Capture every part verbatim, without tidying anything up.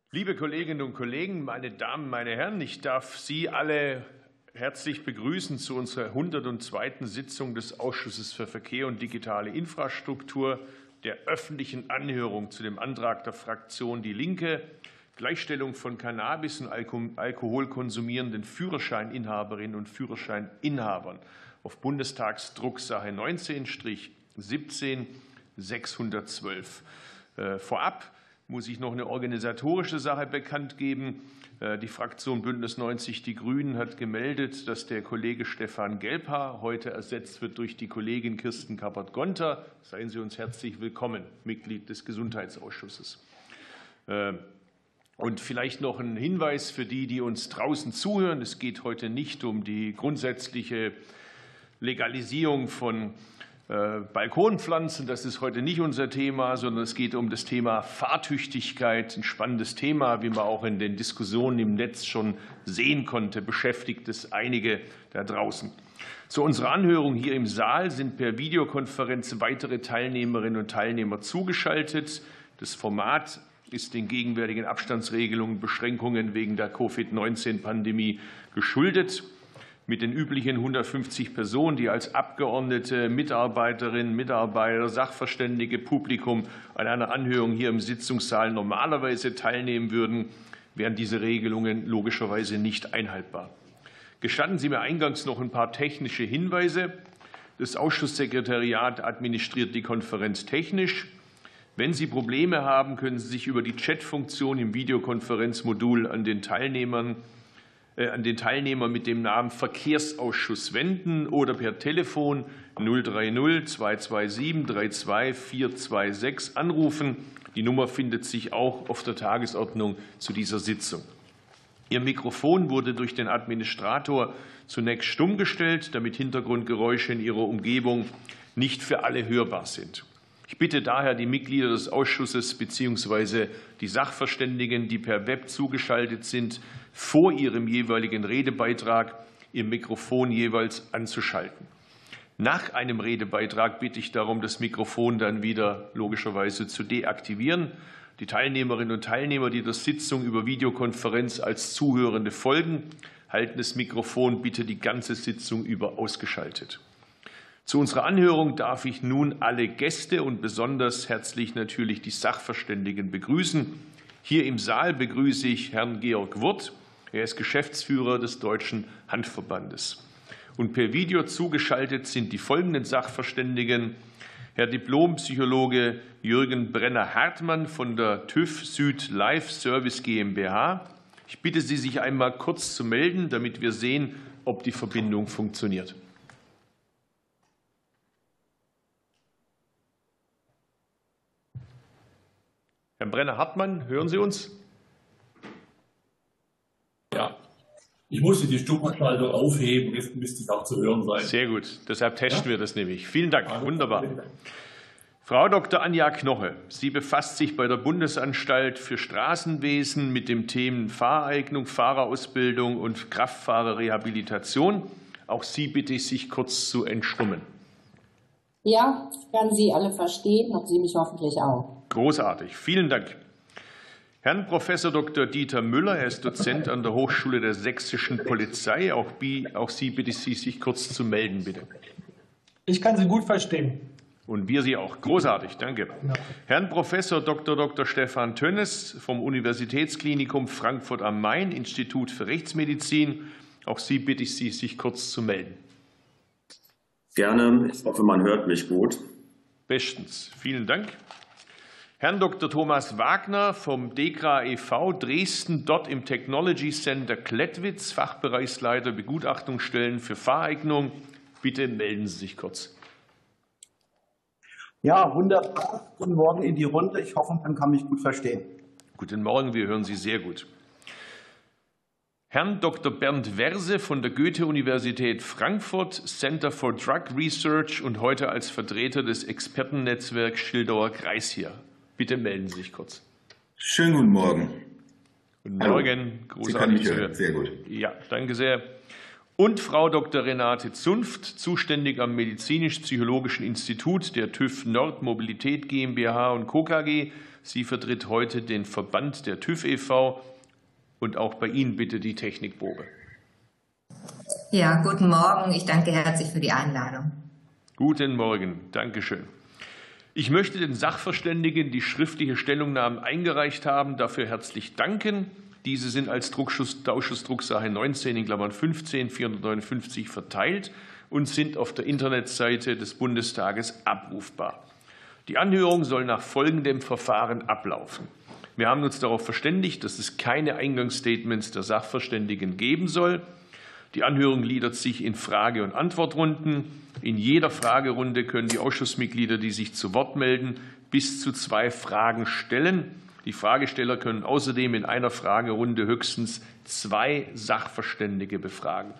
Liebe Kolleginnen und Kollegen, meine Damen, meine Herren, ich darf Sie alle herzlich begrüßen zu unserer hundertzweiten Sitzung des Ausschusses für Verkehr und digitale Infrastruktur, der öffentlichen Anhörung zu dem Antrag der Fraktion Die Linke, Gleichstellung von Cannabis und Alkohol konsumierenden Führerscheininhaberinnen und Führerscheininhabern auf Bundestagsdrucksache neunzehn siebzehn sechshundertzwölf. Vorab muss ich noch eine organisatorische Sache bekannt geben. Die Fraktion Bündnis neunzig Die Grünen hat gemeldet, dass der Kollege Stefan Gelbhaar heute ersetzt wird durch die Kollegin Kirsten Kappert-Gonter. Seien Sie uns herzlich willkommen, Mitglied des Gesundheitsausschusses. Und vielleicht noch ein Hinweis für die, die uns draußen zuhören. Es geht heute nicht um die grundsätzliche Legalisierung von Balkonpflanzen, das ist heute nicht unser Thema, sondern es geht um das Thema Fahrtüchtigkeit. Ein spannendes Thema, wie man auch in den Diskussionen im Netz schon sehen konnte, beschäftigt es einige da draußen. Zu unserer Anhörung hier im Saal sind per Videokonferenz weitere Teilnehmerinnen und Teilnehmer zugeschaltet. Das Format ist den gegenwärtigen Abstandsregelungen und Beschränkungen wegen der Covid neunzehn Pandemie geschuldet. Mit den üblichen hundertfünfzig Personen, die als Abgeordnete, Mitarbeiterinnen, Mitarbeiter, Sachverständige, Publikum an einer Anhörung hier im Sitzungssaal normalerweise teilnehmen würden, wären diese Regelungen logischerweise nicht einhaltbar. Gestatten Sie mir eingangs noch ein paar technische Hinweise. Das Ausschusssekretariat administriert die Konferenz technisch. Wenn Sie Probleme haben, können Sie sich über die Chatfunktion im Videokonferenzmodul an den Teilnehmern an den Teilnehmer mit dem Namen Verkehrsausschuss wenden oder per Telefon null drei null zwei zwei sieben drei zwei vier zwei sechs anrufen. Die Nummer findet sich auch auf der Tagesordnung zu dieser Sitzung. Ihr Mikrofon wurde durch den Administrator zunächst stumm gestellt, damit Hintergrundgeräusche in Ihrer Umgebung nicht für alle hörbar sind. Ich bitte daher die Mitglieder des Ausschusses bzw. die Sachverständigen, die per Web zugeschaltet sind, vor ihrem jeweiligen Redebeitrag ihr Mikrofon jeweils anzuschalten. Nach einem Redebeitrag bitte ich darum, das Mikrofon dann wieder logischerweise zu deaktivieren. Die Teilnehmerinnen und Teilnehmer, die der Sitzung über Videokonferenz als Zuhörende folgen, halten das Mikrofon bitte die ganze Sitzung über ausgeschaltet. Zu unserer Anhörung darf ich nun alle Gäste und besonders herzlich natürlich die Sachverständigen begrüßen. Hier im Saal begrüße ich Herrn Georg Wurth. Er ist Geschäftsführer des Deutschen Handverbandes. Und per Video zugeschaltet sind die folgenden Sachverständigen: Herr Diplompsychologe Jürgen Brenner-Hartmann von der TÜV Süd Life Service GmbH. Ich bitte Sie, sich einmal kurz zu melden, damit wir sehen, ob die Verbindung funktioniert. Herr Brenner-Hartmann, hören Sie uns? Ja, ich musste die Stummschaltung aufheben, jetzt müsste es auch zu hören sein. Sehr gut, deshalb testen ja. wir das nämlich. Vielen Dank, wunderbar. Frau Doktor Anja Knoche, sie befasst sich bei der Bundesanstalt für Straßenwesen mit den Themen Fahreignung, Fahrerausbildung und Kraftfahrerrehabilitation. Auch Sie bitte ich, sich kurz zu entstummen. Ja, ich kann Sie alle verstehen und Sie mich hoffentlich auch. Großartig, vielen Dank. Herrn Professor Doktor Dieter Müller, er ist Dozent an der Hochschule der Sächsischen Polizei. Auch, auch Sie bitte ich Sie, sich kurz zu melden, bitte. Ich kann Sie gut verstehen. Und wir Sie auch. Großartig, danke. Ja. Herrn Professor Doktor Doktor Stefan Tönnes vom Universitätsklinikum Frankfurt am Main, Institut für Rechtsmedizin. Auch Sie bitte ich Sie, sich kurz zu melden. Gerne. Ich hoffe, man hört mich gut. Bestens. Vielen Dank. Herrn Doktor Thomas Wagner vom DEKRA e V Dresden, dort im Technology Center Klettwitz, Fachbereichsleiter Begutachtungsstellen für Fahreignung. Bitte melden Sie sich kurz. Ja, wunderbar. Guten Morgen in die Runde. Ich hoffe, man kann mich gut verstehen. Guten Morgen, wir hören Sie sehr gut. Herrn Doktor Bernd Werse von der Goethe-Universität Frankfurt, Center for Drug Research und heute als Vertreter des Expertennetzwerks Schildauer Kreis hier. Bitte melden Sie sich kurz. Schönen guten Morgen. Guten Morgen. Hallo. Sie können mich hören. Sehr gut. Ja, danke sehr. und Frau Doktor Renate Zunft, zuständig am Medizinisch-Psychologischen Institut der TÜV Nord Mobilität GmbH und Co. K G. Sie vertritt heute den Verband der TÜV e V und auch bei Ihnen bitte die Technikprobe. Ja, guten Morgen. Ich danke herzlich für die Einladung. Guten Morgen. Dankeschön. Ich möchte den Sachverständigen, die schriftliche Stellungnahmen eingereicht haben, dafür herzlich danken. Diese sind als Ausschussdrucksache neunzehn in Klammern fünfzehn vierhundertneunundfünfzig verteilt und sind auf der Internetseite des Bundestages abrufbar. Die Anhörung soll nach folgendem Verfahren ablaufen. Wir haben uns darauf verständigt, dass es keine Eingangsstatements der Sachverständigen geben soll. Die Anhörung gliedert sich in Frage- und Antwortrunden. In jeder Fragerunde können die Ausschussmitglieder, die sich zu Wort melden, bis zu zwei Fragen stellen. Die Fragesteller können außerdem in einer Fragerunde höchstens zwei Sachverständige befragen.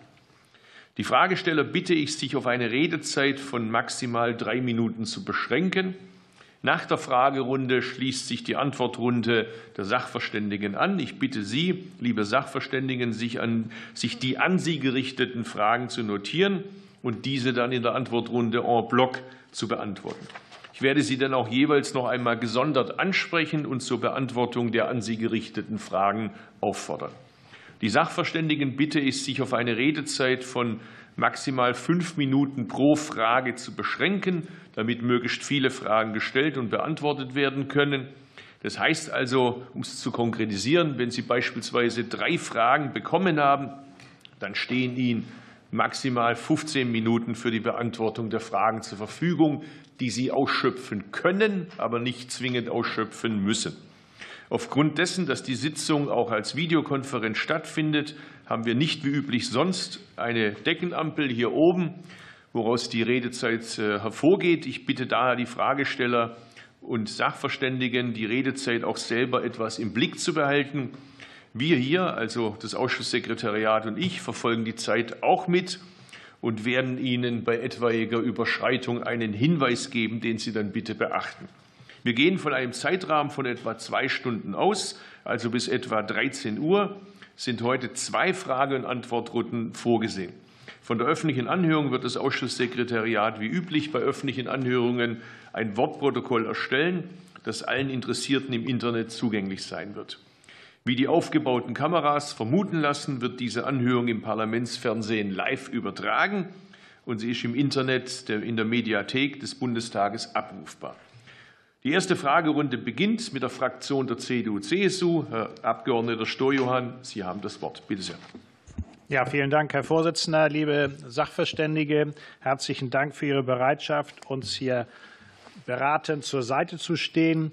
Die Fragesteller bitte ich, sich auf eine Redezeit von maximal drei Minuten zu beschränken. Nach der Fragerunde schließt sich die Antwortrunde der Sachverständigen an. Ich bitte Sie, liebe Sachverständigen, sich, an, sich die an Sie gerichteten Fragen zu notieren und diese dann in der Antwortrunde en bloc zu beantworten. Ich werde Sie dann auch jeweils noch einmal gesondert ansprechen und zur Beantwortung der an Sie gerichteten Fragen auffordern. Die Sachverständigen bitte ich, sich auf eine Redezeit von maximal fünf Minuten pro Frage zu beschränken, damit möglichst viele Fragen gestellt und beantwortet werden können. Das heißt also, um es zu konkretisieren, wenn Sie beispielsweise drei Fragen bekommen haben, dann stehen Ihnen maximal fünfzehn Minuten für die Beantwortung der Fragen zur Verfügung, die Sie ausschöpfen können, aber nicht zwingend ausschöpfen müssen. Aufgrund dessen, dass die Sitzung auch als Videokonferenz stattfindet, haben wir nicht wie üblich sonst eine Deckenampel hier oben, woraus die Redezeit hervorgeht. Ich bitte daher die Fragesteller und Sachverständigen, die Redezeit auch selber etwas im Blick zu behalten. Wir hier, also das Ausschusssekretariat und ich, verfolgen die Zeit auch mit und werden Ihnen bei etwaiger Überschreitung einen Hinweis geben, den Sie dann bitte beachten. Wir gehen von einem Zeitrahmen von etwa zwei Stunden aus, also bis etwa dreizehn Uhr sind heute zwei Frage- und Antwortrunden vorgesehen. Von der öffentlichen Anhörung wird das Ausschusssekretariat wie üblich bei öffentlichen Anhörungen ein Wortprotokoll erstellen, das allen Interessierten im Internet zugänglich sein wird. Wie die aufgebauten Kameras vermuten lassen, wird diese Anhörung im Parlamentsfernsehen live übertragen und sie ist im Internet in der Mediathek des Bundestages abrufbar. Die erste Fragerunde beginnt mit der Fraktion der C D U C S U. Herr Abgeordneter Stojohann, Sie haben das Wort. Bitte sehr. Ja, vielen Dank, Herr Vorsitzender. Liebe Sachverständige, herzlichen Dank für Ihre Bereitschaft, uns hier beratend zur Seite zu stehen.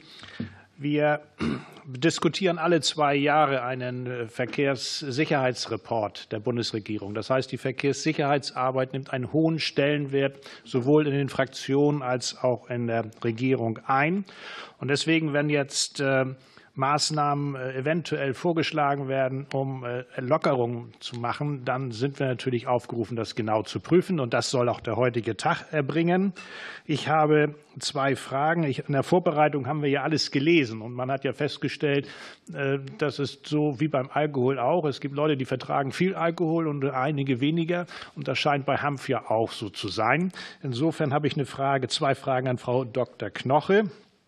Wir diskutieren alle zwei Jahre einen Verkehrssicherheitsreport der Bundesregierung. Das heißt, die Verkehrssicherheitsarbeit nimmt einen hohen Stellenwert sowohl in den Fraktionen als auch in der Regierung ein. Und deswegen, wenn jetzt Maßnahmen eventuell vorgeschlagen werden, um Lockerungen zu machen, dann sind wir natürlich aufgerufen, das genau zu prüfen. Und das soll auch der heutige Tag erbringen. Ich habe zwei Fragen. Ich, in der Vorbereitung haben wir ja alles gelesen. Und man hat ja festgestellt, das ist so wie beim Alkohol auch. Es gibt Leute, die vertragen viel Alkohol und einige weniger. Und das scheint bei Hanf ja auch so zu sein. Insofern habe ich eine Frage, zwei Fragen an Frau Doktor Knoche.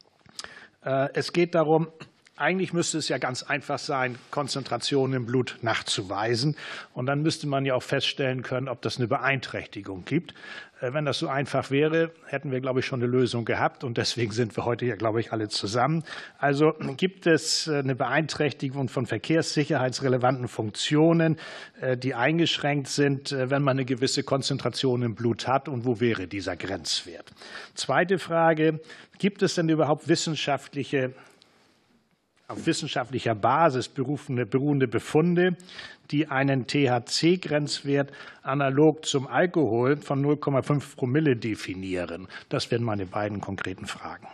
Es geht darum, eigentlich müsste es ja ganz einfach sein, Konzentrationen im Blut nachzuweisen. Und dann müsste man ja auch feststellen können, ob das eine Beeinträchtigung gibt. Wenn das so einfach wäre, hätten wir, glaube ich, schon eine Lösung gehabt. Und deswegen sind wir heute ja, glaube ich, alle zusammen. Also gibt es eine Beeinträchtigung von verkehrssicherheitsrelevanten Funktionen, die eingeschränkt sind, wenn man eine gewisse Konzentration im Blut hat? Und wo wäre dieser Grenzwert? Zweite Frage, gibt es denn überhaupt wissenschaftliche auf wissenschaftlicher Basis beruhende Befunde, die einen T H C-Grenzwert analog zum Alkohol von null Komma fünf Promille definieren? Das wären meine beiden konkreten Fragen.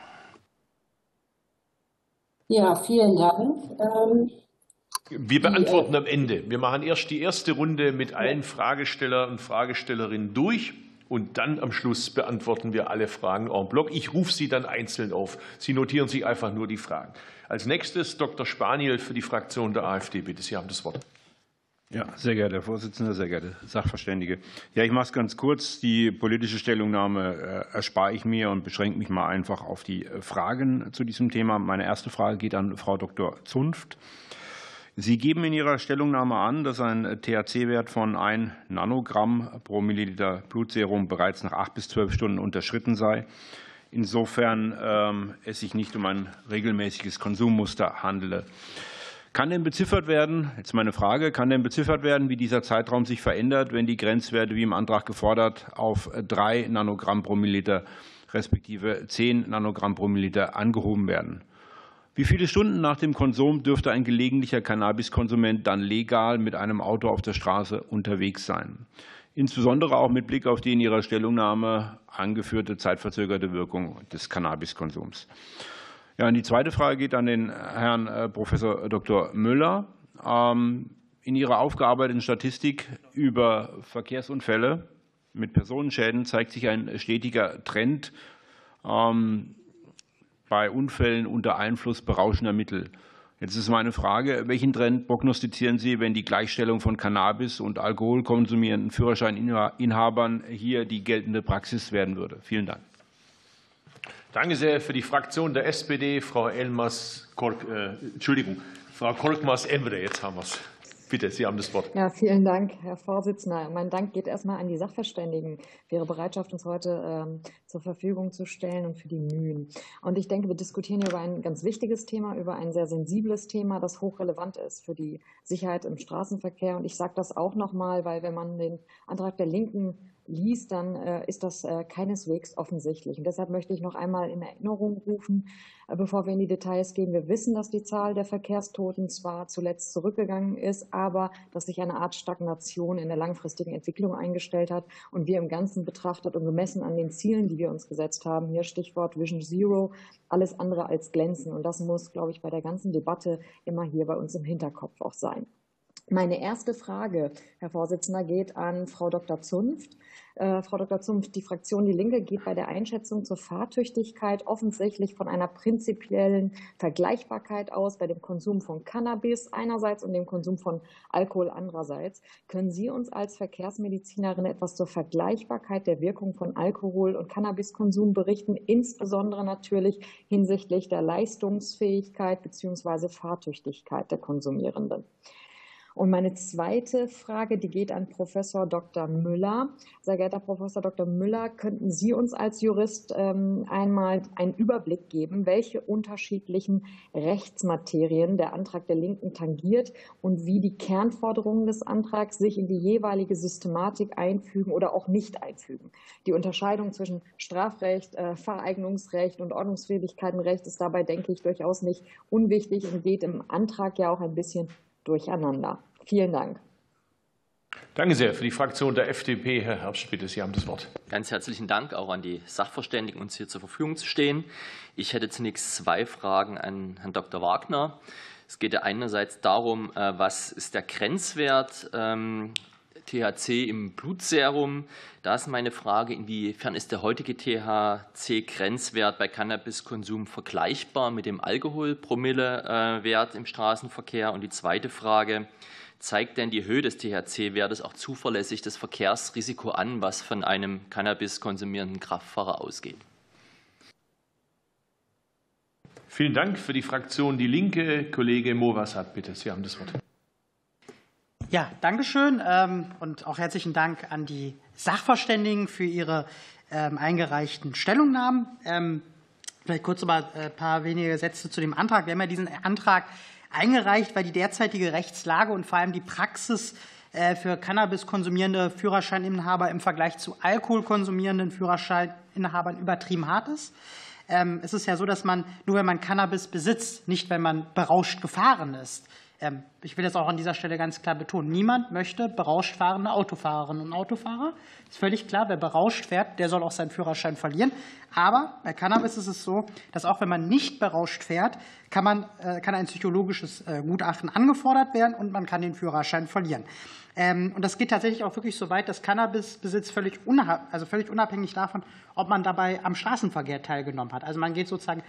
Ja, vielen Dank. Ähm, Wir beantworten am Ende. Wir machen erst die erste Runde mit allen Fragesteller und Fragestellerinnen durch. Und dann am Schluss beantworten wir alle Fragen en bloc. Ich rufe Sie dann einzeln auf. Sie notieren sich einfach nur die Fragen. Als nächstes Doktor Spaniel für die Fraktion der AfD. Bitte, Sie haben das Wort. Ja, sehr geehrter Herr Vorsitzender, sehr geehrte Sachverständige. Ja, ich mache es ganz kurz. Die politische Stellungnahme äh, erspare ich mir und beschränke mich mal einfach auf die Fragen zu diesem Thema. Meine erste Frage geht an Frau Doktor Zunft. Sie geben in Ihrer Stellungnahme an, dass ein T H C-Wert von ein Nanogramm pro Milliliter Blutserum bereits nach acht bis zwölf Stunden unterschritten sei. Insofern ähm, es sich nicht um ein regelmäßiges Konsummuster handele. Kann denn beziffert werden, jetzt meine Frage, kann denn beziffert werden, wie dieser Zeitraum sich verändert, wenn die Grenzwerte, wie im Antrag gefordert, auf drei Nanogramm pro Milliliter respektive zehn Nanogramm pro Milliliter angehoben werden? Wie viele Stunden nach dem Konsum dürfte ein gelegentlicher Cannabiskonsument dann legal mit einem Auto auf der Straße unterwegs sein? Insbesondere auch mit Blick auf die in Ihrer Stellungnahme angeführte zeitverzögerte Wirkung des Cannabiskonsums. Ja, und die zweite Frage geht an den Herrn Professor Doktor Müller. In Ihrer aufgearbeiteten Statistik über Verkehrsunfälle mit Personenschäden zeigt sich ein stetiger Trend bei Unfällen unter Einfluss berauschender Mittel. Jetzt ist meine Frage, welchen Trend prognostizieren Sie, wenn die Gleichstellung von Cannabis und Alkohol konsumierenden Führerscheininhabern hier die geltende Praxis werden würde? Vielen Dank. Danke sehr. Für die Fraktion der S P D, Frau Elmas, äh, Entschuldigung, Frau Korkmaz-Emre, jetzt haben wir es. Bitte, Sie haben das Wort. Ja, vielen Dank, Herr Vorsitzender. Mein Dank geht erstmal an die Sachverständigen für ihre Bereitschaft, uns heute ähm, zur Verfügung zu stellen und für die Mühen. Und ich denke, wir diskutieren hier über ein ganz wichtiges Thema, über ein sehr sensibles Thema, das hochrelevant ist für die Sicherheit im Straßenverkehr. Und ich sage das auch nochmal, weil wenn man den Antrag der Linken liest, dann äh, ist das äh, keineswegs offensichtlich. Und deshalb möchte ich noch einmal in Erinnerung rufen, äh, bevor wir in die Details gehen. Wir wissen, dass die Zahl der Verkehrstoten zwar zuletzt zurückgegangen ist, aber dass sich eine Art Stagnation in der langfristigen Entwicklung eingestellt hat und wir im Ganzen betrachtet und gemessen an den Zielen, die wir uns gesetzt haben, hier Stichwort Vision Zero, alles andere als glänzen. Und das muss, glaube ich, bei der ganzen Debatte immer hier bei uns im Hinterkopf auch sein. Meine erste Frage, Herr Vorsitzender, geht an Frau Doktor Zunft. Äh, Frau Doktor Zunft, die Fraktion Die Linke geht bei der Einschätzung zur Fahrtüchtigkeit offensichtlich von einer prinzipiellen Vergleichbarkeit aus bei dem Konsum von Cannabis einerseits und dem Konsum von Alkohol andererseits. Können Sie uns als Verkehrsmedizinerin etwas zur Vergleichbarkeit der Wirkung von Alkohol- und Cannabiskonsum berichten, insbesondere natürlich hinsichtlich der Leistungsfähigkeit bzw. Fahrtüchtigkeit der Konsumierenden? Und meine zweite Frage, die geht an Professor Doktor Müller. Sehr geehrter Professor Doktor Müller, könnten Sie uns als Jurist ähm, einmal einen Überblick geben, welche unterschiedlichen Rechtsmaterien der Antrag der Linken tangiert und wie die Kernforderungen des Antrags sich in die jeweilige Systematik einfügen oder auch nicht einfügen? Die Unterscheidung zwischen Strafrecht, äh, Fahreignungsrecht und Ordnungswidrigkeitenrecht ist dabei, denke ich, durchaus nicht unwichtig und geht im Antrag ja auch ein bisschen durcheinander. Vielen Dank. Danke sehr. Für die Fraktion der F D P, Herr Herbst, bitte, Sie haben das Wort. Ganz herzlichen Dank auch an die Sachverständigen, uns hier zur Verfügung zu stehen. Ich hätte zunächst zwei Fragen an Herrn Doktor Wagner. Es geht ja einerseits darum, was ist der Grenzwert T H C im Blutserum. Da ist meine Frage, inwiefern ist der heutige T H C-Grenzwert bei Cannabiskonsum vergleichbar mit dem Alkoholpromillewert im Straßenverkehr? Und die zweite Frage, zeigt denn die Höhe des T H C-Wertes auch zuverlässig das Verkehrsrisiko an, was von einem Cannabis konsumierenden Kraftfahrer ausgeht? Vielen Dank. Für die Fraktion Die Linke, Kollege Movassat, bitte, Sie haben das Wort. Ja, danke schön und auch herzlichen Dank an die Sachverständigen für ihre eingereichten Stellungnahmen. Vielleicht kurz mal ein paar wenige Sätze zu dem Antrag. Wir haben ja diesen Antrag eingereicht, weil die derzeitige Rechtslage und vor allem die Praxis für Cannabis konsumierende Führerscheininhaber im Vergleich zu Alkohol konsumierenden Führerscheininhabern übertrieben hart ist. Es ist ja so, dass man nur, wenn man Cannabis besitzt, nicht wenn man berauscht gefahren ist. Ich will das auch an dieser Stelle ganz klar betonen. Niemand möchte berauscht fahrende Autofahrerinnen und Autofahrer. Ist völlig klar, wer berauscht fährt, der soll auch seinen Führerschein verlieren. Aber bei Cannabis ist es so, dass auch wenn man nicht berauscht fährt, kann, man, kann ein psychologisches Gutachten angefordert werden und man kann den Führerschein verlieren. Und das geht tatsächlich auch wirklich so weit, dass Cannabisbesitz völlig, also völlig unabhängig davon, ob man dabei am Straßenverkehr teilgenommen hat. Also man geht sozusagen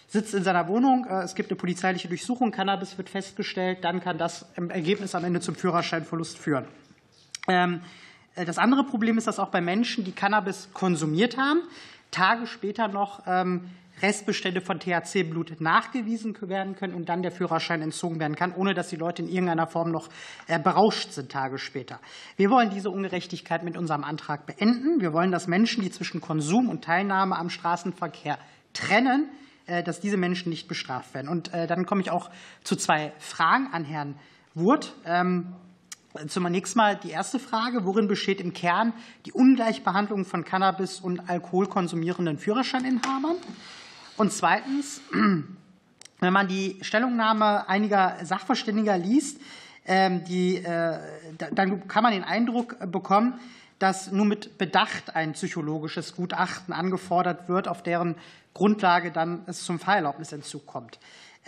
sitzt in seiner Wohnung, es gibt eine polizeiliche Durchsuchung, Cannabis wird festgestellt, dann kann das im Ergebnis am Ende zum Führerscheinverlust führen. Das andere Problem ist, dass auch bei Menschen, die Cannabis konsumiert haben, Tage später noch Restbestände von T H C im Blut nachgewiesen werden können und dann der Führerschein entzogen werden kann, ohne dass die Leute in irgendeiner Form noch berauscht sind Tage später. Wir wollen diese Ungerechtigkeit mit unserem Antrag beenden. Wir wollen, dass Menschen, die zwischen Konsum und Teilnahme am Straßenverkehr trennen, dass diese Menschen nicht bestraft werden. Und dann komme ich auch zu zwei Fragen an Herrn Wurth. Zunächst mal die erste Frage: Worin besteht im Kern die Ungleichbehandlung von Cannabis- und alkoholkonsumierenden Führerscheininhabern? Und zweitens, wenn man die Stellungnahme einiger Sachverständiger liest, die, dann kann man den Eindruck bekommen, dass nur mit Bedacht ein psychologisches Gutachten angefordert wird, auf deren Grundlage dann es zum Fahrerlaubnisentzug kommt.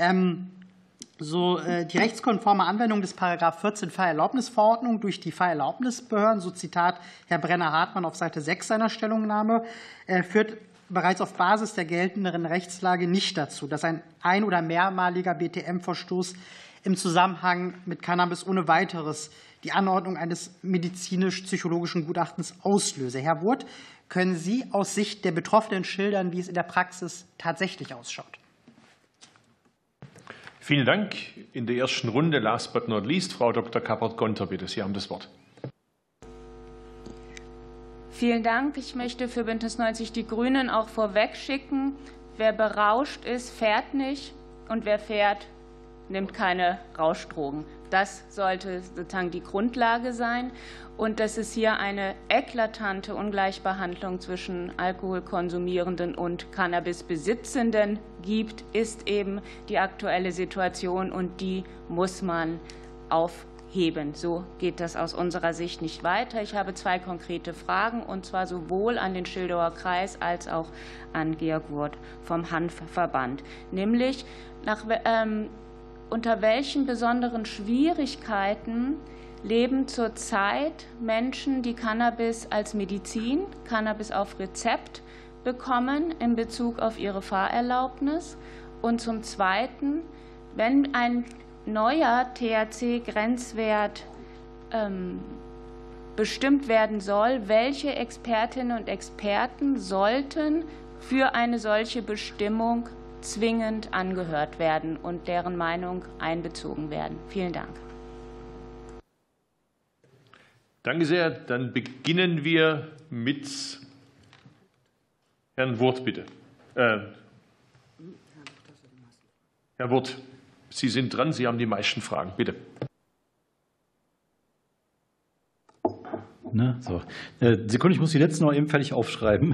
So die rechtskonforme Anwendung des Paragraph vierzehn Fahrerlaubnisverordnung durch die Fahrerlaubnisbehörden, so Zitat Herr Brenner-Hartmann auf Seite sechs seiner Stellungnahme, führt bereits auf Basis der geltenden Rechtslage nicht dazu, dass ein ein- oder mehrmaliger B T M-Verstoß im Zusammenhang mit Cannabis ohne weiteres die Anordnung eines medizinisch-psychologischen Gutachtens auslöse. Herr Wurth, können Sie aus Sicht der Betroffenen schildern, wie es in der Praxis tatsächlich ausschaut? Vielen Dank. In der ersten Runde, last but not least, Frau Doktor Kappert-Gonter, bitte. Sie haben das Wort. Vielen Dank. Ich möchte für Bündnis neunzig Die Grünen auch vorweg schicken, wer berauscht ist, fährt nicht, und wer fährt, nimmt keine Rauschdrogen. Das sollte sozusagen die Grundlage sein. Und dass es hier eine eklatante Ungleichbehandlung zwischen Alkoholkonsumierenden und Cannabisbesitzenden gibt, ist eben die aktuelle Situation, und die muss man aufheben. So geht das aus unserer Sicht nicht weiter. Ich habe zwei konkrete Fragen, und zwar sowohl an den Schildower Kreis als auch an Georg Wurth vom Hanfverband. Nämlich, nach, ähm, unter welchen besonderen Schwierigkeiten leben zurzeit Menschen, die Cannabis als Medizin, Cannabis auf Rezept bekommen in Bezug auf ihre Fahrerlaubnis? Und zum Zweiten, wenn ein neuer T H C-Grenzwert ähm, bestimmt werden soll, welche Expertinnen und Experten sollten für eine solche Bestimmung zwingend angehört werden und deren Meinung einbezogen werden? Vielen Dank. Danke sehr. Dann beginnen wir mit Herrn Wurth, bitte. Äh, Herr Wurth, Sie sind dran. Sie haben die meisten Fragen. Bitte. Ne, so. Äh, Sekunde, ich muss die letzten noch eben fertig aufschreiben.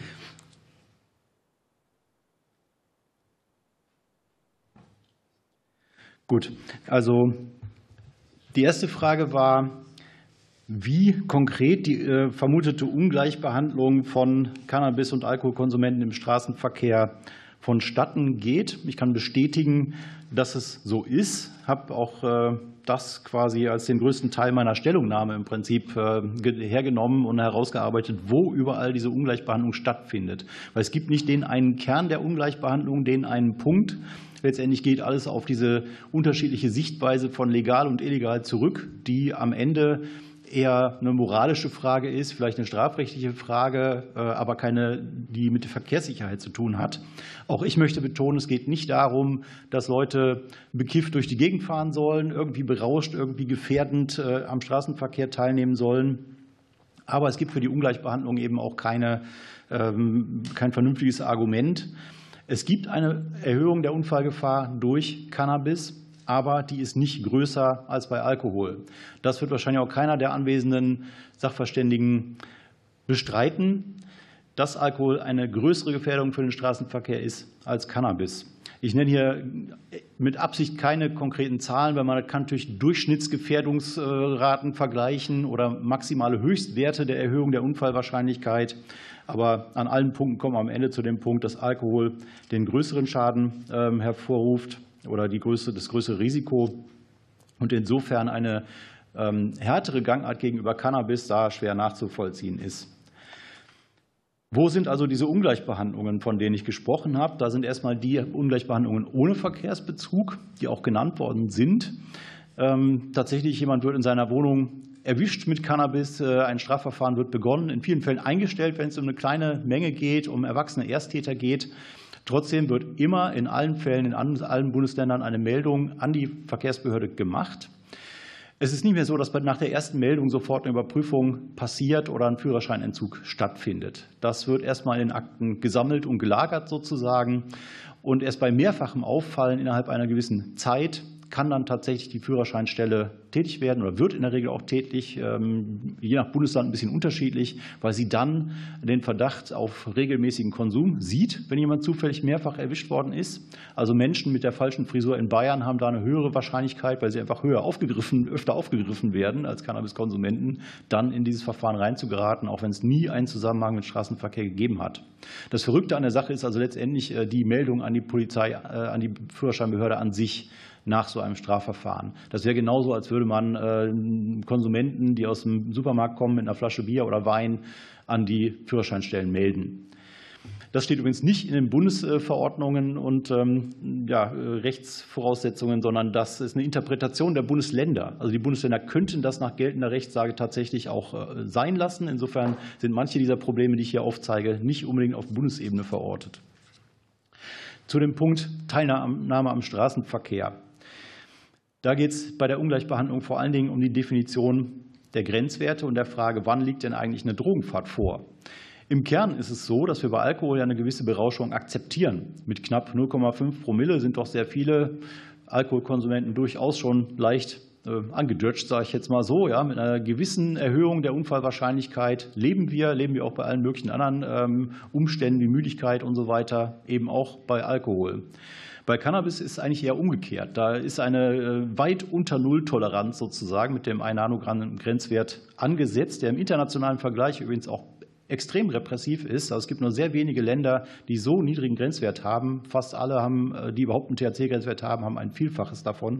Gut, also die erste Frage war, wie konkret die äh, vermutete Ungleichbehandlung von Cannabis- und Alkoholkonsumenten im Straßenverkehr vonstatten geht. Ich kann bestätigen, dass es so ist. Ich habe auch äh, das quasi als den größten Teil meiner Stellungnahme im Prinzip äh, hergenommen und herausgearbeitet, wo überall diese Ungleichbehandlung stattfindet. Weil es gibt nicht den einen Kern der Ungleichbehandlung, den einen Punkt. Letztendlich geht alles auf diese unterschiedliche Sichtweise von legal und illegal zurück, die am Ende eher eine moralische Frage ist, vielleicht eine strafrechtliche Frage, aber keine, die mit der Verkehrssicherheit zu tun hat. Auch ich möchte betonen, es geht nicht darum, dass Leute bekifft durch die Gegend fahren sollen, irgendwie berauscht, irgendwie gefährdend am Straßenverkehr teilnehmen sollen. Aber es gibt für die Ungleichbehandlung eben auch keine, kein vernünftiges Argument. Es gibt eine Erhöhung der Unfallgefahr durch Cannabis, aber die ist nicht größer als bei Alkohol. Das wird wahrscheinlich auch keiner der anwesenden Sachverständigen bestreiten, dass Alkohol eine größere Gefährdung für den Straßenverkehr ist als Cannabis. Ich nenne hier mit Absicht keine konkreten Zahlen, weil man kann natürlich Durchschnittsgefährdungsraten vergleichen oder maximale Höchstwerte der Erhöhung der Unfallwahrscheinlichkeit. Aber an allen Punkten kommen wir am Ende zu dem Punkt, dass Alkohol den größeren Schaden äh, hervorruft oder die größte, das größere Risiko und insofern eine ähm, härtere Gangart gegenüber Cannabis da schwer nachzuvollziehen ist. Wo sind also diese Ungleichbehandlungen, von denen ich gesprochen habe? Da sind erstmal die Ungleichbehandlungen ohne Verkehrsbezug, die auch genannt worden sind. Ähm, tatsächlich, jemand wird in seiner Wohnung erwischt mit Cannabis, äh, ein Strafverfahren wird begonnen, in vielen Fällen eingestellt, wenn es um eine kleine Menge geht, um erwachsene Ersttäter geht. Trotzdem wird immer in allen Fällen, in allen Bundesländern eine Meldung an die Verkehrsbehörde gemacht. Es ist nicht mehr so, dass nach der ersten Meldung sofort eine Überprüfung passiert oder ein Führerscheinentzug stattfindet. Das wird erstmal in Akten gesammelt und gelagert sozusagen. Und erst bei mehrfachem Auffallen innerhalb einer gewissen Zeit kann dann tatsächlich die Führerscheinstelle tätig werden oder wird in der Regel auch tätig, je nach Bundesland ein bisschen unterschiedlich, weil sie dann den Verdacht auf regelmäßigen Konsum sieht, wenn jemand zufällig mehrfach erwischt worden ist. Also Menschen mit der falschen Frisur in Bayern haben da eine höhere Wahrscheinlichkeit, weil sie einfach höher aufgegriffen, öfter aufgegriffen werden als Cannabiskonsumenten, dann in dieses Verfahren reinzugeraten, auch wenn es nie einen Zusammenhang mit Straßenverkehr gegeben hat. Das Verrückte an der Sache ist also letztendlich die Meldung an die Polizei, an die Führerscheinbehörde an sich nach so einem Strafverfahren. Das wäre genauso, als würde man äh, Konsumenten, die aus dem Supermarkt kommen mit einer Flasche Bier oder Wein, an die Führerscheinstellen melden. Das steht übrigens nicht in den Bundesverordnungen und ähm, ja, Rechtsvoraussetzungen, sondern das ist eine Interpretation der Bundesländer. Also die Bundesländer könnten das nach geltender Rechtslage tatsächlich auch äh, sein lassen. Insofern sind manche dieser Probleme, die ich hier aufzeige, nicht unbedingt auf Bundesebene verortet. Zu dem Punkt Teilnahme am Straßenverkehr. Da geht es bei der Ungleichbehandlung vor allen Dingen um die Definition der Grenzwerte und der Frage, wann liegt denn eigentlich eine Drogenfahrt vor? Im Kern ist es so, dass wir bei Alkohol ja eine gewisse Berauschung akzeptieren. Mit knapp null Komma fünf Promille sind doch sehr viele Alkoholkonsumenten durchaus schon leicht äh, angedutscht, sage ich jetzt mal so. Ja, mit einer gewissen Erhöhung der Unfallwahrscheinlichkeit leben wir, leben wir auch bei allen möglichen anderen ähm, Umständen wie Müdigkeit und so weiter, eben auch bei Alkohol. Bei Cannabis ist es eigentlich eher umgekehrt. Da ist eine weit unter Null-Toleranz sozusagen mit dem ein Nanogramm Grenzwert angesetzt, der im internationalen Vergleich übrigens auch extrem repressiv ist. Also es gibt nur sehr wenige Länder, die so niedrigen Grenzwert haben. Fast alle, haben, die überhaupt einen T H C-Grenzwert haben, haben ein Vielfaches davon.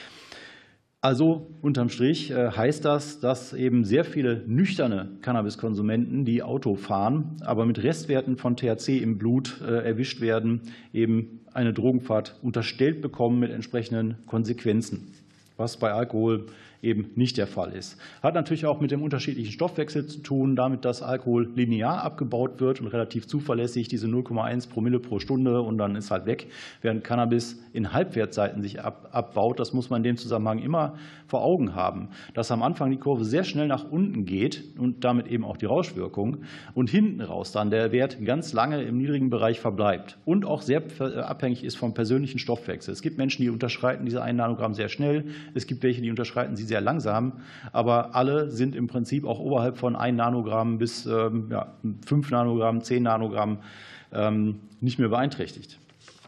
Also unterm Strich heißt das, dass eben sehr viele nüchterne Cannabiskonsumenten, die Auto fahren, aber mit Restwerten von T H C im Blut erwischt werden, eben eine Drogenfahrt unterstellt bekommen mit entsprechenden Konsequenzen, was bei Alkohol eben nicht der Fall ist. Hat natürlich auch mit dem unterschiedlichen Stoffwechsel zu tun, damit dass Alkohol linear abgebaut wird und relativ zuverlässig, diese null Komma eins Promille pro Stunde und dann ist halt weg, während Cannabis in Halbwertzeiten sich ab, abbaut. Das muss man in dem Zusammenhang immer vor Augen haben, dass am Anfang die Kurve sehr schnell nach unten geht und damit eben auch die Rauschwirkung und hinten raus dann der Wert ganz lange im niedrigen Bereich verbleibt und auch sehr abhängig ist vom persönlichen Stoffwechsel. Es gibt Menschen, die unterschreiten diese ein Nanogramm sehr schnell, es gibt welche, die unterschreiten sie sehr langsam, aber alle sind im Prinzip auch oberhalb von ein Nanogramm bis ähm, ja, fünf Nanogramm, zehn Nanogramm ähm, nicht mehr beeinträchtigt.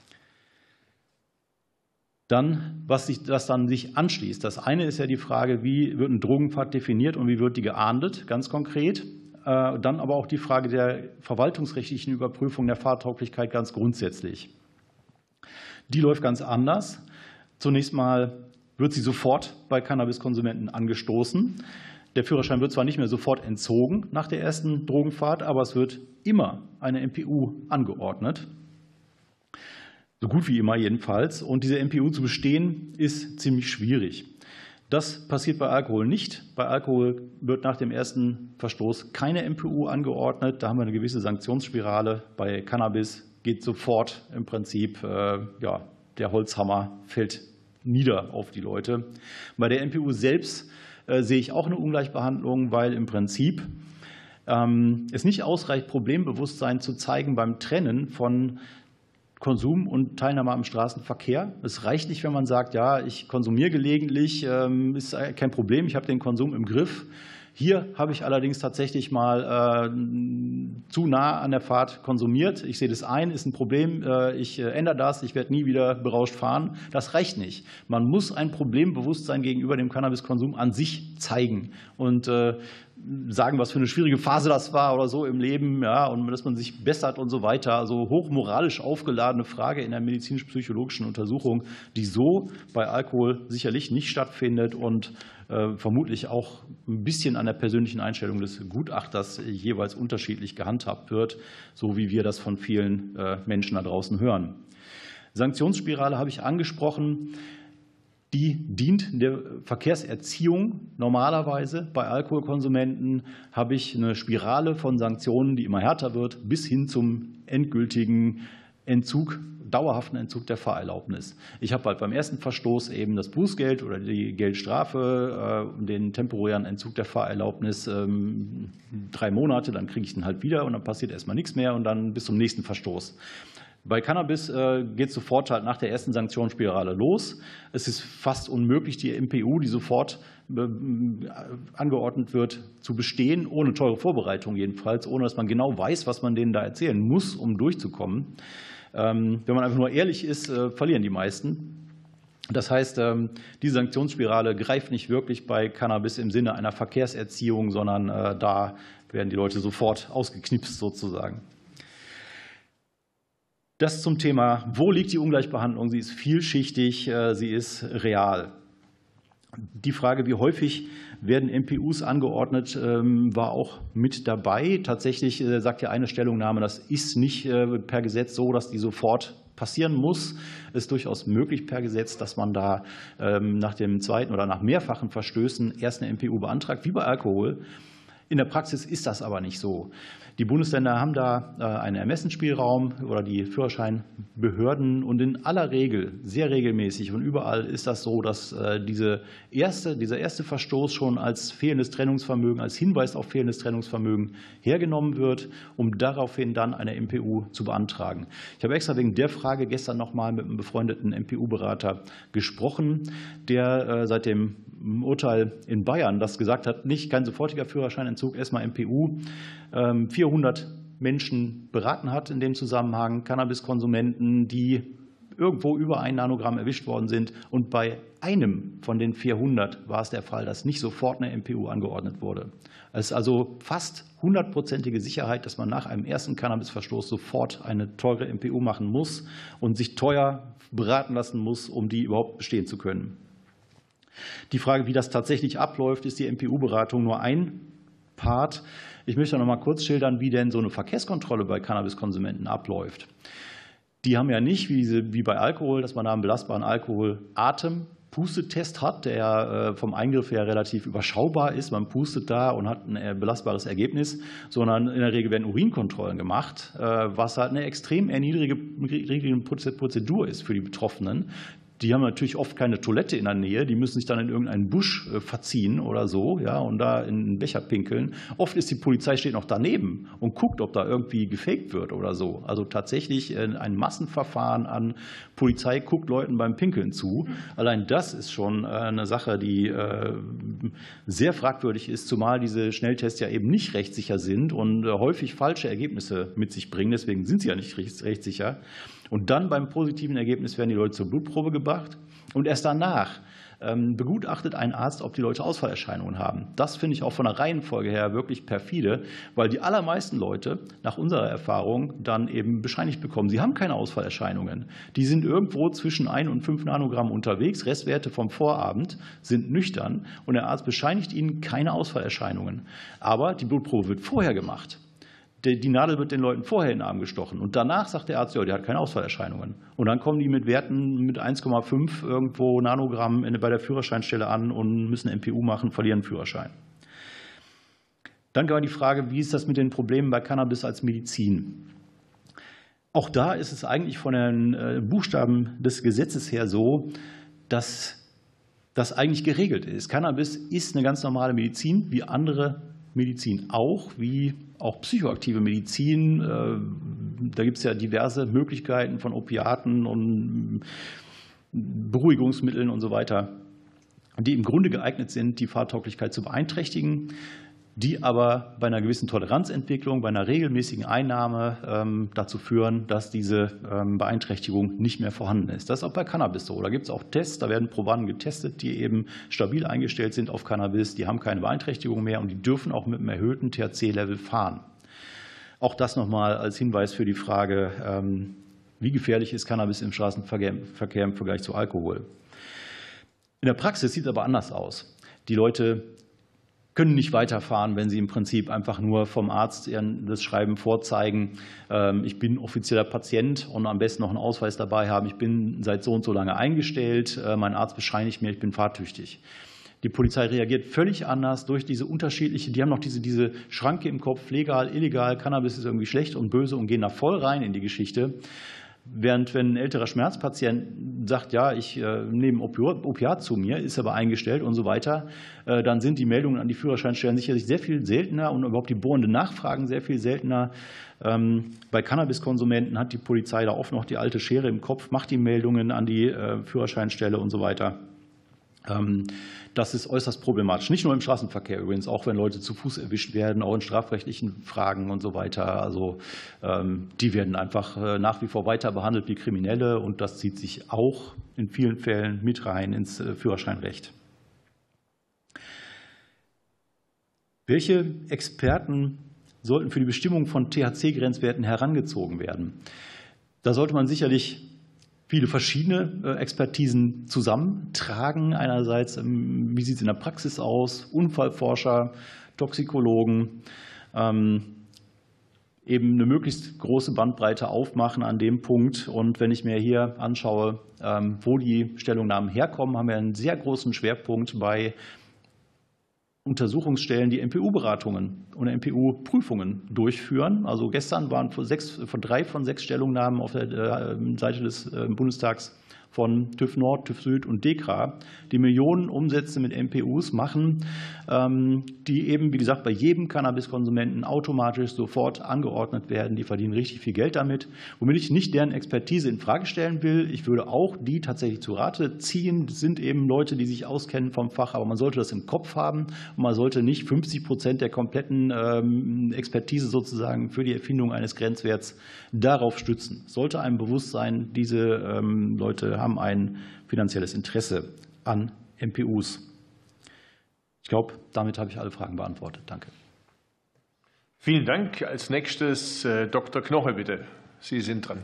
Dann, was sich das dann sich anschließt. Das eine ist ja die Frage, wie wird eine Drogenfahrt definiert und wie wird die geahndet, ganz konkret. Äh, dann aber auch die Frage der verwaltungsrechtlichen Überprüfung der Fahrtauglichkeit ganz grundsätzlich. Die läuft ganz anders. Zunächst mal wird sie sofort bei Cannabiskonsumenten angestoßen. Der Führerschein wird zwar nicht mehr sofort entzogen nach der ersten Drogenfahrt, aber es wird immer eine M P U angeordnet. So gut wie immer jedenfalls. Und diese M P U zu bestehen, ist ziemlich schwierig. Das passiert bei Alkohol nicht. Bei Alkohol wird nach dem ersten Verstoß keine M P U angeordnet. Da haben wir eine gewisse Sanktionsspirale. Bei Cannabis geht sofort im Prinzip äh, ja, der Holzhammer fällt nieder auf die Leute. Bei der M P U selbst äh, sehe ich auch eine Ungleichbehandlung, weil im Prinzip ähm, es nicht ausreicht, Problembewusstsein zu zeigen beim Trennen von Konsum und Teilnahme am Straßenverkehr. Es reicht nicht, wenn man sagt, ja, ich konsumiere gelegentlich, ähm, ist kein Problem, ich habe den Konsum im Griff. Hier habe ich allerdings tatsächlich mal äh, zu nah an der Fahrt konsumiert. Ich sehe das ein, ist ein Problem. Äh, ich äh, ändere das, ich werde nie wieder berauscht fahren. Das reicht nicht. Man muss ein Problembewusstsein gegenüber dem Cannabiskonsum an sich zeigen. Und äh, sagen, was für eine schwierige Phase das war oder so im Leben, ja, und dass man sich bessert und so weiter. Also hochmoralisch aufgeladene Frage in der medizinisch-psychologischen Untersuchung, die so bei Alkohol sicherlich nicht stattfindet und äh, vermutlich auch ein bisschen an der persönlichen Einstellung des Gutachters jeweils unterschiedlich gehandhabt wird, so wie wir das von vielen äh, Menschen da draußen hören. Sanktionsspirale habe ich angesprochen. Die dient der Verkehrserziehung. Normalerweise bei Alkoholkonsumenten habe ich eine Spirale von Sanktionen, die immer härter wird, bis hin zum endgültigen Entzug, dauerhaften Entzug der Fahrerlaubnis. Ich habe halt beim ersten Verstoß eben das Bußgeld oder die Geldstrafe, den temporären Entzug der Fahrerlaubnis, drei Monate, dann kriege ich den halt wieder und dann passiert erstmal nichts mehr und dann bis zum nächsten Verstoß. Bei Cannabis äh, geht es sofort halt nach der ersten Sanktionsspirale los. Es ist fast unmöglich, die M P U, die sofort äh, angeordnet wird, zu bestehen, ohne teure Vorbereitung jedenfalls, ohne dass man genau weiß, was man denen da erzählen muss, um durchzukommen. Ähm, wenn man einfach nur ehrlich ist, äh, verlieren die meisten. Das heißt, ähm, diese Sanktionsspirale greift nicht wirklich bei Cannabis im Sinne einer Verkehrserziehung, sondern äh, da werden die Leute sofort ausgeknipst sozusagen. Das zum Thema, wo liegt die Ungleichbehandlung? Sie ist vielschichtig, sie ist real. Die Frage, wie häufig werden M P Us angeordnet, war auch mit dabei. Tatsächlich sagt ja eine Stellungnahme, das ist nicht per Gesetz so, dass die sofort passieren muss. Es ist durchaus möglich per Gesetz, dass man da nach dem zweiten oder nach mehrfachen Verstößen erst eine M P U beantragt, wie bei Alkohol. In der Praxis ist das aber nicht so. Die Bundesländer haben da einen Ermessensspielraum oder die Führerscheinbehörden und in aller Regel, sehr regelmäßig und überall ist das so, dass diese erste, dieser erste Verstoß schon als fehlendes Trennungsvermögen, als Hinweis auf fehlendes Trennungsvermögen hergenommen wird, um daraufhin dann eine M P U zu beantragen. Ich habe extra wegen der Frage gestern noch mal mit einem befreundeten M P U-Berater gesprochen, der seit dem Urteil in Bayern, das gesagt hat, nicht kein sofortiger Führerscheinentzug, erstmal M P U, vierhundert Menschen beraten hat in dem Zusammenhang, Cannabiskonsumenten, die irgendwo über ein Nanogramm erwischt worden sind. Und bei einem von den vierhundert war es der Fall, dass nicht sofort eine M P U angeordnet wurde. Es ist also fast hundertprozentige Sicherheit, dass man nach einem ersten Cannabisverstoß sofort eine teure M P U machen muss und sich teuer beraten lassen muss, um die überhaupt bestehen zu können. Die Frage, wie das tatsächlich abläuft, ist die M P U-Beratung nur ein Part. Ich möchte noch mal kurz schildern, wie denn so eine Verkehrskontrolle bei Cannabiskonsumenten abläuft. Die haben ja nicht, wie, diese, wie bei Alkohol, dass man da einen belastbaren Alkohol-Atem-Pustetest hat, der vom Eingriff her relativ überschaubar ist. Man pustet da und hat ein belastbares Ergebnis, sondern in der Regel werden Urinkontrollen gemacht, was halt eine extrem erniedrigende Prozedur ist für die Betroffenen. Die haben natürlich oft keine Toilette in der Nähe, die müssen sich dann in irgendeinen Busch verziehen oder so, ja, und da in einen Becher pinkeln. Oft ist die Polizei steht noch daneben und guckt, ob da irgendwie gefaked wird oder so. Also tatsächlich ein Massenverfahren an Polizei guckt Leuten beim Pinkeln zu. Allein das ist schon eine Sache, die sehr fragwürdig ist, zumal diese Schnelltests ja eben nicht rechtssicher sind und häufig falsche Ergebnisse mit sich bringen. Deswegen sind sie ja nicht rechtssicher. Und dann beim positiven Ergebnis werden die Leute zur Blutprobe gebracht und erst danach begutachtet ein Arzt, ob die Leute Ausfallerscheinungen haben. Das finde ich auch von der Reihenfolge her wirklich perfide, weil die allermeisten Leute nach unserer Erfahrung dann eben bescheinigt bekommen, sie haben keine Ausfallerscheinungen. Die sind irgendwo zwischen ein und fünf Nanogramm unterwegs, Restwerte vom Vorabend sind nüchtern und der Arzt bescheinigt ihnen keine Ausfallerscheinungen. Aber die Blutprobe wird vorher gemacht. Die Nadel wird den Leuten vorher in den Arm gestochen. Und danach sagt der Arzt, ja, der hat keine Ausfallerscheinungen. Und dann kommen die mit Werten mit eins Komma fünf irgendwo Nanogramm bei der Führerscheinstelle an und müssen M P U machen, verlieren Führerschein. Dann war die Frage, wie ist das mit den Problemen bei Cannabis als Medizin? Auch da ist es eigentlich von den Buchstaben des Gesetzes her so, dass das eigentlich geregelt ist. Cannabis ist eine ganz normale Medizin, wie andere Medizin auch, wie auch psychoaktive Medizin. Da gibt es ja diverse Möglichkeiten von Opiaten und Beruhigungsmitteln und so weiter, die im Grunde geeignet sind, die Fahrtauglichkeit zu beeinträchtigen. die aber bei einer gewissen Toleranzentwicklung, bei einer regelmäßigen Einnahme ähm, dazu führen, dass diese ähm, Beeinträchtigung nicht mehr vorhanden ist. Das ist auch bei Cannabis so. Da gibt es auch Tests, da werden Probanden getestet, die eben stabil eingestellt sind auf Cannabis, die haben keine Beeinträchtigung mehr und die dürfen auch mit einem erhöhten T H C-Level fahren. Auch das nochmal als Hinweis für die Frage, ähm, wie gefährlich ist Cannabis im Straßenverkehr im Vergleich zu Alkohol. In der Praxis sieht es aber anders aus. Die Leute können nicht weiterfahren, wenn sie im Prinzip einfach nur vom Arzt das Schreiben vorzeigen, ich bin offizieller Patient und am besten noch einen Ausweis dabei haben, ich bin seit so und so lange eingestellt, mein Arzt bescheinigt mir, ich bin fahrtüchtig. Die Polizei reagiert völlig anders durch diese unterschiedliche, die haben noch diese, diese Schranke im Kopf, legal, illegal, Cannabis ist irgendwie schlecht und böse und gehen da voll rein in die Geschichte. Während wenn ein älterer Schmerzpatient sagt, ja, ich äh, nehme Opiat zu mir, ist aber eingestellt und so weiter, äh, dann sind die Meldungen an die Führerscheinstellen sicherlich sehr viel seltener und überhaupt die bohrende Nachfragen sehr viel seltener. Ähm, bei Cannabiskonsumenten hat die Polizei da oft noch die alte Schere im Kopf, macht die Meldungen an die äh, Führerscheinstelle und so weiter. Ähm, das ist äußerst problematisch. Nicht nur im Straßenverkehr übrigens, auch wenn Leute zu Fuß erwischt werden, auch in strafrechtlichen Fragen und so weiter. Also ähm, die werden einfach äh, nach wie vor weiter behandelt wie Kriminelle und das zieht sich auch in vielen Fällen mit rein ins äh, Führerscheinrecht. Welche Experten sollten für die Bestimmung von T H C-Grenzwerten herangezogen werden? Da sollte man sicherlich viele verschiedene Expertisen zusammentragen. Einerseits, wie sieht es in der Praxis aus, Unfallforscher, Toxikologen, ähm, eben eine möglichst große Bandbreite aufmachen an dem Punkt. Und wenn ich mir hier anschaue, ähm, wo die Stellungnahmen herkommen, haben wir einen sehr großen Schwerpunkt bei Untersuchungsstellen, die M P U-Beratungen und M P U-Prüfungen durchführen. Also gestern waren von, sechs, von drei von sechs Stellungnahmen auf der Seite des Bundestags von TÜV Nord, TÜV Süd und DEKRA, die Millionen Umsätze mit M P Us machen, die eben, wie gesagt, bei jedem Cannabiskonsumenten automatisch sofort angeordnet werden. Die verdienen richtig viel Geld damit. Womit ich nicht deren Expertise in Frage stellen will, ich würde auch die tatsächlich zu Rate ziehen. Das sind eben Leute, die sich auskennen vom Fach, aber man sollte das im Kopf haben und man sollte nicht fünfzig Prozent der kompletten Expertise sozusagen für die Erfindung eines Grenzwerts darauf stützen. Sollte einem bewusst sein, diese Leute haben ein finanzielles Interesse an M P Us. Ich glaube, damit habe ich alle Fragen beantwortet. Danke. Vielen Dank. Als nächstes äh, Doktor Knoche, bitte. Sie sind dran.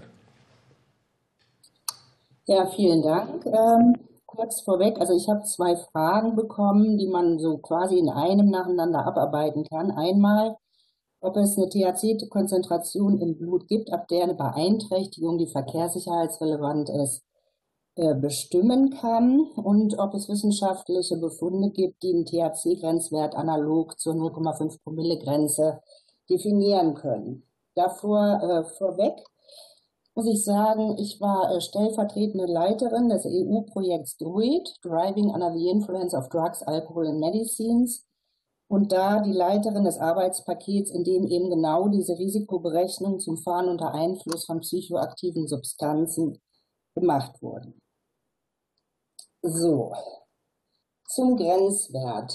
Ja, vielen Dank. Ähm, kurz vorweg, also ich habe zwei Fragen bekommen, die man so quasi in einem nacheinander abarbeiten kann. Einmal, ob es eine T H C-Konzentration im Blut gibt, ab der eine Beeinträchtigung, die verkehrssicherheitsrelevant ist, bestimmen kann und ob es wissenschaftliche Befunde gibt, die einen T H C-Grenzwert analog zur null Komma fünf Promille-Grenze definieren können. Davor äh, vorweg muss ich sagen, ich war äh, stellvertretende Leiterin des E U-Projekts DRUID, Driving Under the Influence of Drugs, Alcohol and Medicines, und da die Leiterin des Arbeitspakets, in dem eben genau diese Risikoberechnung zum Fahren unter Einfluss von psychoaktiven Substanzen gemacht wurden. So, zum Grenzwert.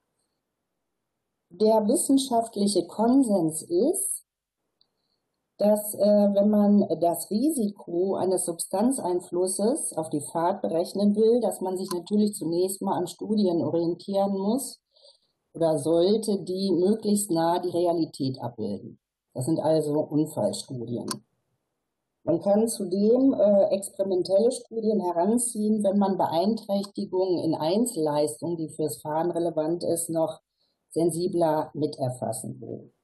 Der wissenschaftliche Konsens ist, dass äh, wenn man das Risiko eines Substanzeinflusses auf die Fahrt berechnen will, dass man sich natürlich zunächst mal an Studien orientieren muss oder sollte, die möglichst nah die Realität abbilden. Das sind also Unfallstudien. Man kann zudem äh, experimentelle Studien heranziehen, wenn man Beeinträchtigungen in Einzelleistungen, die fürs Fahren relevant ist, noch sensibler miterfassen will.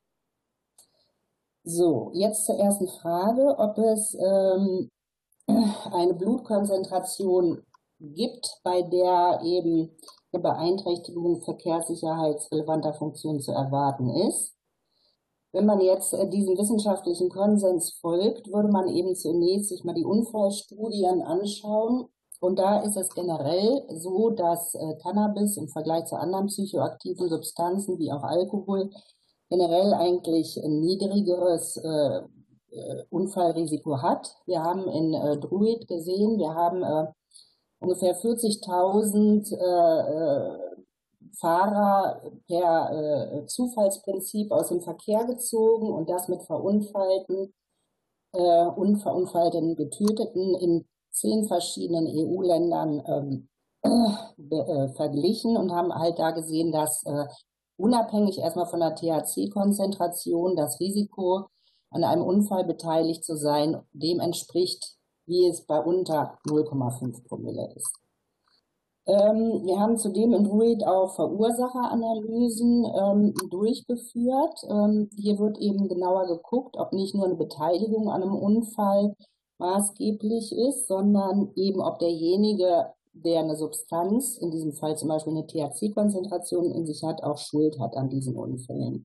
So, jetzt zur ersten Frage, ob es ähm, eine Blutkonzentration gibt, bei der eben eine Beeinträchtigung verkehrssicherheitsrelevanter Funktionen zu erwarten ist. Wenn man jetzt diesem wissenschaftlichen Konsens folgt, würde man eben zunächst sich mal die Unfallstudien anschauen. Und da ist es generell so, dass Cannabis im Vergleich zu anderen psychoaktiven Substanzen wie auch Alkohol generell eigentlich ein niedrigeres äh, Unfallrisiko hat. Wir haben in äh, DRUID gesehen, wir haben äh, ungefähr vierzigtausend äh, Fahrer per äh, Zufallsprinzip aus dem Verkehr gezogen und das mit Verunfallten, äh, unverunfallten Getöteten in zehn verschiedenen E U-Ländern ähm, äh, verglichen und haben halt da gesehen, dass äh, unabhängig erstmal von der T H C-Konzentration das Risiko, an einem Unfall beteiligt zu sein, dem entspricht, wie es bei unter null Komma fünf Promille ist. Ähm, wir haben zudem in Druid auch Verursacheranalysen ähm, durchgeführt. Ähm, hier wird eben genauer geguckt, ob nicht nur eine Beteiligung an einem Unfall maßgeblich ist, sondern eben ob derjenige, der eine Substanz, in diesem Fall zum Beispiel eine T H C-Konzentration in sich hat, auch Schuld hat an diesen Unfällen.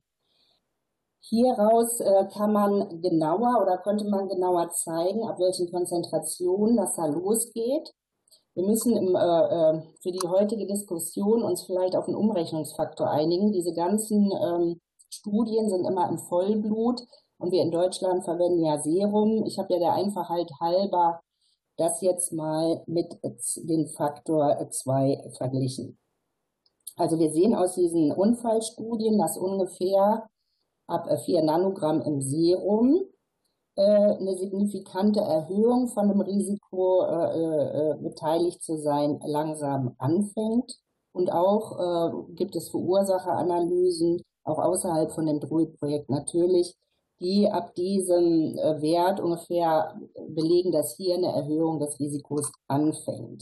Hieraus äh, kann man genauer oder konnte man genauer zeigen, ab welchen Konzentrationen das da losgeht. Wir müssen im, äh, für die heutige Diskussion uns vielleicht auf einen Umrechnungsfaktor einigen. Diese ganzen ähm, Studien sind immer im Vollblut und wir in Deutschland verwenden ja Serum. Ich habe ja der Einfachheit halber das jetzt mal mit dem Faktor zwei verglichen. Also wir sehen aus diesen Unfallstudien, dass ungefähr ab vier Nanogramm im Serum äh, eine signifikante Erhöhung von dem Risiko, äh, äh, beteiligt zu sein, langsam anfängt. Und auch äh, gibt es Verursacheranalysen, auch außerhalb von dem Druid-Projekt natürlich, die ab diesem äh, Wert ungefähr belegen, dass hier eine Erhöhung des Risikos anfängt.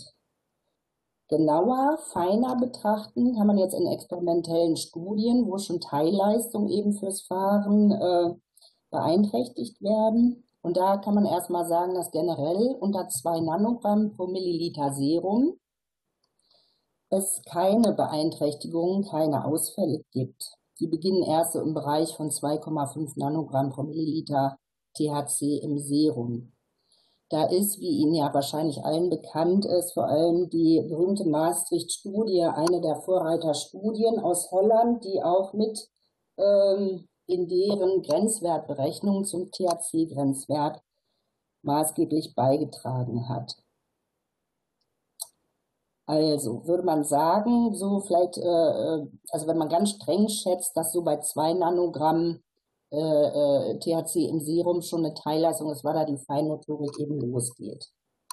Genauer, feiner betrachten kann man jetzt in experimentellen Studien, wo schon Teilleistungen eben fürs Fahren äh, beeinträchtigt werden. Und da kann man erstmal sagen, dass generell unter zwei Nanogramm pro Milliliter Serum es keine Beeinträchtigungen, keine Ausfälle gibt. Die beginnen erst so im Bereich von zwei Komma fünf Nanogramm pro Milliliter T H C im Serum. Da ist, wie Ihnen ja wahrscheinlich allen bekannt ist, vor allem die berühmte Maastricht-Studie, eine der Vorreiterstudien aus Holland, die auch mit ähm, in deren Grenzwertberechnung zum T H C-Grenzwert maßgeblich beigetragen hat. Also würde man sagen, so vielleicht, äh, also wenn man ganz streng schätzt, dass so bei zwei Nanogramm äh, T H C im Serum schon eine Teilleistung ist, weil da die Feinmotorik eben losgeht.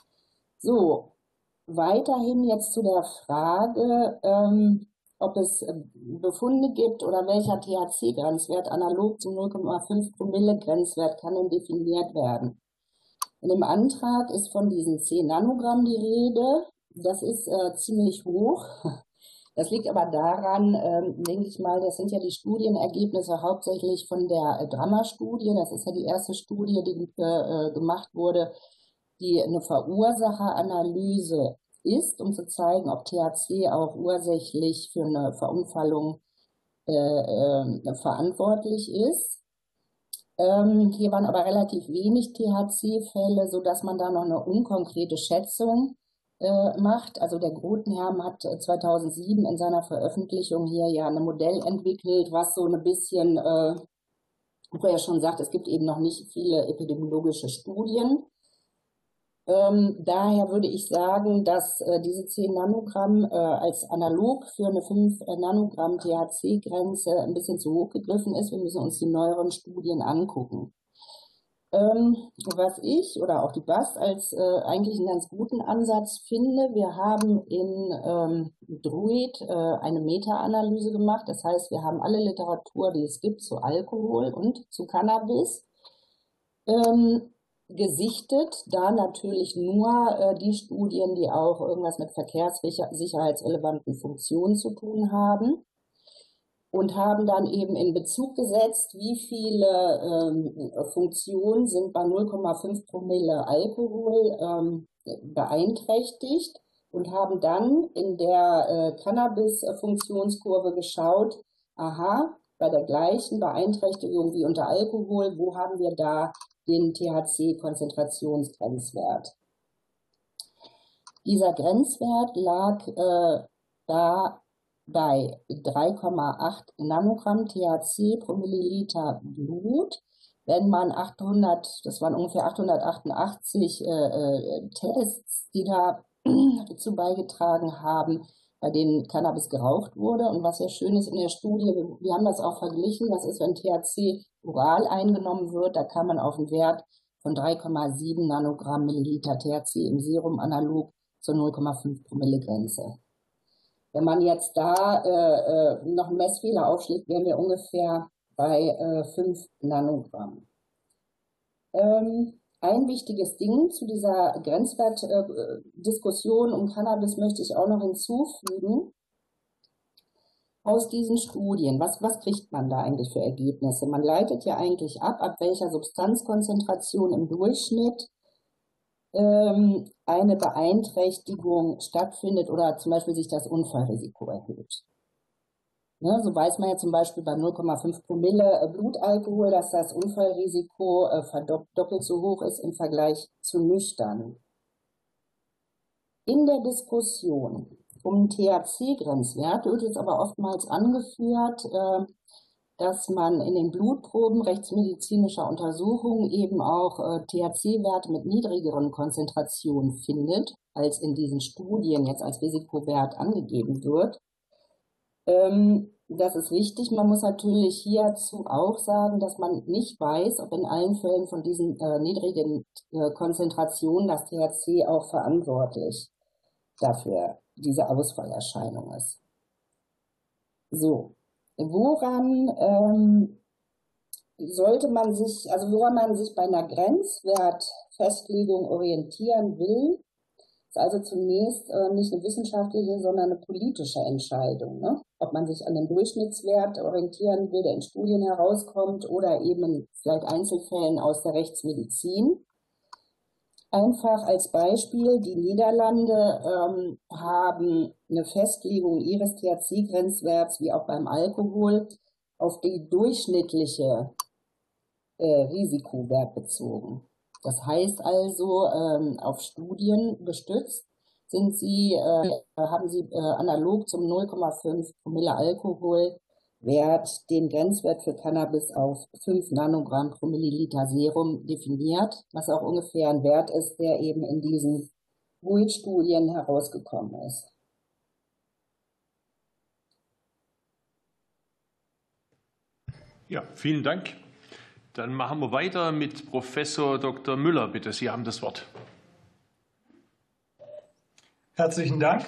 So, weiterhin jetzt zu der Frage, ähm, ob es Befunde gibt oder welcher T H C-Grenzwert analog zum null Komma fünf Promille Grenzwert kann denn definiert werden. In dem Antrag ist von diesen zehn Nanogramm die Rede. Das ist äh, ziemlich hoch. Das liegt aber daran, ähm, denke ich mal, das sind ja die Studienergebnisse hauptsächlich von der äh, Drama-Studie. Das ist ja die erste Studie, die äh, gemacht wurde, die eine Verursacheranalyse ist, um zu zeigen, ob T H C auch ursächlich für eine Verunfallung äh, äh, verantwortlich ist. Ähm, hier waren aber relativ wenig T H C-Fälle, sodass man da noch eine unkonkrete Schätzung macht. Also der Grotenherm hat zweitausendsieben in seiner Veröffentlichung hier ja ein Modell entwickelt, was so ein bisschen, äh, wo er schon sagt, es gibt eben noch nicht viele epidemiologische Studien. Ähm, daher würde ich sagen, dass äh, diese zehn Nanogramm äh, als analog für eine fünf Nanogramm T H C-Grenze ein bisschen zu hoch gegriffen ist. Wir müssen uns die neueren Studien angucken. Ähm, was ich oder auch die B A S als äh, eigentlich einen ganz guten Ansatz finde, wir haben in ähm, Druid äh, eine Meta-Analyse gemacht. Das heißt, wir haben alle Literatur, die es gibt, zu Alkohol und zu Cannabis ähm, gesichtet. Da natürlich nur äh, die Studien, die auch irgendwas mit verkehrssicherheitsrelevanten Funktionen zu tun haben. Und haben dann eben in Bezug gesetzt, wie viele ähm, Funktionen sind bei null Komma fünf Promille Alkohol ähm, beeinträchtigt und haben dann in der äh, Cannabis-Funktionskurve geschaut, aha, bei der gleichen Beeinträchtigung wie unter Alkohol, wo haben wir da den T H C-Konzentrationsgrenzwert? Dieser Grenzwert lag äh, da bei drei Komma acht Nanogramm T H C pro Milliliter Blut. Wenn man achthundert, das waren ungefähr achthundertachtundachtzig äh, äh, Tests, die da dazu beigetragen haben, bei denen Cannabis geraucht wurde. Und was ja schön ist in der Studie, wir, wir haben das auch verglichen, was ist, wenn T H C oral eingenommen wird, da kam man auf einen Wert von drei Komma sieben Nanogramm Milliliter T H C im Serum analog zur null Komma fünf Promille Grenze. Wenn man jetzt da äh, noch einen Messfehler aufschlägt, wären wir ungefähr bei äh, fünf Nanogramm. Ähm, ein wichtiges Ding zu dieser Grenzwertdiskussion äh, um Cannabis möchte ich auch noch hinzufügen. Aus diesen Studien, was, was kriegt man da eigentlich für Ergebnisse? Man leitet ja eigentlich ab, ab welcher Substanzkonzentration im Durchschnitt ähm, eine Beeinträchtigung stattfindet oder zum Beispiel sich das Unfallrisiko erhöht. Ne, so weiß man ja zum Beispiel bei null Komma fünf Promille Blutalkohol, dass das Unfallrisiko äh, verdoppelt so hoch ist im Vergleich zu nüchtern. In der Diskussion um T H C-Grenzwert wird jetzt aber oftmals angeführt, äh, dass man in den Blutproben rechtsmedizinischer Untersuchungen eben auch äh, T H C-Werte mit niedrigeren Konzentrationen findet, als in diesen Studien jetzt als Risikowert angegeben wird. Ähm, das ist richtig. Man muss natürlich hierzu auch sagen, dass man nicht weiß, ob in allen Fällen von diesen äh, niedrigen äh, Konzentrationen das T H C auch verantwortlich dafür diese Ausfallerscheinung ist. So, woran ähm, sollte man sich, also woran man sich bei einer Grenzwertfestlegung orientieren will, ist also zunächst äh, nicht eine wissenschaftliche, sondern eine politische Entscheidung, ne? Ob man sich an dem Durchschnittswert orientieren will, der in Studien herauskommt, oder eben in vielleicht Einzelfällen aus der Rechtsmedizin. Einfach als Beispiel, die Niederlande ähm, haben eine Festlegung ihres T H C-Grenzwerts, wie auch beim Alkohol, auf die durchschnittliche äh, Risikowert bezogen. Das heißt also, ähm, auf Studien gestützt sind sie, äh, haben sie äh, analog zum null Komma fünf Promille Alkoholwert den Grenzwert für Cannabis auf fünf Nanogramm pro Milliliter Serum definiert, was auch ungefähr ein Wert ist, der eben in diesen W H O I-Studien herausgekommen ist. Ja, vielen Dank. Dann machen wir weiter mit Professor Doktor Müller. Bitte, Sie haben das Wort. Herzlichen Dank.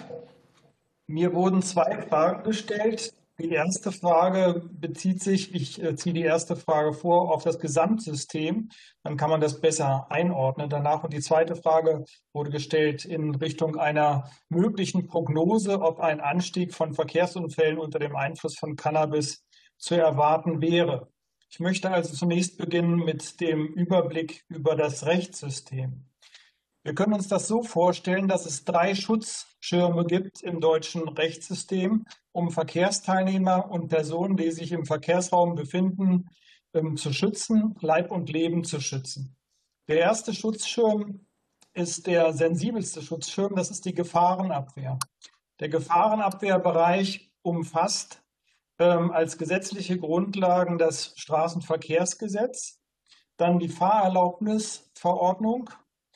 Mir wurden zwei Fragen gestellt. Die erste Frage bezieht sich, ich ziehe die erste Frage vor, auf das Gesamtsystem. Dann kann man das besser einordnen danach. Und die zweite Frage wurde gestellt in Richtung einer möglichen Prognose, ob ein Anstieg von Verkehrsunfällen unter dem Einfluss von Cannabis zu erwarten wäre. Ich möchte also zunächst beginnen mit dem Überblick über das Rechtssystem. Wir können uns das so vorstellen, dass es drei Schutzschirme gibt im deutschen Rechtssystem, um Verkehrsteilnehmer und Personen, die sich im Verkehrsraum befinden, zu schützen, Leib und Leben zu schützen. Der erste Schutzschirm ist der sensibelste Schutzschirm, das ist die Gefahrenabwehr. Der Gefahrenabwehrbereich umfasst ähm, als gesetzliche Grundlagen das Straßenverkehrsgesetz, dann die Fahrerlaubnisverordnung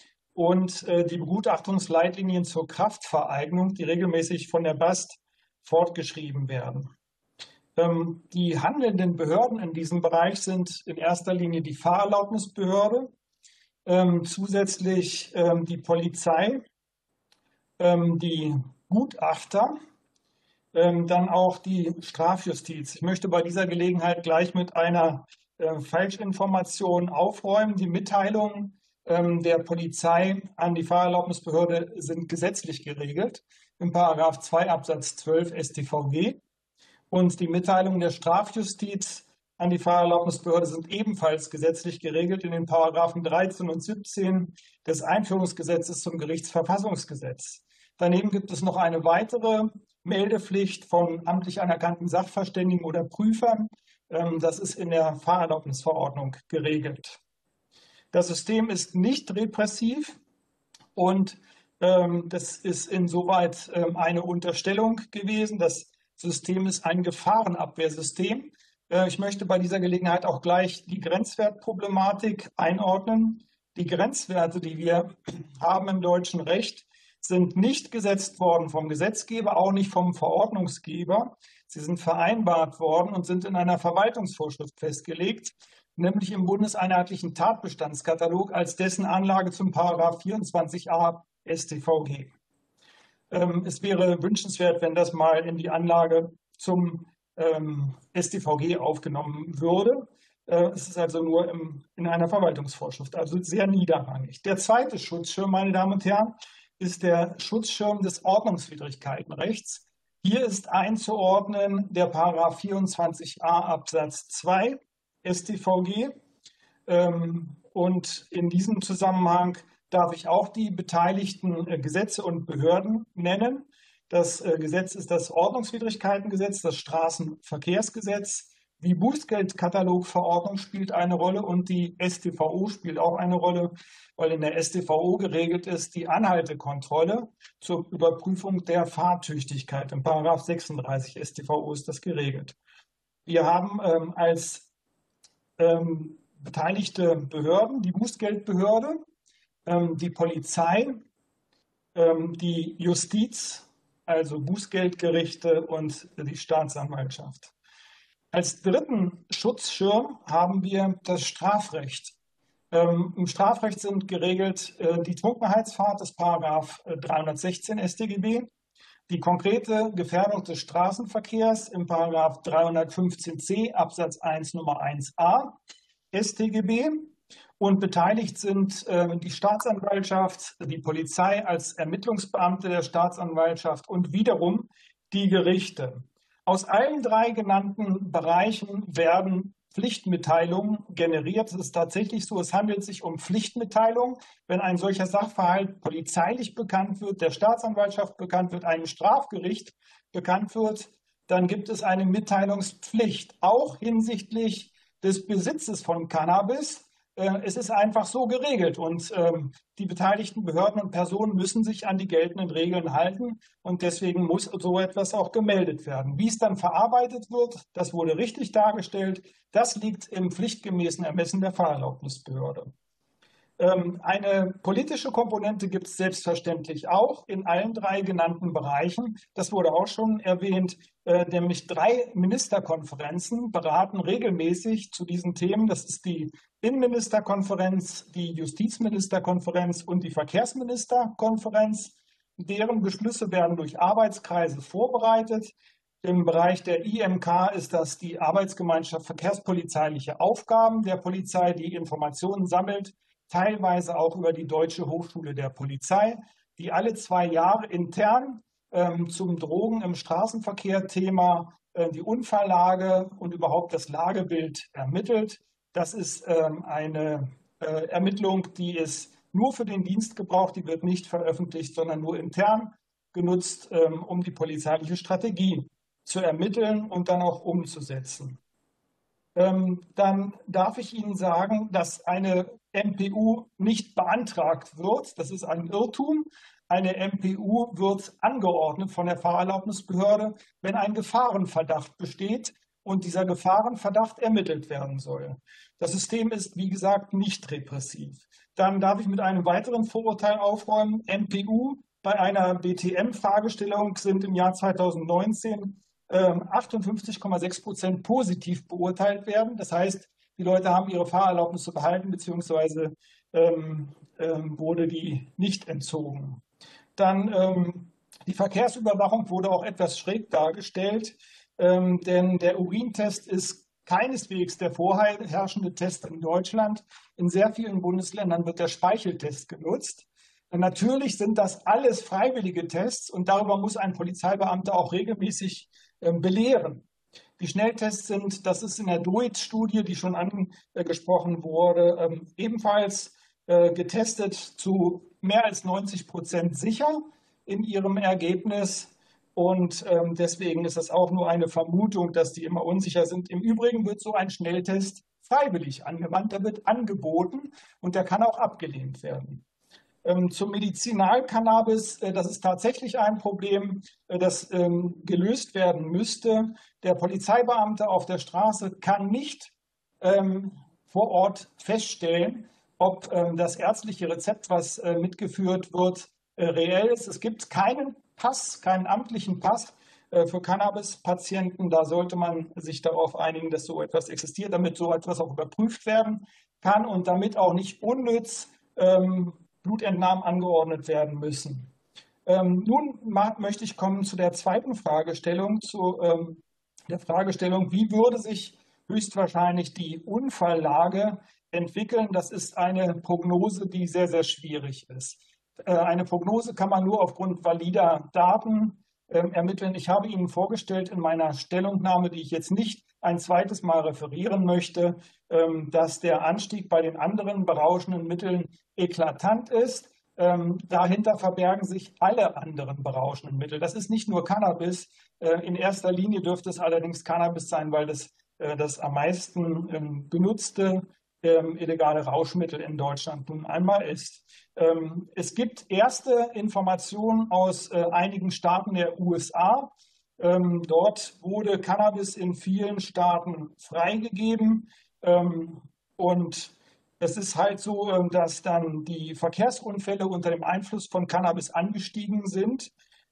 und äh, die Begutachtungsleitlinien zur Kraftvereignung, die regelmäßig von der B A S T fortgeschrieben werden. Ähm, die handelnden Behörden in diesem Bereich sind in erster Linie die Fahrerlaubnisbehörde, ähm, zusätzlich ähm, die Polizei, ähm, die Gutachter, ähm, dann auch die Strafjustiz. Ich möchte bei dieser Gelegenheit gleich mit einer äh, Falschinformation aufräumen. Die Mitteilungen ähm, der Polizei an die Fahrerlaubnisbehörde sind gesetzlich geregelt im Paragraph zwei Absatz zwölf S t V G. Und die Mitteilungen der Strafjustiz an die Fahrerlaubnisbehörde sind ebenfalls gesetzlich geregelt in den Paragraphen dreizehn und siebzehn des Einführungsgesetzes zum Gerichtsverfassungsgesetz. Daneben gibt es noch eine weitere Meldepflicht von amtlich anerkannten Sachverständigen oder Prüfern. Das ist in der Fahrerlaubnisverordnung geregelt. Das System ist nicht repressiv und das ist insoweit eine Unterstellung gewesen. Das System ist ein Gefahrenabwehrsystem. Ich möchte bei dieser Gelegenheit auch gleich die Grenzwertproblematik einordnen. Die Grenzwerte, die wir haben im deutschen Recht, sind nicht gesetzt worden vom Gesetzgeber, auch nicht vom Verordnungsgeber. Sie sind vereinbart worden und sind in einer Verwaltungsvorschrift festgelegt, nämlich im bundeseinheitlichen Tatbestandskatalog als dessen Anlage zum Paragraph vierundzwanzig a S t V G. Es wäre wünschenswert, wenn das mal in die Anlage zum S t V G aufgenommen würde. Es ist also nur im, in einer Verwaltungsvorschrift, also sehr niederrangig. Der zweite Schutzschirm, meine Damen und Herren, ist der Schutzschirm des Ordnungswidrigkeitenrechts. Hier ist einzuordnen der Paragraph vierundzwanzig a Absatz zwei S t V G. Und in diesem Zusammenhang darf ich auch die beteiligten Gesetze und Behörden nennen. Das Gesetz ist das Ordnungswidrigkeitengesetz, das Straßenverkehrsgesetz. Die Bußgeldkatalogverordnung spielt eine Rolle und die S t V O spielt auch eine Rolle, weil in der S t V O geregelt ist die Anhaltekontrolle zur Überprüfung der Fahrtüchtigkeit. Im Paragraph sechsunddreißig S t V O ist das geregelt. Wir haben ähm, als ähm, beteiligte Behörden die Bußgeldbehörde, ähm, die Polizei, ähm, die Justiz, also Bußgeldgerichte und die Staatsanwaltschaft. Als dritten Schutzschirm haben wir das Strafrecht. Ähm, Im Strafrecht sind geregelt äh, die Trunkenheitsfahrt des Paragraph dreihundertsechzehn S t G B, die konkrete Gefährdung des Straßenverkehrs im Paragraph dreihundertfünfzehn c Absatz eins Nummer eins a S t G B und beteiligt sind äh, die Staatsanwaltschaft, die Polizei als Ermittlungsbeamte der Staatsanwaltschaft und wiederum die Gerichte. Aus allen drei genannten Bereichen werden Pflichtmitteilungen generiert. Es ist tatsächlich so, es handelt sich um Pflichtmitteilungen. Wenn ein solcher Sachverhalt polizeilich bekannt wird, der Staatsanwaltschaft bekannt wird, einem Strafgericht bekannt wird, dann gibt es eine Mitteilungspflicht, auch hinsichtlich des Besitzes von Cannabis. Es ist einfach so geregelt und ähm, die beteiligten Behörden und Personen müssen sich an die geltenden Regeln halten und deswegen muss so etwas auch gemeldet werden. Wie es dann verarbeitet wird, das wurde richtig dargestellt, das liegt im pflichtgemäßen Ermessen der Fahrerlaubnisbehörde. Ähm, eine politische Komponente gibt es selbstverständlich auch in allen drei genannten Bereichen. Das wurde auch schon erwähnt, äh, nämlich drei Ministerkonferenzen beraten regelmäßig zu diesen Themen. Das ist die Innenministerkonferenz, die Justizministerkonferenz und die Verkehrsministerkonferenz. Deren Beschlüsse werden durch Arbeitskreise vorbereitet. Im Bereich der I M K ist das die Arbeitsgemeinschaft Verkehrspolizeiliche Aufgaben der Polizei, die Informationen sammelt, teilweise auch über die Deutsche Hochschule der Polizei, die alle zwei Jahre intern ähm, zum Drogen im Straßenverkehr-Thema äh, die Unfalllage und überhaupt das Lagebild ermittelt. Das ist ähm, eine äh, Ermittlung, die ist nur für den Dienst gebraucht, die wird nicht veröffentlicht, sondern nur intern genutzt, ähm, um die polizeiliche Strategie zu ermitteln und dann auch umzusetzen. Ähm, dann darf ich Ihnen sagen, dass eine M P U nicht beantragt wird. Das ist ein Irrtum. Eine M P U wird angeordnet von der Fahrerlaubnisbehörde, wenn ein Gefahrenverdacht besteht und dieser Gefahrenverdacht ermittelt werden soll. Das System ist, wie gesagt, nicht repressiv. Dann darf ich mit einem weiteren Vorurteil aufräumen. M P U bei einer B T M-Fragestellung sind im Jahr zweitausendneunzehn achtundfünfzig Komma sechs Prozent positiv beurteilt werden. Das heißt, die Leute haben ihre Fahrerlaubnisse behalten, beziehungsweise ähm, ähm, wurde die nicht entzogen. Dann ähm, die Verkehrsüberwachung wurde auch etwas schräg dargestellt, ähm, denn der Urintest ist keineswegs der vorherrschende Test in Deutschland. In sehr vielen Bundesländern wird der Speicheltest genutzt. Natürlich sind das alles freiwillige Tests und darüber muss ein Polizeibeamter auch regelmäßig ähm, belehren. Die Schnelltests sind, das ist in der D O I T-Studie, die schon angesprochen wurde, ähm, ebenfalls äh, getestet zu mehr als neunzig Prozent sicher in ihrem Ergebnis. Und ähm, deswegen ist es auch nur eine Vermutung, dass die immer unsicher sind. Im Übrigen wird so ein Schnelltest freiwillig angewandt, der wird angeboten und der kann auch abgelehnt werden. Ähm, zum Medizinalcannabis, äh, das ist tatsächlich ein Problem, äh, das ähm, gelöst werden müsste. Der Polizeibeamte auf der Straße kann nicht ähm, vor Ort feststellen, ob ähm, das ärztliche Rezept, was äh, mitgeführt wird, reell ist. Es gibt keinen Pass, keinen amtlichen Pass für Cannabis-Patienten. Da sollte man sich darauf einigen, dass so etwas existiert, damit so etwas auch überprüft werden kann und damit auch nicht unnütz ähm, Blutentnahmen angeordnet werden müssen. Ähm, nun möchte ich kommen zu der zweiten Fragestellung, zu ähm, der Fragestellung, wie würde sich höchstwahrscheinlich die Unfalllage entwickeln. Das ist eine Prognose, die sehr, sehr schwierig ist. Äh, eine Prognose kann man nur aufgrund valider Daten äh, ermitteln. Ich habe Ihnen vorgestellt in meiner Stellungnahme, die ich jetzt nicht ein zweites Mal referieren möchte, ähm, dass der Anstieg bei den anderen berauschenden Mitteln eklatant ist. Ähm, dahinter verbergen sich alle anderen berauschenden Mittel. Das ist nicht nur Cannabis. Äh, in erster Linie dürfte es allerdings Cannabis sein, weil das äh, das am meisten ähm, benutzte ähm, illegale Rauschmittel in Deutschland nun einmal ist. Ähm, es gibt erste Informationen aus äh, einigen Staaten der U S A. Ähm, dort wurde Cannabis in vielen Staaten freigegeben ähm, und es ist halt so, dass dann die Verkehrsunfälle unter dem Einfluss von Cannabis angestiegen sind.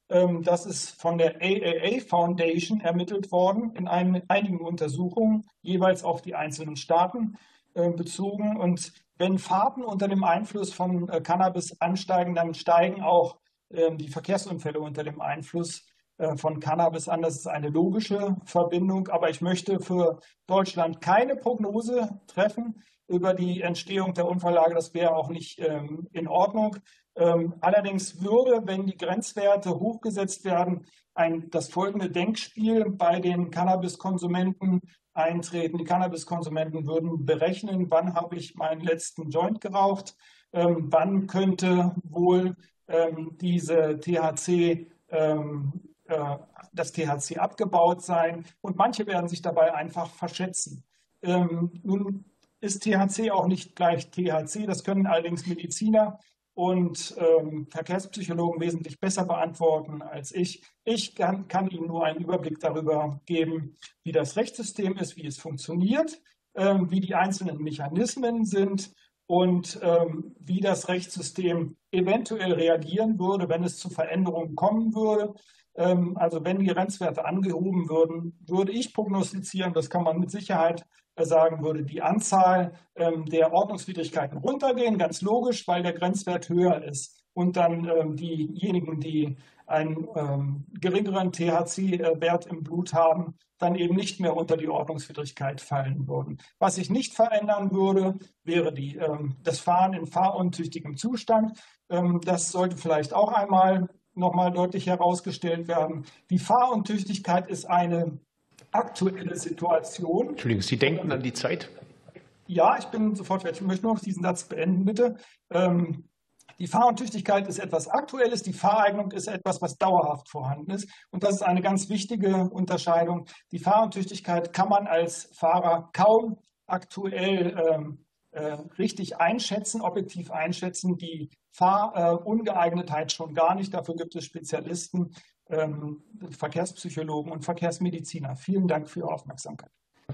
Das ist von der A A A Foundation ermittelt worden in einigen Untersuchungen, jeweils auf die einzelnen Staaten bezogen. Und wenn Fahrten unter dem Einfluss von Cannabis ansteigen, dann steigen auch die Verkehrsunfälle unter dem Einfluss von Cannabis an. Das ist eine logische Verbindung, aber ich möchte für Deutschland keine Prognose treffen über die Entstehung der Unfalllage. Das wäre auch nicht ähm, in Ordnung. Ähm, allerdings würde, wenn die Grenzwerte hochgesetzt werden, ein, das folgende Denkspiel bei den Cannabiskonsumenten eintreten. Die Cannabiskonsumenten würden berechnen, wann habe ich meinen letzten Joint geraucht, ähm, wann könnte wohl ähm, diese T H C, ähm, äh, das T H C abgebaut sein. Und manche werden sich dabei einfach verschätzen. Ähm, nun ist T H C auch nicht gleich T H C. Das können allerdings Mediziner und ähm, Verkehrspsychologen wesentlich besser beantworten als ich. Ich kann, kann Ihnen nur einen Überblick darüber geben, wie das Rechtssystem ist, wie es funktioniert, ähm, wie die einzelnen Mechanismen sind und ähm, wie das Rechtssystem eventuell reagieren würde, wenn es zu Veränderungen kommen würde. Ähm, also wenn die Grenzwerte angehoben würden, würde ich prognostizieren, das kann man mit Sicherheit sagen, würde die Anzahl ähm, der Ordnungswidrigkeiten runtergehen, ganz logisch, weil der Grenzwert höher ist. Und dann ähm, diejenigen, die einen ähm, geringeren T H C-Wert im Blut haben, dann eben nicht mehr unter die Ordnungswidrigkeit fallen würden. Was sich nicht verändern würde, wäre die, ähm, das Fahren in fahruntüchtigem Zustand. Ähm, das sollte vielleicht auch einmal nochmal deutlich herausgestellt werden. Die Fahruntüchtigkeit ist eine aktuelle Situation. Entschuldigung, Sie denken an die Zeit? Ja, ich bin sofort fertig. Ich möchte nur noch diesen Satz beenden, bitte. Ähm, die Fahruntüchtigkeit ist etwas Aktuelles, die Fahreignung ist etwas, was dauerhaft vorhanden ist. Und das ist eine ganz wichtige Unterscheidung. Die Fahruntüchtigkeit kann man als Fahrer kaum aktuell ähm, äh, richtig einschätzen, objektiv einschätzen. Die Fahrungeeignetheit schon gar nicht. Dafür gibt es Spezialisten, Ähm, Verkehrspsychologen und Verkehrsmediziner. Vielen Dank für Ihre Aufmerksamkeit.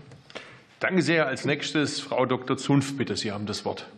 Danke sehr. Als nächstes Frau Doktor Zunft, bitte. Sie haben das Wort.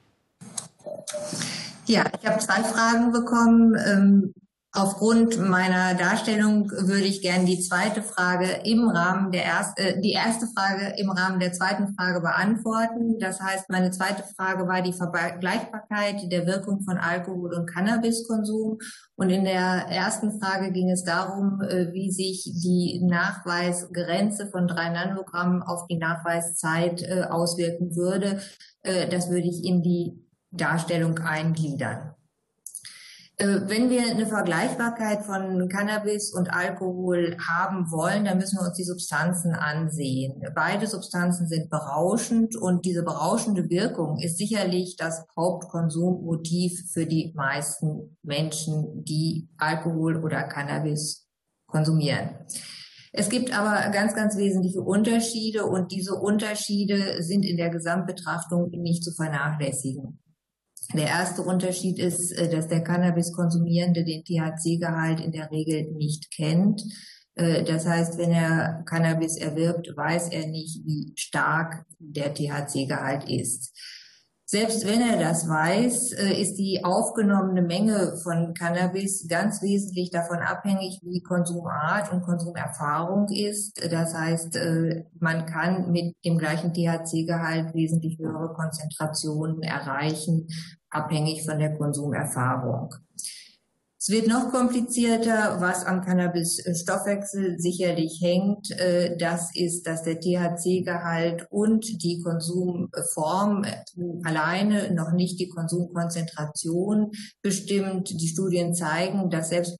Ja, ich habe zwei Fragen bekommen. Aufgrund meiner Darstellung würde ich gerne die zweite Frage im Rahmen der ersten, äh, die erste Frage im Rahmen der zweiten Frage beantworten. Das heißt, meine zweite Frage war die Vergleichbarkeit der Wirkung von Alkohol- und Cannabiskonsum. Und in der ersten Frage ging es darum, äh, wie sich die Nachweisgrenze von drei Nanogramm auf die Nachweiszeit äh, auswirken würde. Äh, das würde ich in die Darstellung eingliedern. Wenn wir eine Vergleichbarkeit von Cannabis und Alkohol haben wollen, dann müssen wir uns die Substanzen ansehen. Beide Substanzen sind berauschend und diese berauschende Wirkung ist sicherlich das Hauptkonsummotiv für die meisten Menschen, die Alkohol oder Cannabis konsumieren. Es gibt aber ganz, ganz wesentliche Unterschiede und diese Unterschiede sind in der Gesamtbetrachtung nicht zu vernachlässigen. Der erste Unterschied ist, dass der Cannabiskonsumierende den T H C-Gehalt in der Regel nicht kennt. Das heißt, wenn er Cannabis erwirbt, weiß er nicht, wie stark der T H C-Gehalt ist. Selbst wenn er das weiß, ist die aufgenommene Menge von Cannabis ganz wesentlich davon abhängig, wie Konsumart und Konsumerfahrung ist. Das heißt, man kann mit dem gleichen T H C-Gehalt wesentlich höhere Konzentrationen erreichen, abhängig von der Konsumerfahrung. Es wird noch komplizierter, was am Cannabis-Stoffwechsel sicherlich hängt. Das ist, dass der T H C-Gehalt und die Konsumform alleine noch nicht die Konsumkonzentration bestimmt. Die Studien zeigen, dass selbst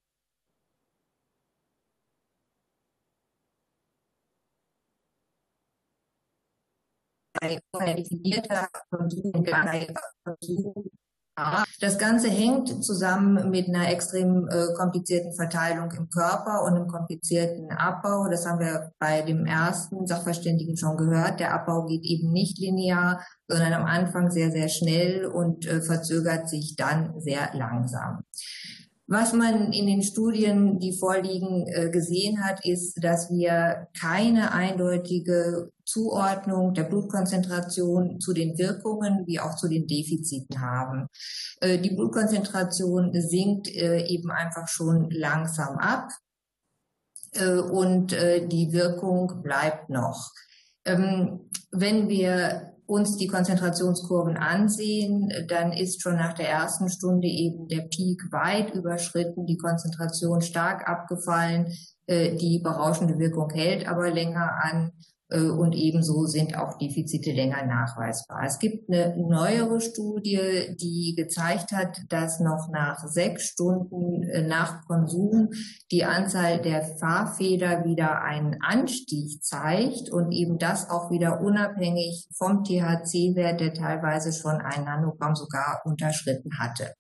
bei definierter Konsum, Konsum das Ganze hängt zusammen mit einer extrem äh, komplizierten Verteilung im Körper und einem komplizierten Abbau. Das haben wir bei dem ersten Sachverständigen schon gehört. Der Abbau geht eben nicht linear, sondern am Anfang sehr, sehr schnell und äh, verzögert sich dann sehr langsam. Was man in den Studien, die vorliegen, gesehen hat, ist, dass wir keine eindeutige Zuordnung der Blutkonzentration zu den Wirkungen wie auch zu den Defiziten haben. Die Blutkonzentration sinkt eben einfach schon langsam ab und die Wirkung bleibt noch. Wenn wir uns die Konzentrationskurven ansehen, dann ist schon nach der ersten Stunde eben der Peak weit überschritten, die Konzentration stark abgefallen, die berauschende Wirkung hält aber länger an und ebenso sind auch Defizite länger nachweisbar. Es gibt eine neuere Studie, die gezeigt hat, dass noch nach sechs Stunden nach Konsum die Anzahl der Fahrfeder wieder einen Anstieg zeigt und eben das auch wieder unabhängig vom T H C-Wert, der teilweise schon ein Nanogramm sogar unterschritten hatte.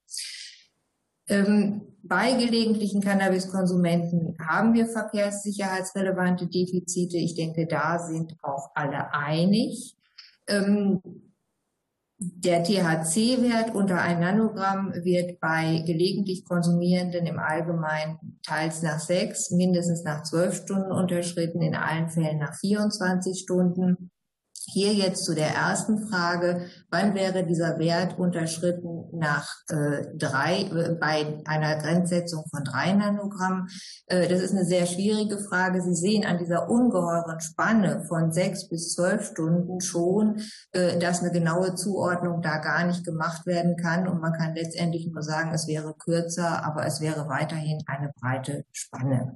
Ähm, bei gelegentlichen Cannabiskonsumenten haben wir verkehrssicherheitsrelevante Defizite. Ich denke, da sind auch alle einig. Ähm, der T H C-Wert unter ein Nanogramm wird bei gelegentlich Konsumierenden im Allgemeinen teils nach sechs, mindestens nach zwölf Stunden unterschritten, in allen Fällen nach vierundzwanzig Stunden. Hier jetzt zu der ersten Frage, wann wäre dieser Wert unterschritten nach äh, drei, äh, bei einer Grenzsetzung von drei Nanogramm? Äh, das ist eine sehr schwierige Frage. Sie sehen an dieser ungeheuren Spanne von sechs bis zwölf Stunden schon, äh, dass eine genaue Zuordnung da gar nicht gemacht werden kann. Und man kann letztendlich nur sagen, es wäre kürzer, aber es wäre weiterhin eine breite Spanne.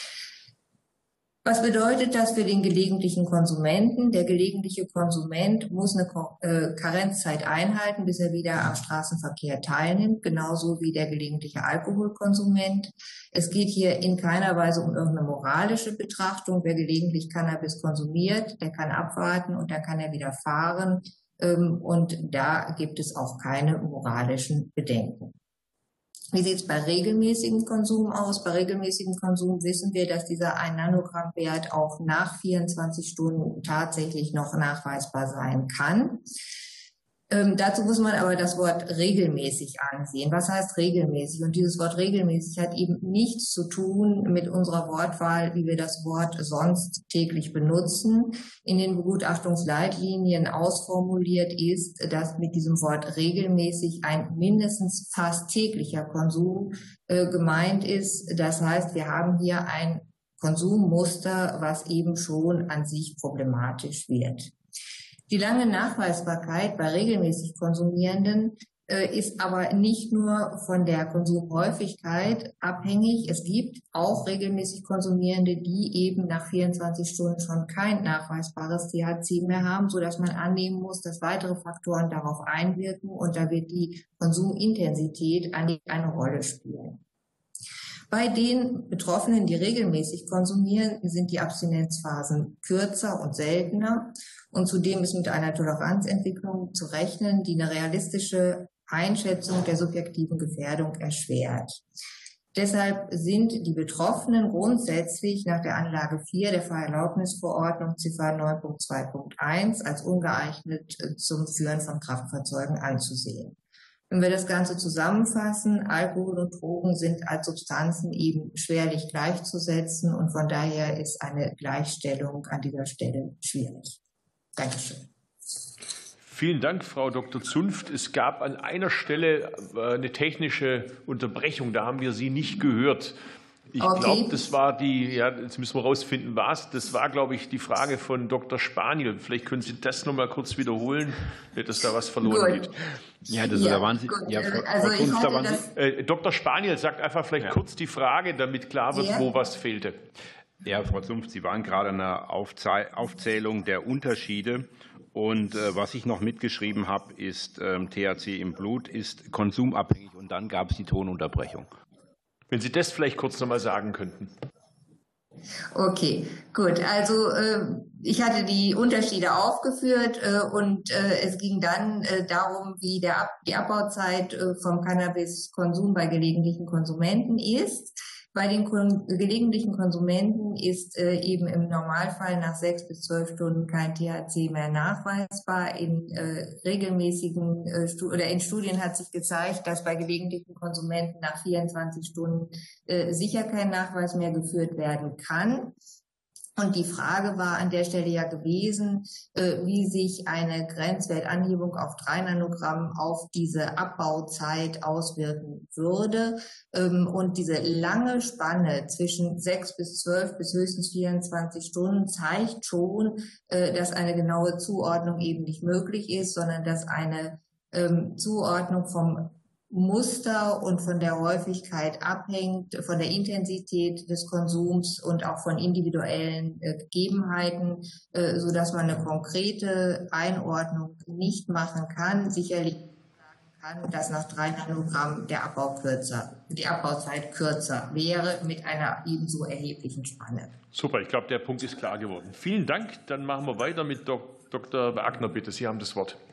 Was bedeutet das für den gelegentlichen Konsumenten? Der gelegentliche Konsument muss eine Karenzzeit einhalten, bis er wieder am Straßenverkehr teilnimmt, genauso wie der gelegentliche Alkoholkonsument. Es geht hier in keiner Weise um irgendeine moralische Betrachtung. Wer gelegentlich Cannabis konsumiert, der kann abwarten und dann kann er wieder fahren. Und da gibt es auch keine moralischen Bedenken. Wie sieht es bei regelmäßigem Konsum aus? Bei regelmäßigem Konsum wissen wir, dass dieser ein Nanogramm Wert auch nach vierundzwanzig Stunden tatsächlich noch nachweisbar sein kann. Ähm, dazu muss man aber das Wort regelmäßig ansehen. Was heißt regelmäßig? Und dieses Wort regelmäßig hat eben nichts zu tun mit unserer Wortwahl, wie wir das Wort sonst täglich benutzen. In den Begutachtungsleitlinien ausformuliert ist, dass mit diesem Wort regelmäßig ein mindestens fast täglicher Konsum äh, gemeint ist. Das heißt, wir haben hier ein Konsummuster, was eben schon an sich problematisch wird. Die lange Nachweisbarkeit bei regelmäßig Konsumierenden äh, ist aber nicht nur von der Konsumhäufigkeit abhängig. Es gibt auch regelmäßig Konsumierende, die eben nach vierundzwanzig Stunden schon kein nachweisbares T H C mehr haben, sodass man annehmen muss, dass weitere Faktoren darauf einwirken und da wird die Konsumintensität eine Rolle spielen. Bei den Betroffenen, die regelmäßig konsumieren, sind die Abstinenzphasen kürzer und seltener. Und zudem ist mit einer Toleranzentwicklung zu rechnen, die eine realistische Einschätzung der subjektiven Gefährdung erschwert. Deshalb sind die Betroffenen grundsätzlich nach der Anlage vier der Fahrerlaubnisverordnung Ziffer neun Punkt zwei Punkt eins als ungeeignet zum Führen von Kraftfahrzeugen anzusehen. Wenn wir das Ganze zusammenfassen, Alkohol und Drogen sind als Substanzen eben schwerlich gleichzusetzen und von daher ist eine Gleichstellung an dieser Stelle schwierig. Dankeschön. Vielen Dank, Frau Doktor Zunft. Es gab an einer Stelle eine technische Unterbrechung. Da haben wir Sie nicht gehört. Ich Okay. glaube, das war die, ja, jetzt müssen wir rausfinden, was. Das war, glaube ich, die Frage von Doktor Spaniel. Vielleicht können Sie das noch mal kurz wiederholen, nicht, dass da was verloren Gut. geht. Ja, das, Ja, da waren Sie. gut. Ja, Frau, Also Frau ich Kunz, da hatte waren das- Sie. Äh, Doktor Spaniel sagt einfach vielleicht Ja. kurz die Frage, damit klar wird, Ja. wo was fehlte. Ja, Frau Zunft, Sie waren gerade in der Aufzei- Aufzählung der Unterschiede. Und äh, was ich noch mitgeschrieben habe, ist, ähm, T H C im Blut ist konsumabhängig. Und dann gab es die Tonunterbrechung. Wenn Sie das vielleicht kurz noch mal sagen könnten. Okay, gut. Also äh, ich hatte die Unterschiede aufgeführt äh, und äh, es ging dann äh, darum, wie der Ab die Abbauzeit äh, vom Cannabiskonsum bei gelegentlichen Konsumenten ist. Bei den kon gelegentlichen Konsumenten ist äh, eben im Normalfall nach sechs bis zwölf Stunden kein T H C mehr nachweisbar. In äh, regelmäßigen äh, Stu oder in Studien hat sich gezeigt, dass bei gelegentlichen Konsumenten nach vierundzwanzig Stunden äh, sicher kein Nachweis mehr geführt werden kann. Und die Frage war an der Stelle ja gewesen, äh, wie sich eine Grenzwertanhebung auf drei Nanogramm auf diese Abbauzeit auswirken würde. Ähm, und diese lange Spanne zwischen sechs bis zwölf bis höchstens vierundzwanzig Stunden zeigt schon, äh, dass eine genaue Zuordnung eben nicht möglich ist, sondern dass eine ähm, Zuordnung vom Muster und von der Häufigkeit abhängt, von der Intensität des Konsums und auch von individuellen äh, Gegebenheiten, äh, so dass man eine konkrete Einordnung nicht machen kann. Sicherlich sagen kann, dass nach drei Nanogramm der Abbau kürzer, die Abbauzeit kürzer wäre mit einer ebenso erheblichen Spanne. Super, ich glaube, der Punkt ist klar geworden. Vielen Dank. Dann machen wir weiter mit Doktor Wagner, bitte. Sie haben das Wort.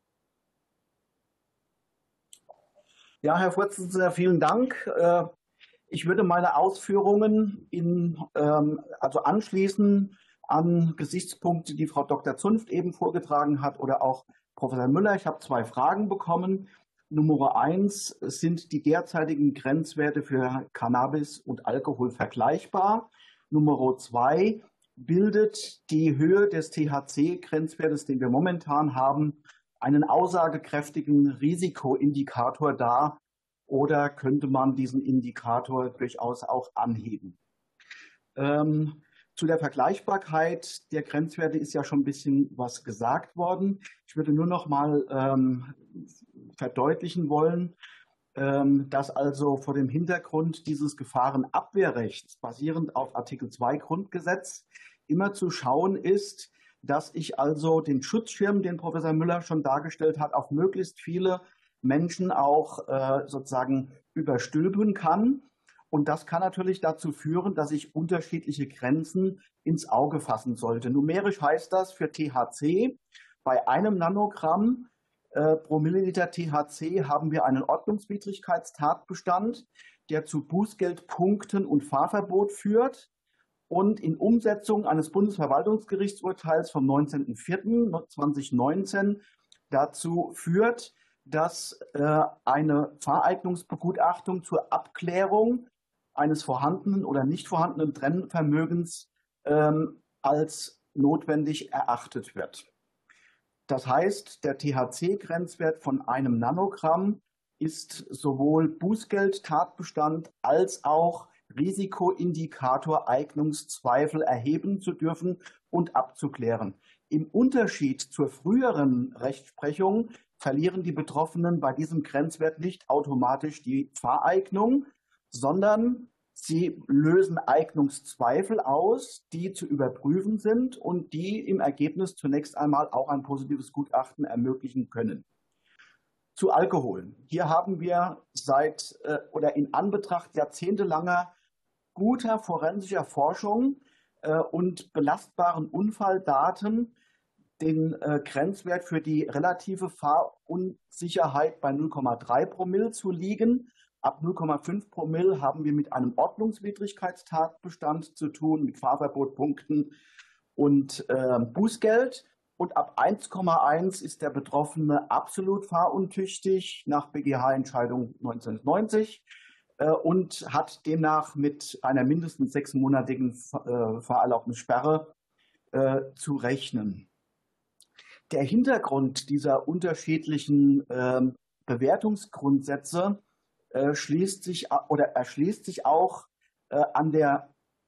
Ja, Herr Vorsitzender, vielen Dank. Ich würde meine Ausführungen in, also anschließen an Gesichtspunkte, die Frau Doktor Zunft eben vorgetragen hat oder auch Professor Müller. Ich habe zwei Fragen bekommen. Nummer eins, sind die derzeitigen Grenzwerte für Cannabis und Alkohol vergleichbar? Nummer zwei, bildet die Höhe des T H C-Grenzwertes, den wir momentan haben, einen aussagekräftigen Risikoindikator dar oder könnte man diesen Indikator durchaus auch anheben? Ähm, zu der Vergleichbarkeit der Grenzwerte ist ja schon ein bisschen was gesagt worden. Ich würde nur noch mal ähm, verdeutlichen wollen, ähm, dass also vor dem Hintergrund dieses Gefahrenabwehrrechts basierend auf Artikel zwei Grundgesetz immer zu schauen ist, dass ich also den Schutzschirm, den Professor Müller schon dargestellt hat, auf möglichst viele Menschen auch äh, sozusagen überstülpen kann. Und das kann natürlich dazu führen, dass ich unterschiedliche Grenzen ins Auge fassen sollte. Numerisch heißt das für T H C, bei einem Nanogramm äh, pro Milliliter T H C haben wir einen Ordnungswidrigkeitstatbestand, der zu Bußgeldpunkten und Fahrverbot führt. Und in Umsetzung eines Bundesverwaltungsgerichtsurteils vom neunzehnten vierten zweitausendneunzehn dazu führt, dass äh, eine Fahreignungsbegutachtung zur Abklärung eines vorhandenen oder nicht vorhandenen Trennvermögens ähm, als notwendig erachtet wird. Das heißt, der T H C-Grenzwert von einem Nanogramm ist sowohl Bußgeldtatbestand als auch Risikoindikator, Eignungszweifel erheben zu dürfen und abzuklären. Im Unterschied zur früheren Rechtsprechung verlieren die Betroffenen bei diesem Grenzwert nicht automatisch die Fahreignung, sondern sie lösen Eignungszweifel aus, die zu überprüfen sind und die im Ergebnis zunächst einmal auch ein positives Gutachten ermöglichen können. Zu Alkohol. Hier haben wir seit äh, oder in Anbetracht jahrzehntelanger guter forensischer Forschung äh, und belastbaren Unfalldaten den äh, Grenzwert für die relative Fahrunsicherheit bei null Komma drei Promille zu liegen. Ab null Komma fünf Promille haben wir mit einem Ordnungswidrigkeitstatbestand zu tun, mit Fahrverbotpunkten und äh, Bußgeld. Und ab eins Komma eins ist der Betroffene absolut fahruntüchtig nach B G H-Entscheidung neunzehnhundertneunzig äh, und hat demnach mit einer mindestens sechsmonatigen äh, Fahrerlaubnissperre äh, zu rechnen. Der Hintergrund dieser unterschiedlichen ähm, Bewertungsgrundsätze äh, schließt sich oder erschließt sich auch äh, an der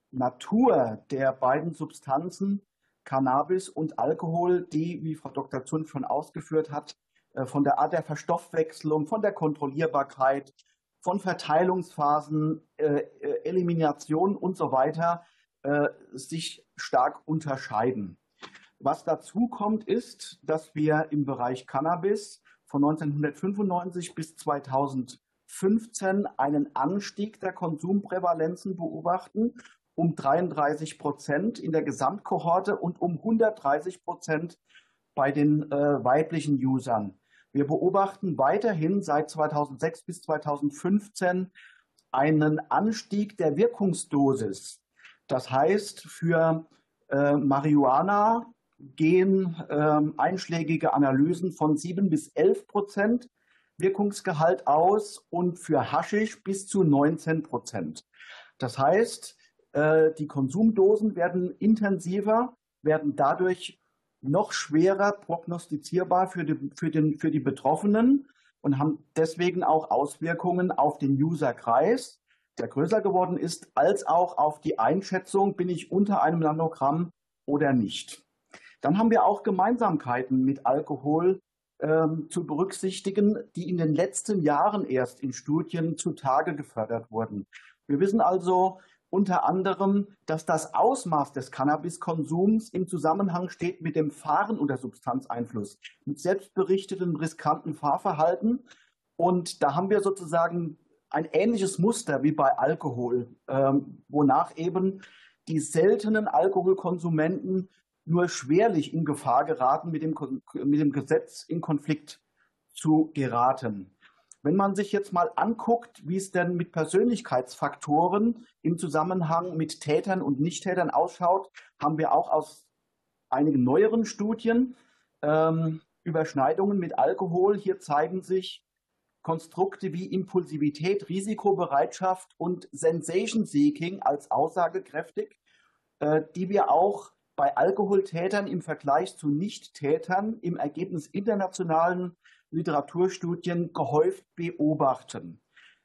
Natur der beiden Substanzen Cannabis und Alkohol, die, wie Frau Doktor Zunft schon ausgeführt hat, äh, von der Art der Verstoffwechslung, von der Kontrollierbarkeit, von Verteilungsphasen, äh, Elimination und so weiter äh, sich stark unterscheiden. Was dazu kommt, ist, dass wir im Bereich Cannabis von neunzehnhundertfünfundneunzig bis zweitausendfünfzehn einen Anstieg der Konsumprävalenzen beobachten, um dreiunddreißig Prozent in der Gesamtkohorte und um hundertdreißig Prozent bei den äh, weiblichen Usern. Wir beobachten weiterhin seit zweitausendsechs bis zweitausendfünfzehn einen Anstieg der Wirkungsdosis. Das heißt, für äh, Marihuana gehen äh, einschlägige Analysen von sieben bis elf Prozent Wirkungsgehalt aus und für Haschisch bis zu neunzehn Prozent. Das heißt, äh, die Konsumdosen werden intensiver, werden dadurch noch schwerer prognostizierbar für die, für, den, für die Betroffenen und haben deswegen auch Auswirkungen auf den Userkreis, der größer geworden ist, als auch auf die Einschätzung, bin ich unter einem Nanogramm oder nicht. Dann haben wir auch Gemeinsamkeiten mit Alkohol ähm, zu berücksichtigen, die in den letzten Jahren erst in Studien zutage gefördert wurden. Wir wissen also unter anderem, dass das Ausmaß des Cannabiskonsums im Zusammenhang steht mit dem Fahren unter Substanzeinfluss, mit selbstberichtetem riskanten Fahrverhalten. Und da haben wir sozusagen ein ähnliches Muster wie bei Alkohol, ähm, wonach eben die seltenen Alkoholkonsumenten nur schwerlich in Gefahr geraten, mit dem, mit dem Gesetz in Konflikt zu geraten. Wenn man sich jetzt mal anguckt, wie es denn mit Persönlichkeitsfaktoren im Zusammenhang mit Tätern und Nichttätern ausschaut, haben wir auch aus einigen neueren Studien ähm, Überschneidungen mit Alkohol. Hier zeigen sich Konstrukte wie Impulsivität, Risikobereitschaft und Sensation Seeking als aussagekräftig, äh, die wir auch bei Alkoholtätern im Vergleich zu Nichttätern im Ergebnis internationalen Literaturstudien gehäuft beobachten.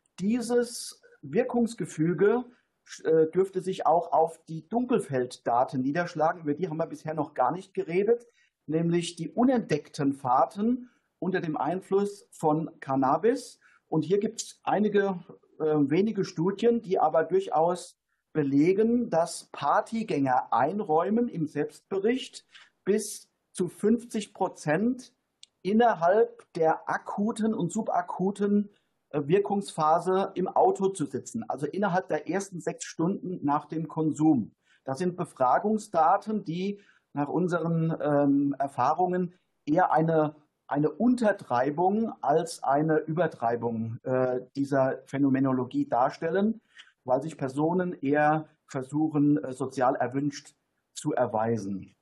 Dieses Wirkungsgefüge äh, dürfte sich auch auf die Dunkelfelddaten niederschlagen. Über die haben wir bisher noch gar nicht geredet, nämlich die unentdeckten Fahrten unter dem Einfluss von Cannabis. Und hier gibt es einige äh, wenige Studien, die aber durchaus belegen, dass Partygänger einräumen im Selbstbericht bis zu fünfzig Prozent innerhalb der akuten und subakuten Wirkungsphase im Auto zu sitzen, also innerhalb der ersten sechs Stunden nach dem Konsum. Das sind Befragungsdaten, die nach unseren ähm, Erfahrungen eher eine, eine Untertreibung als eine Übertreibung äh, dieser Phänomenologie darstellen, weil sich Personen eher versuchen, sozial erwünscht zu erweisen.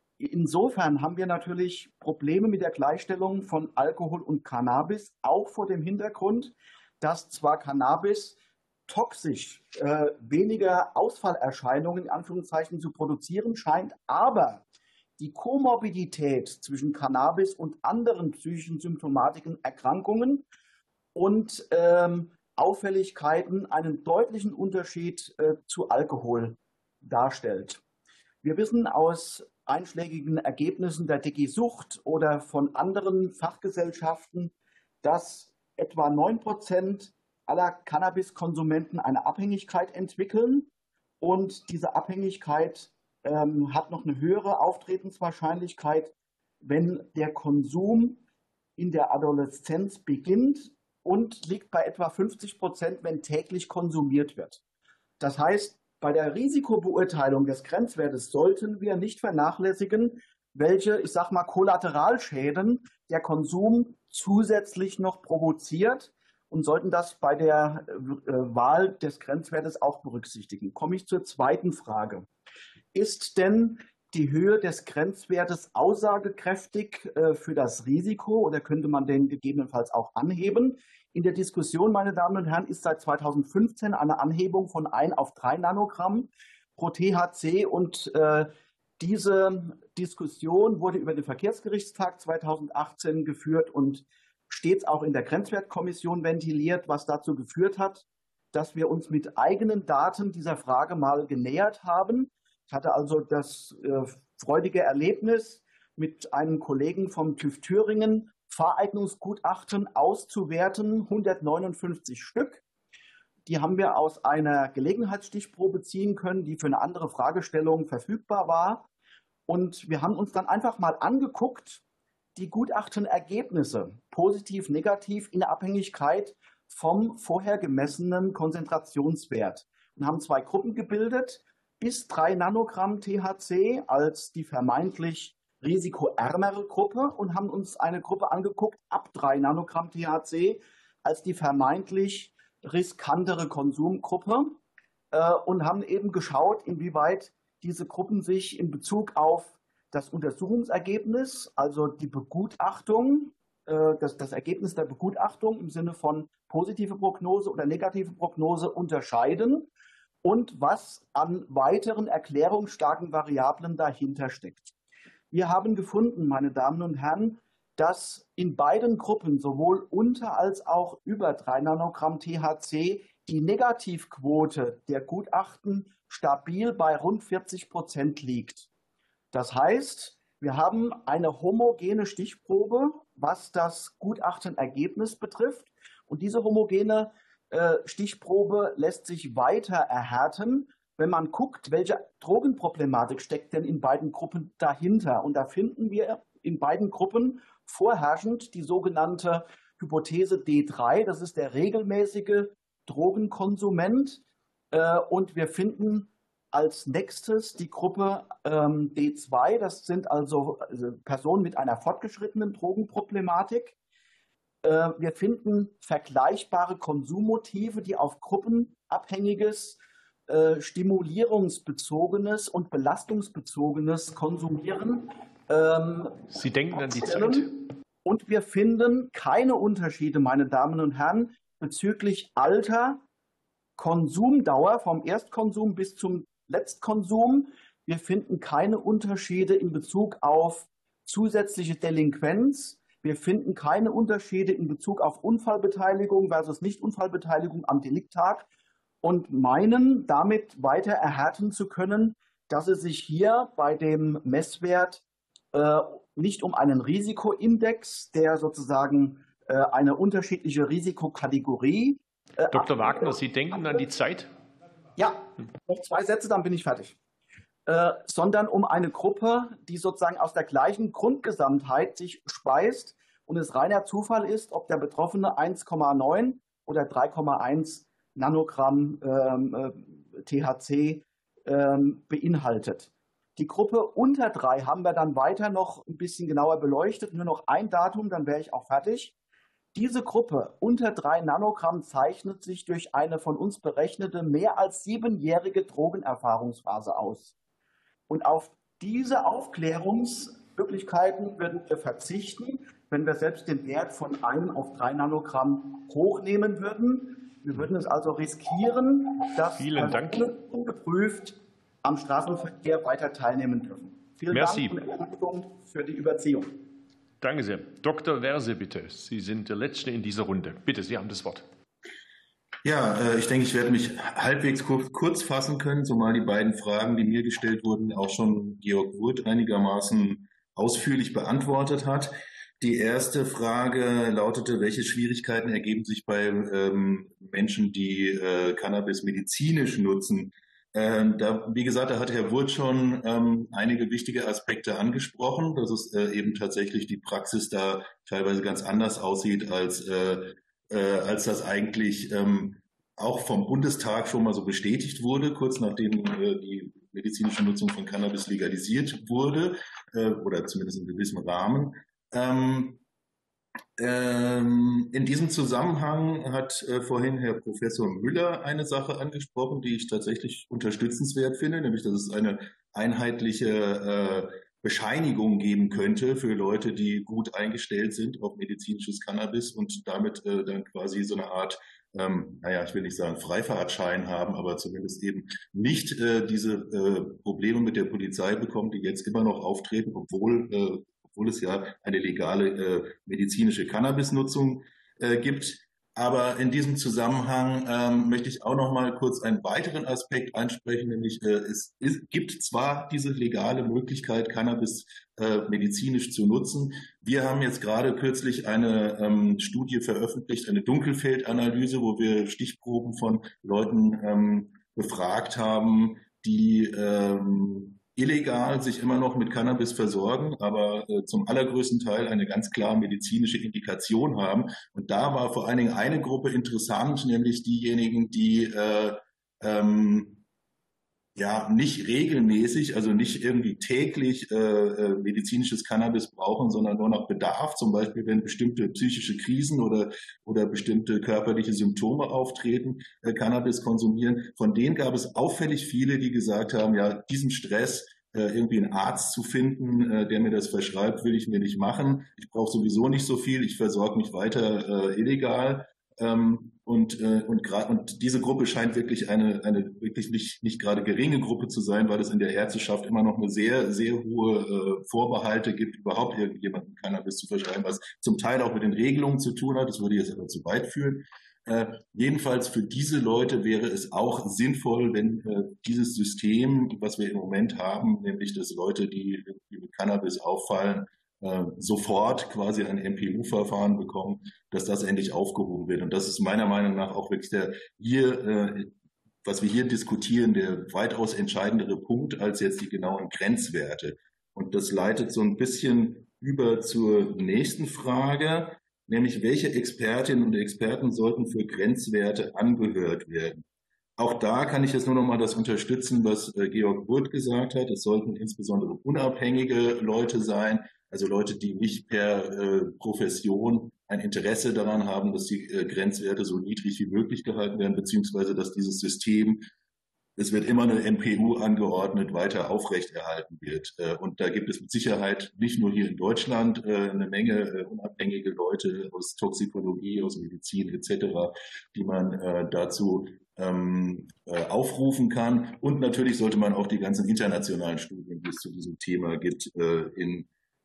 Insofern haben wir natürlich Probleme mit der Gleichstellung von Alkohol und Cannabis, auch vor dem Hintergrund, dass zwar Cannabis toxisch äh, weniger Ausfallerscheinungen in Anführungszeichen zu produzieren scheint, aber die Komorbidität zwischen Cannabis und anderen psychischen Symptomatiken, Erkrankungen und ähm, Auffälligkeiten einen deutlichen Unterschied äh, zu Alkohol darstellt. Wir wissen aus einschlägigen Ergebnissen der D G Sucht oder von anderen Fachgesellschaften, dass etwa neun Prozent aller Cannabiskonsumenten eine Abhängigkeit entwickeln und diese Abhängigkeit ähm, hat noch eine höhere Auftretenswahrscheinlichkeit, wenn der Konsum in der Adoleszenz beginnt und liegt bei etwa fünfzig Prozent, wenn täglich konsumiert wird. Das heißt, bei der Risikobeurteilung des Grenzwertes sollten wir nicht vernachlässigen, welche, ich sage mal, Kollateralschäden der Konsum zusätzlich noch provoziert und sollten das bei der Wahl des Grenzwertes auch berücksichtigen. Komme ich zur zweiten Frage. Ist denn die Höhe des Grenzwertes aussagekräftig für das Risiko oder könnte man den gegebenenfalls auch anheben? In der Diskussion, meine Damen und Herren, ist seit zweitausendfünfzehn eine Anhebung von ein auf drei Nanogramm pro T H C und äh, Diese Diskussion wurde über den Verkehrsgerichtstag zweitausendachtzehn geführt und stets auch in der Grenzwertkommission ventiliert, was dazu geführt hat, dass wir uns mit eigenen Daten dieser Frage mal genähert haben. Ich hatte also das äh, freudige Erlebnis, mit einem Kollegen vom TÜV Thüringen Fahreignungsgutachten auszuwerten, hundertneunundfünfzig Stück. Die haben wir aus einer Gelegenheitsstichprobe ziehen können, die für eine andere Fragestellung verfügbar war. Und wir haben uns dann einfach mal angeguckt, die Gutachtenergebnisse, positiv, negativ, in Abhängigkeit vom vorher gemessenen Konzentrationswert. Und haben zwei Gruppen gebildet, bis drei Nanogramm T H C als die vermeintlich risikoärmere Gruppe und haben uns eine Gruppe angeguckt, ab drei Nanogramm T H C als die vermeintlich riskantere Konsumgruppe äh, und haben eben geschaut, inwieweit diese Gruppen sich in Bezug auf das Untersuchungsergebnis, also die Begutachtung, äh, das, das Ergebnis der Begutachtung im Sinne von positive Prognose oder negative Prognose unterscheiden und was an weiteren erklärungsstarken Variablen dahinter steckt. Wir haben gefunden, meine Damen und Herren, dass in beiden Gruppen, sowohl unter als auch über drei Nanogramm T H C, die Negativquote der Gutachten stabil bei rund vierzig Prozent liegt. Das heißt, wir haben eine homogene Stichprobe, was das Gutachtenergebnis betrifft. Und diese homogene äh, Stichprobe lässt sich weiter erhärten, wenn man guckt, welche Drogenproblematik steckt denn in beiden Gruppen dahinter. Und da finden wir in beiden Gruppen vorherrschend die sogenannte Hypothese D drei. Das ist der regelmäßige Drogenkonsument. Und wir finden als nächstes die Gruppe D zwei. Das sind also Personen mit einer fortgeschrittenen Drogenproblematik. Wir finden vergleichbare Konsummotive, die auf gruppenabhängiges stimulierungsbezogenes und belastungsbezogenes Konsumieren. Ähm, Sie denken an die Zeit. Und wir finden keine Unterschiede, meine Damen und Herren, bezüglich Alter, Konsumdauer vom Erstkonsum bis zum Letztkonsum. Wir finden keine Unterschiede in Bezug auf zusätzliche Delinquenz. Wir finden keine Unterschiede in Bezug auf Unfallbeteiligung versus Nicht-Unfallbeteiligung am Delikttag. Und meinen, damit weiter erhärten zu können, dass es sich hier bei dem Messwert äh, nicht um einen Risikoindex, der sozusagen äh, eine unterschiedliche Risikokategorie. Äh, Doktor Wagner, Sie denken an die Zeit? Ja, noch zwei Sätze, dann bin ich fertig. Äh, sondern um eine Gruppe, die sozusagen aus der gleichen Grundgesamtheit sich speist und es reiner Zufall ist, ob der Betroffene eins Komma neun oder drei Komma eins Nanogramm ähm, T H C ähm, beinhaltet. Die Gruppe unter drei haben wir dann weiter noch ein bisschen genauer beleuchtet. Nur noch ein Datum, dann wäre ich auch fertig. Diese Gruppe unter drei Nanogramm zeichnet sich durch eine von uns berechnete mehr als siebenjährige Drogenerfahrungsphase aus. Und auf diese Aufklärungsmöglichkeiten würden wir verzichten, wenn wir selbst den Wert von einem auf drei Nanogramm hochnehmen würden. Wir würden es also riskieren, dass Vielen Dank. ungeprüft am Straßenverkehr weiter teilnehmen dürfen. Vielen Merci. Dank und Entschuldigung für die Überziehung. Danke sehr. Doktor Werse, bitte. Sie sind der Letzte in dieser Runde. Bitte, Sie haben das Wort. Ja, ich denke, ich werde mich halbwegs kurz fassen können, zumal die beiden Fragen, die mir gestellt wurden, auch schon Georg Wurth einigermaßen ausführlich beantwortet hat. Die erste Frage lautete, welche Schwierigkeiten ergeben sich bei ähm, Menschen, die äh, Cannabis medizinisch nutzen? Ähm, da, wie gesagt, da hat Herr Wurth schon ähm, einige wichtige Aspekte angesprochen, dass es äh, eben tatsächlich die Praxis da teilweise ganz anders aussieht, als, äh, äh, als das eigentlich ähm, auch vom Bundestag schon mal so bestätigt wurde, kurz nachdem äh, die medizinische Nutzung von Cannabis legalisiert wurde, äh, oder zumindest in gewissem Rahmen. Ähm, ähm, in diesem Zusammenhang hat äh, vorhin Herr Professor Müller eine Sache angesprochen, die ich tatsächlich unterstützenswert finde, nämlich dass es eine einheitliche äh, Bescheinigung geben könnte für Leute, die gut eingestellt sind auf medizinisches Cannabis und damit äh, dann quasi so eine Art ähm, naja, ich will nicht sagen Freifahrtschein haben, aber zumindest eben nicht äh, diese äh, Probleme mit der Polizei bekommen, die jetzt immer noch auftreten, obwohl, äh, obwohl es ja eine legale äh, medizinische Cannabisnutzung äh, gibt. Aber in diesem Zusammenhang ähm, möchte ich auch noch mal kurz einen weiteren Aspekt ansprechen, nämlich äh, es ist, gibt zwar diese legale Möglichkeit, Cannabis äh, medizinisch zu nutzen. Wir haben jetzt gerade kürzlich eine ähm, Studie veröffentlicht, eine Dunkelfeldanalyse, wo wir Stichproben von Leuten ähm, befragt haben, die ähm, illegal sich immer noch mit Cannabis versorgen, aber äh, zum allergrößten Teil eine ganz klar medizinische Indikation haben. Und da war vor allen Dingen eine Gruppe interessant, nämlich diejenigen, die äh, ähm, ja nicht regelmäßig, also nicht irgendwie täglich äh, medizinisches Cannabis brauchen, sondern nur nach Bedarf, zum Beispiel wenn bestimmte psychische Krisen oder oder bestimmte körperliche Symptome auftreten, äh, Cannabis konsumieren. Von denen gab es auffällig viele, die gesagt haben, ja, diesen Stress, äh, irgendwie einen Arzt zu finden, äh, der mir das verschreibt, will ich mir nicht machen. Ich brauche sowieso nicht so viel, ich versorge mich weiter äh, illegal. Ähm, und, äh, und, und diese Gruppe scheint wirklich eine, eine wirklich nicht, nicht gerade geringe Gruppe zu sein, weil es in der Ärzteschaft immer noch eine sehr, sehr hohe äh, Vorbehalte gibt, überhaupt irgendjemandem Cannabis zu verschreiben, was zum Teil auch mit den Regelungen zu tun hat. Das würde jetzt aber zu weit führen. Äh, jedenfalls für diese Leute wäre es auch sinnvoll, wenn äh, dieses System, was wir im Moment haben, nämlich dass Leute, die, die mit Cannabis auffallen, äh, sofort quasi ein M P U-Verfahren bekommen, dass das endlich aufgehoben wird. Und das ist meiner Meinung nach auch wirklich der hier, äh, was wir hier diskutieren, der weitaus entscheidendere Punkt als jetzt die genauen Grenzwerte. Und das leitet so ein bisschen über zur nächsten Frage, nämlich welche Expertinnen und Experten sollten für Grenzwerte angehört werden. Auch da kann ich jetzt nur noch mal das unterstützen, was äh, Georg Wurth gesagt hat. Es sollten insbesondere unabhängige Leute sein, also Leute, die nicht per äh, Profession ein Interesse daran haben, dass die äh, Grenzwerte so niedrig wie möglich gehalten werden, beziehungsweise dass dieses System, es wird immer eine M P U angeordnet, weiter aufrechterhalten wird. Äh, und da gibt es mit Sicherheit nicht nur hier in Deutschland äh, eine Menge äh, unabhängige Leute aus Toxikologie, aus Medizin et cetera, die man äh, dazu ähm, äh, aufrufen kann. Und natürlich sollte man auch die ganzen internationalen Studien, die es zu diesem Thema gibt, äh, in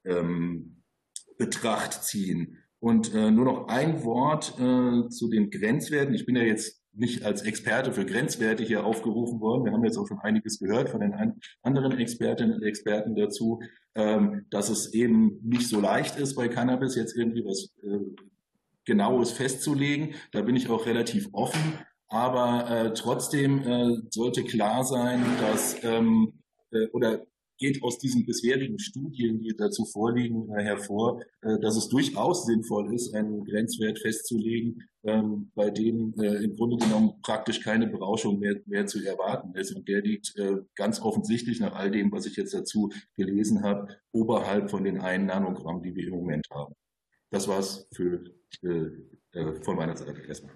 ähm, Betracht ziehen. Und äh, nur noch ein Wort äh, zu den Grenzwerten. Ich bin ja jetzt nicht als Experte für Grenzwerte hier aufgerufen worden. Wir haben jetzt auch schon einiges gehört von den anderen Expertinnen und Experten dazu, ähm, dass es eben nicht so leicht ist, bei Cannabis jetzt irgendwie was äh, Genaues festzulegen. Da bin ich auch relativ offen. Aber äh, trotzdem äh, sollte klar sein, dass ähm, äh, oder geht aus diesen bisherigen Studien, die dazu vorliegen, äh, hervor, äh, dass es durchaus sinnvoll ist, einen Grenzwert festzulegen, ähm, bei dem äh, im Grunde genommen praktisch keine Berauschung mehr, mehr zu erwarten ist. Und der liegt äh, ganz offensichtlich nach all dem, was ich jetzt dazu gelesen habe, oberhalb von den einen Nanogramm, die wir im Moment haben. Das war's für, äh, äh, von meiner Seite erstmal.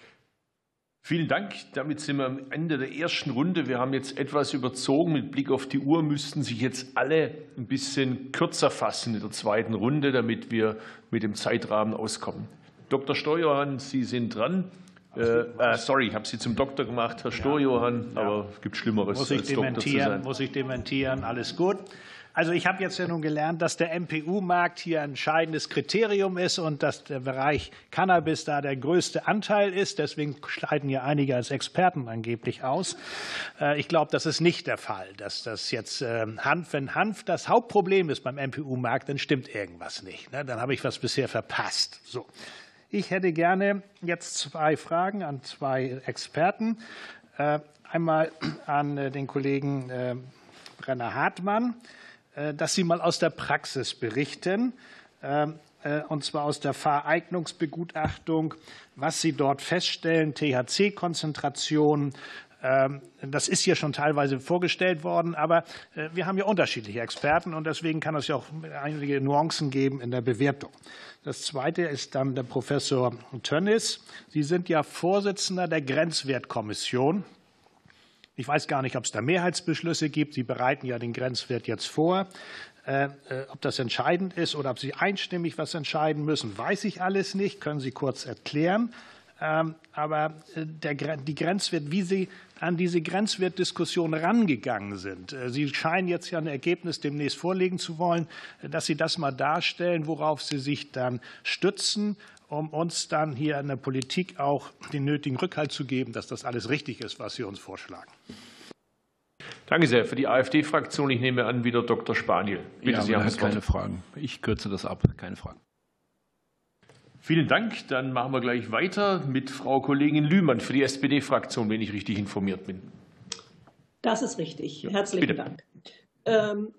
Vielen Dank. Damit sind wir am Ende der ersten Runde. Wir haben jetzt etwas überzogen. Mit Blick auf die Uhr müssten sich jetzt alle ein bisschen kürzer fassen in der zweiten Runde, damit wir mit dem Zeitrahmen auskommen. Doktor Storjohann, Sie sind dran. Äh, äh, sorry, ich habe Sie zum Doktor gemacht, Herr Storjohann, ja, aber es gibt Schlimmeres muss ich als Doktor zu sein. Muss ich dementieren, alles gut. Also ich habe jetzt ja nun gelernt, dass der M P U-Markt hier ein entscheidendes Kriterium ist und dass der Bereich Cannabis da der größte Anteil ist. Deswegen scheiden ja einige als Experten angeblich aus. Ich glaube, das ist nicht der Fall, dass das jetzt Hanf, wenn Hanf das Hauptproblem ist beim M P U-Markt, dann stimmt irgendwas nicht. Dann habe ich was bisher verpasst. So. Ich hätte gerne jetzt zwei Fragen an zwei Experten. Einmal an den Kollegen Brenner-Hartmann, dass Sie mal aus der Praxis berichten, und zwar aus der Fahreignungsbegutachtung, was Sie dort feststellen, T H C-Konzentration. Das ist hier schon teilweise vorgestellt worden, aber wir haben ja unterschiedliche Experten und deswegen kann es ja auch einige Nuancen geben in der Bewertung. Das Zweite ist dann der Professor Tönnis. Sie sind ja Vorsitzender der Grenzwertkommission. Ich weiß gar nicht, ob es da Mehrheitsbeschlüsse gibt. Sie bereiten ja den Grenzwert jetzt vor. Äh, ob das entscheidend ist oder ob Sie einstimmig was entscheiden müssen, weiß ich alles nicht. Können Sie kurz erklären. Aber der, die Grenzwert, wie Sie an diese Grenzwertdiskussion rangegangen sind. Sie scheinen jetzt ja ein Ergebnis demnächst vorlegen zu wollen, dass Sie das mal darstellen, worauf Sie sich dann stützen, um uns dann hier in der Politik auch den nötigen Rückhalt zu geben, dass das alles richtig ist, was Sie uns vorschlagen. Danke sehr. Für die AfD-Fraktion, ich nehme an, wieder Doktor Spaniel. Bitte, ja, Sie haben das Wort. Keine Fragen. Ich kürze das ab. Keine Fragen. Vielen Dank. Dann machen wir gleich weiter mit Frau Kollegin Lühmann für die S P D-Fraktion, wenn ich richtig informiert bin. Das ist richtig. Herzlichen Bitte. Dank. Ähm,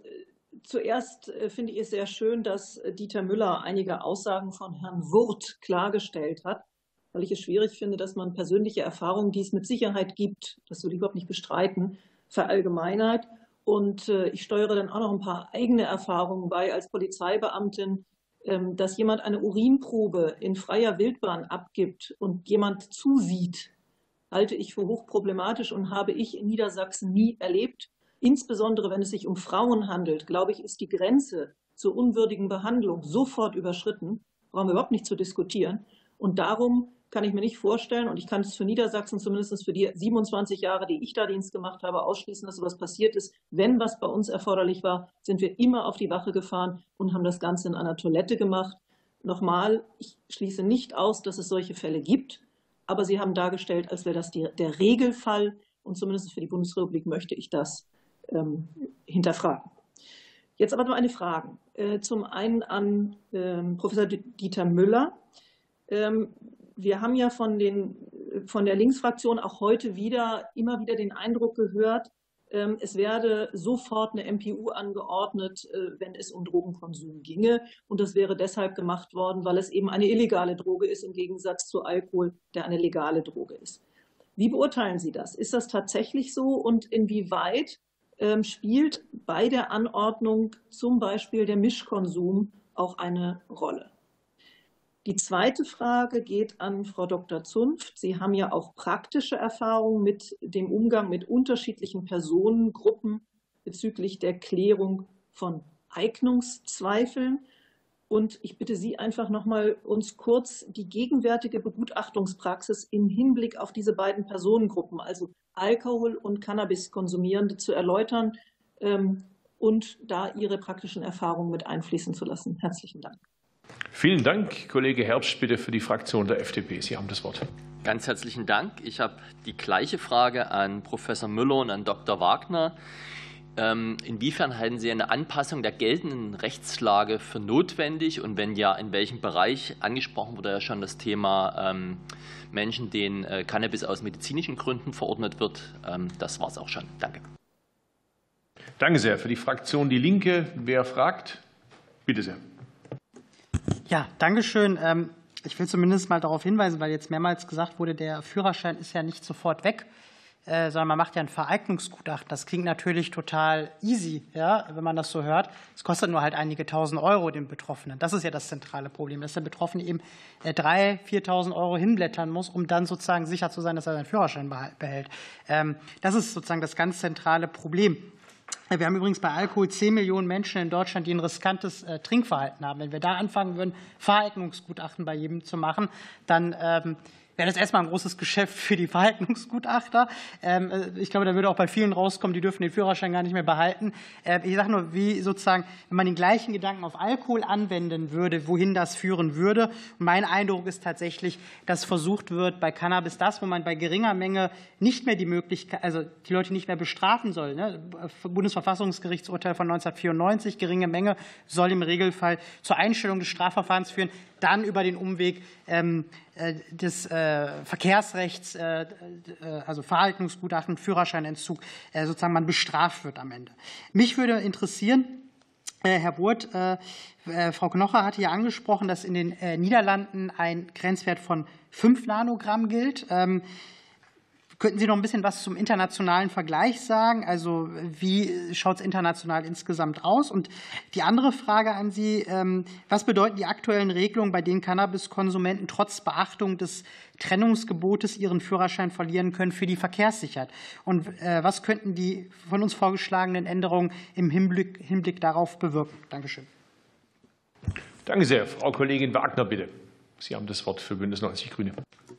zuerst finde ich es sehr schön, dass Dieter Müller einige Aussagen von Herrn Wurth klargestellt hat, weil ich es schwierig finde, dass man persönliche Erfahrungen, die es mit Sicherheit gibt, das würde ich überhaupt nicht bestreiten, verallgemeinert. Und äh, ich steuere dann auch noch ein paar eigene Erfahrungen bei als Polizeibeamtin, dass jemand eine Urinprobe in freier Wildbahn abgibt und jemand zusieht, halte ich für hochproblematisch und habe ich in Niedersachsen nie erlebt. Insbesondere wenn es sich um Frauen handelt, glaube ich, ist die Grenze zur unwürdigen Behandlung sofort überschritten. Brauchen wir überhaupt nicht zu diskutieren. Und darum kann ich mir nicht vorstellen, und ich kann es für Niedersachsen, zumindest für die siebenundzwanzig Jahre, die ich da Dienst gemacht habe, ausschließen, dass sowas passiert ist. Wenn was bei uns erforderlich war, sind wir immer auf die Wache gefahren und haben das Ganze in einer Toilette gemacht. Nochmal, ich schließe nicht aus, dass es solche Fälle gibt, aber Sie haben dargestellt, als wäre das die, der Regelfall, und zumindest für die Bundesrepublik möchte ich das ähm, hinterfragen. Jetzt aber noch eine Frage. Äh, zum einen an ähm, Professor Dieter Müller. Ähm, Wir haben ja von, den, von der Linksfraktion auch heute wieder immer wieder den Eindruck gehört, es werde sofort eine M P U angeordnet, wenn es um Drogenkonsum ginge. Und das wäre deshalb gemacht worden, weil es eben eine illegale Droge ist, im Gegensatz zu Alkohol, der eine legale Droge ist. Wie beurteilen Sie das? Ist das tatsächlich so? Und inwieweit spielt bei der Anordnung zum Beispiel der Mischkonsum auch eine Rolle? Die zweite Frage geht an Frau Doktor Zunft. Sie haben ja auch praktische Erfahrungen mit dem Umgang mit unterschiedlichen Personengruppen bezüglich der Klärung von Eignungszweifeln. Und ich bitte Sie einfach noch mal, uns kurz die gegenwärtige Begutachtungspraxis im Hinblick auf diese beiden Personengruppen, also Alkohol- und Cannabiskonsumierende, zu erläutern und da Ihre praktischen Erfahrungen mit einfließen zu lassen. Herzlichen Dank. Vielen Dank. Kollege Herbst, bitte für die Fraktion der F D P. Sie haben das Wort. Ganz herzlichen Dank. Ich habe die gleiche Frage an Professor Müller und an Doktor Wagner. Inwiefern halten Sie eine Anpassung der geltenden Rechtslage für notwendig? Und wenn ja, in welchem Bereich? Angesprochen wurde ja schon das Thema ähm, Menschen, denen äh, Cannabis aus medizinischen Gründen verordnet wird. Ähm, das war es auch schon. Danke. Danke sehr. Für die Fraktion Die Linke, wer fragt? Bitte sehr. Ja, danke schön. Ich will zumindest mal darauf hinweisen, weil jetzt mehrmals gesagt wurde, der Führerschein ist ja nicht sofort weg, sondern man macht ja ein Vereignungsgutachten. Das klingt natürlich total easy, ja, wenn man das so hört. Es kostet nur halt einige tausend Euro den Betroffenen. Das ist ja das zentrale Problem, dass der Betroffene eben dreitausend, viertausend Euro hinblättern muss, um dann sozusagen sicher zu sein, dass er seinen Führerschein behält. Das ist sozusagen das ganz zentrale Problem. Wir haben übrigens bei Alkohol zehn Millionen Menschen in Deutschland, die ein riskantes äh, Trinkverhalten haben. Wenn wir da anfangen würden, Vereignungsgutachten bei jedem zu machen, dann ähm, wäre das erstmal ein großes Geschäft für die Verhaltensgutachter. Ich glaube, da würde auch bei vielen rauskommen, die dürfen den Führerschein gar nicht mehr behalten. Ich sage nur, wie sozusagen, wenn man den gleichen Gedanken auf Alkohol anwenden würde, wohin das führen würde. Mein Eindruck ist tatsächlich, dass versucht wird, bei Cannabis das, wo man bei geringer Menge nicht mehr die Möglichkeit, also die Leute nicht mehr bestrafen soll. Ne? Bundesverfassungsgerichtsurteil von neunzehnhundertvierundneunzig, geringe Menge soll im Regelfall zur Einstellung des Strafverfahrens führen, dann über den Umweg ähm, des äh, Verkehrsrechts, äh, also Verhaltensgutachten, Führerscheinentzug, äh, sozusagen man bestraft wird am Ende. Mich würde interessieren, äh, Herr Wurth, äh, äh, Frau Knoche hatte ja angesprochen, dass in den äh, Niederlanden ein Grenzwert von fünf Nanogramm gilt. Ähm, Könnten Sie noch ein bisschen was zum internationalen Vergleich sagen? Also wie schaut es international insgesamt aus? Und die andere Frage an Sie, was bedeuten die aktuellen Regelungen, bei denen Cannabiskonsumenten trotz Beachtung des Trennungsgebotes ihren Führerschein verlieren können für die Verkehrssicherheit? Und was könnten die von uns vorgeschlagenen Änderungen im Hinblick, Hinblick darauf bewirken? Dankeschön. Danke sehr. Frau Kollegin Wagner, bitte. Sie haben das Wort für Bündnis neunzig Grüne.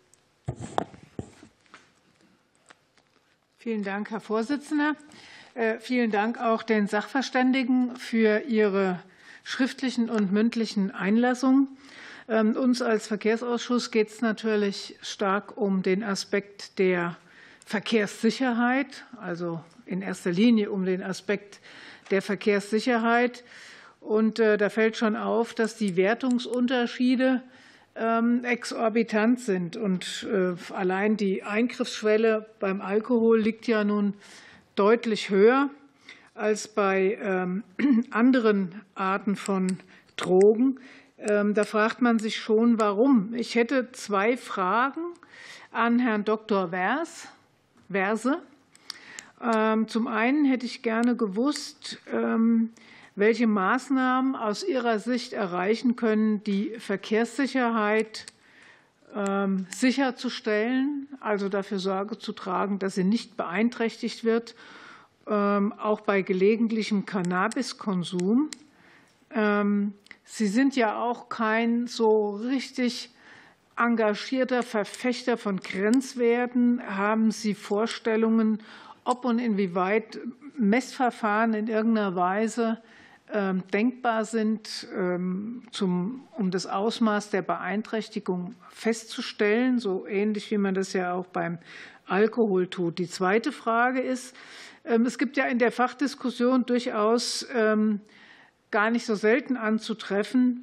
Vielen Dank, Herr Vorsitzender. Vielen Dank auch den Sachverständigen für ihre schriftlichen und mündlichen Einlassungen. Uns als Verkehrsausschuss geht es natürlich stark um den Aspekt der Verkehrssicherheit, also in erster Linie um den Aspekt der Verkehrssicherheit. Und da fällt schon auf, dass die Wertungsunterschiede exorbitant sind. Und allein die Eingriffsschwelle beim Alkohol liegt ja nun deutlich höher als bei anderen Arten von Drogen. Da fragt man sich schon, warum. Ich hätte zwei Fragen an Herrn Doktor Verse. Zum einen hätte ich gerne gewusst, welche Maßnahmen aus Ihrer Sicht erreichen können, die Verkehrssicherheit sicherzustellen, also dafür Sorge zu tragen, dass sie nicht beeinträchtigt wird, auch bei gelegentlichem Cannabiskonsum. Sie sind ja auch kein so richtig engagierter Verfechter von Grenzwerten. Haben Sie Vorstellungen, ob und inwieweit Messverfahren in irgendeiner Weise denkbar sind, zum, um das Ausmaß der Beeinträchtigung festzustellen, so ähnlich wie man das ja auch beim Alkohol tut? Die zweite Frage ist, es gibt ja in der Fachdiskussion durchaus gar nicht so selten anzutreffen,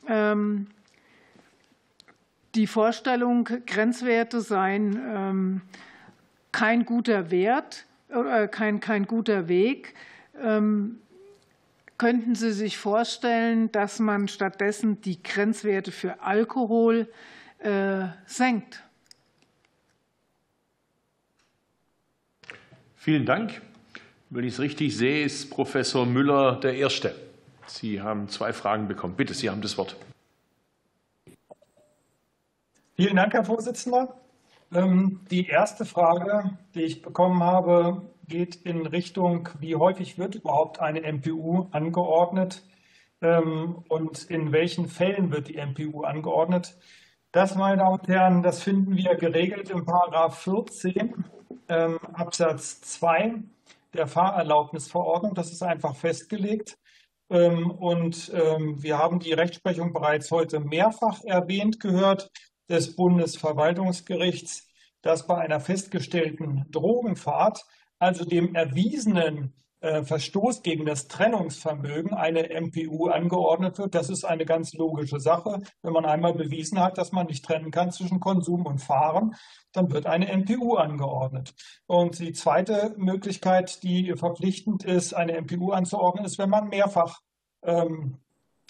die Vorstellung, Grenzwerte seien kein guter Wert oder kein, kein guter Weg. Könnten Sie sich vorstellen, dass man stattdessen die Grenzwerte für Alkohol äh, senkt? Vielen Dank. Wenn ich es richtig sehe, ist Professor Müller der Erste. Sie haben zwei Fragen bekommen. Bitte, Sie haben das Wort. Vielen Dank, Herr Vorsitzender. Die erste Frage, die ich bekommen habe, geht in Richtung, wie häufig wird überhaupt eine M P U angeordnet und in welchen Fällen wird die M P U angeordnet. Das, meine Damen und Herren, das finden wir geregelt im Paragraph vierzehn Absatz zwei der Fahrerlaubnisverordnung. Das ist einfach festgelegt. Und wir haben die Rechtsprechung bereits heute mehrfach erwähnt gehört des Bundesverwaltungsgerichts, dass bei einer festgestellten Drogenfahrt, also dem erwiesenen Verstoß gegen das Trennungsvermögen, eine M P U angeordnet wird. Das ist eine ganz logische Sache. Wenn man einmal bewiesen hat, dass man nicht trennen kann zwischen Konsum und Fahren, dann wird eine M P U angeordnet. Und die zweite Möglichkeit, die verpflichtend ist, eine M P U anzuordnen, ist, wenn man mehrfach ähm,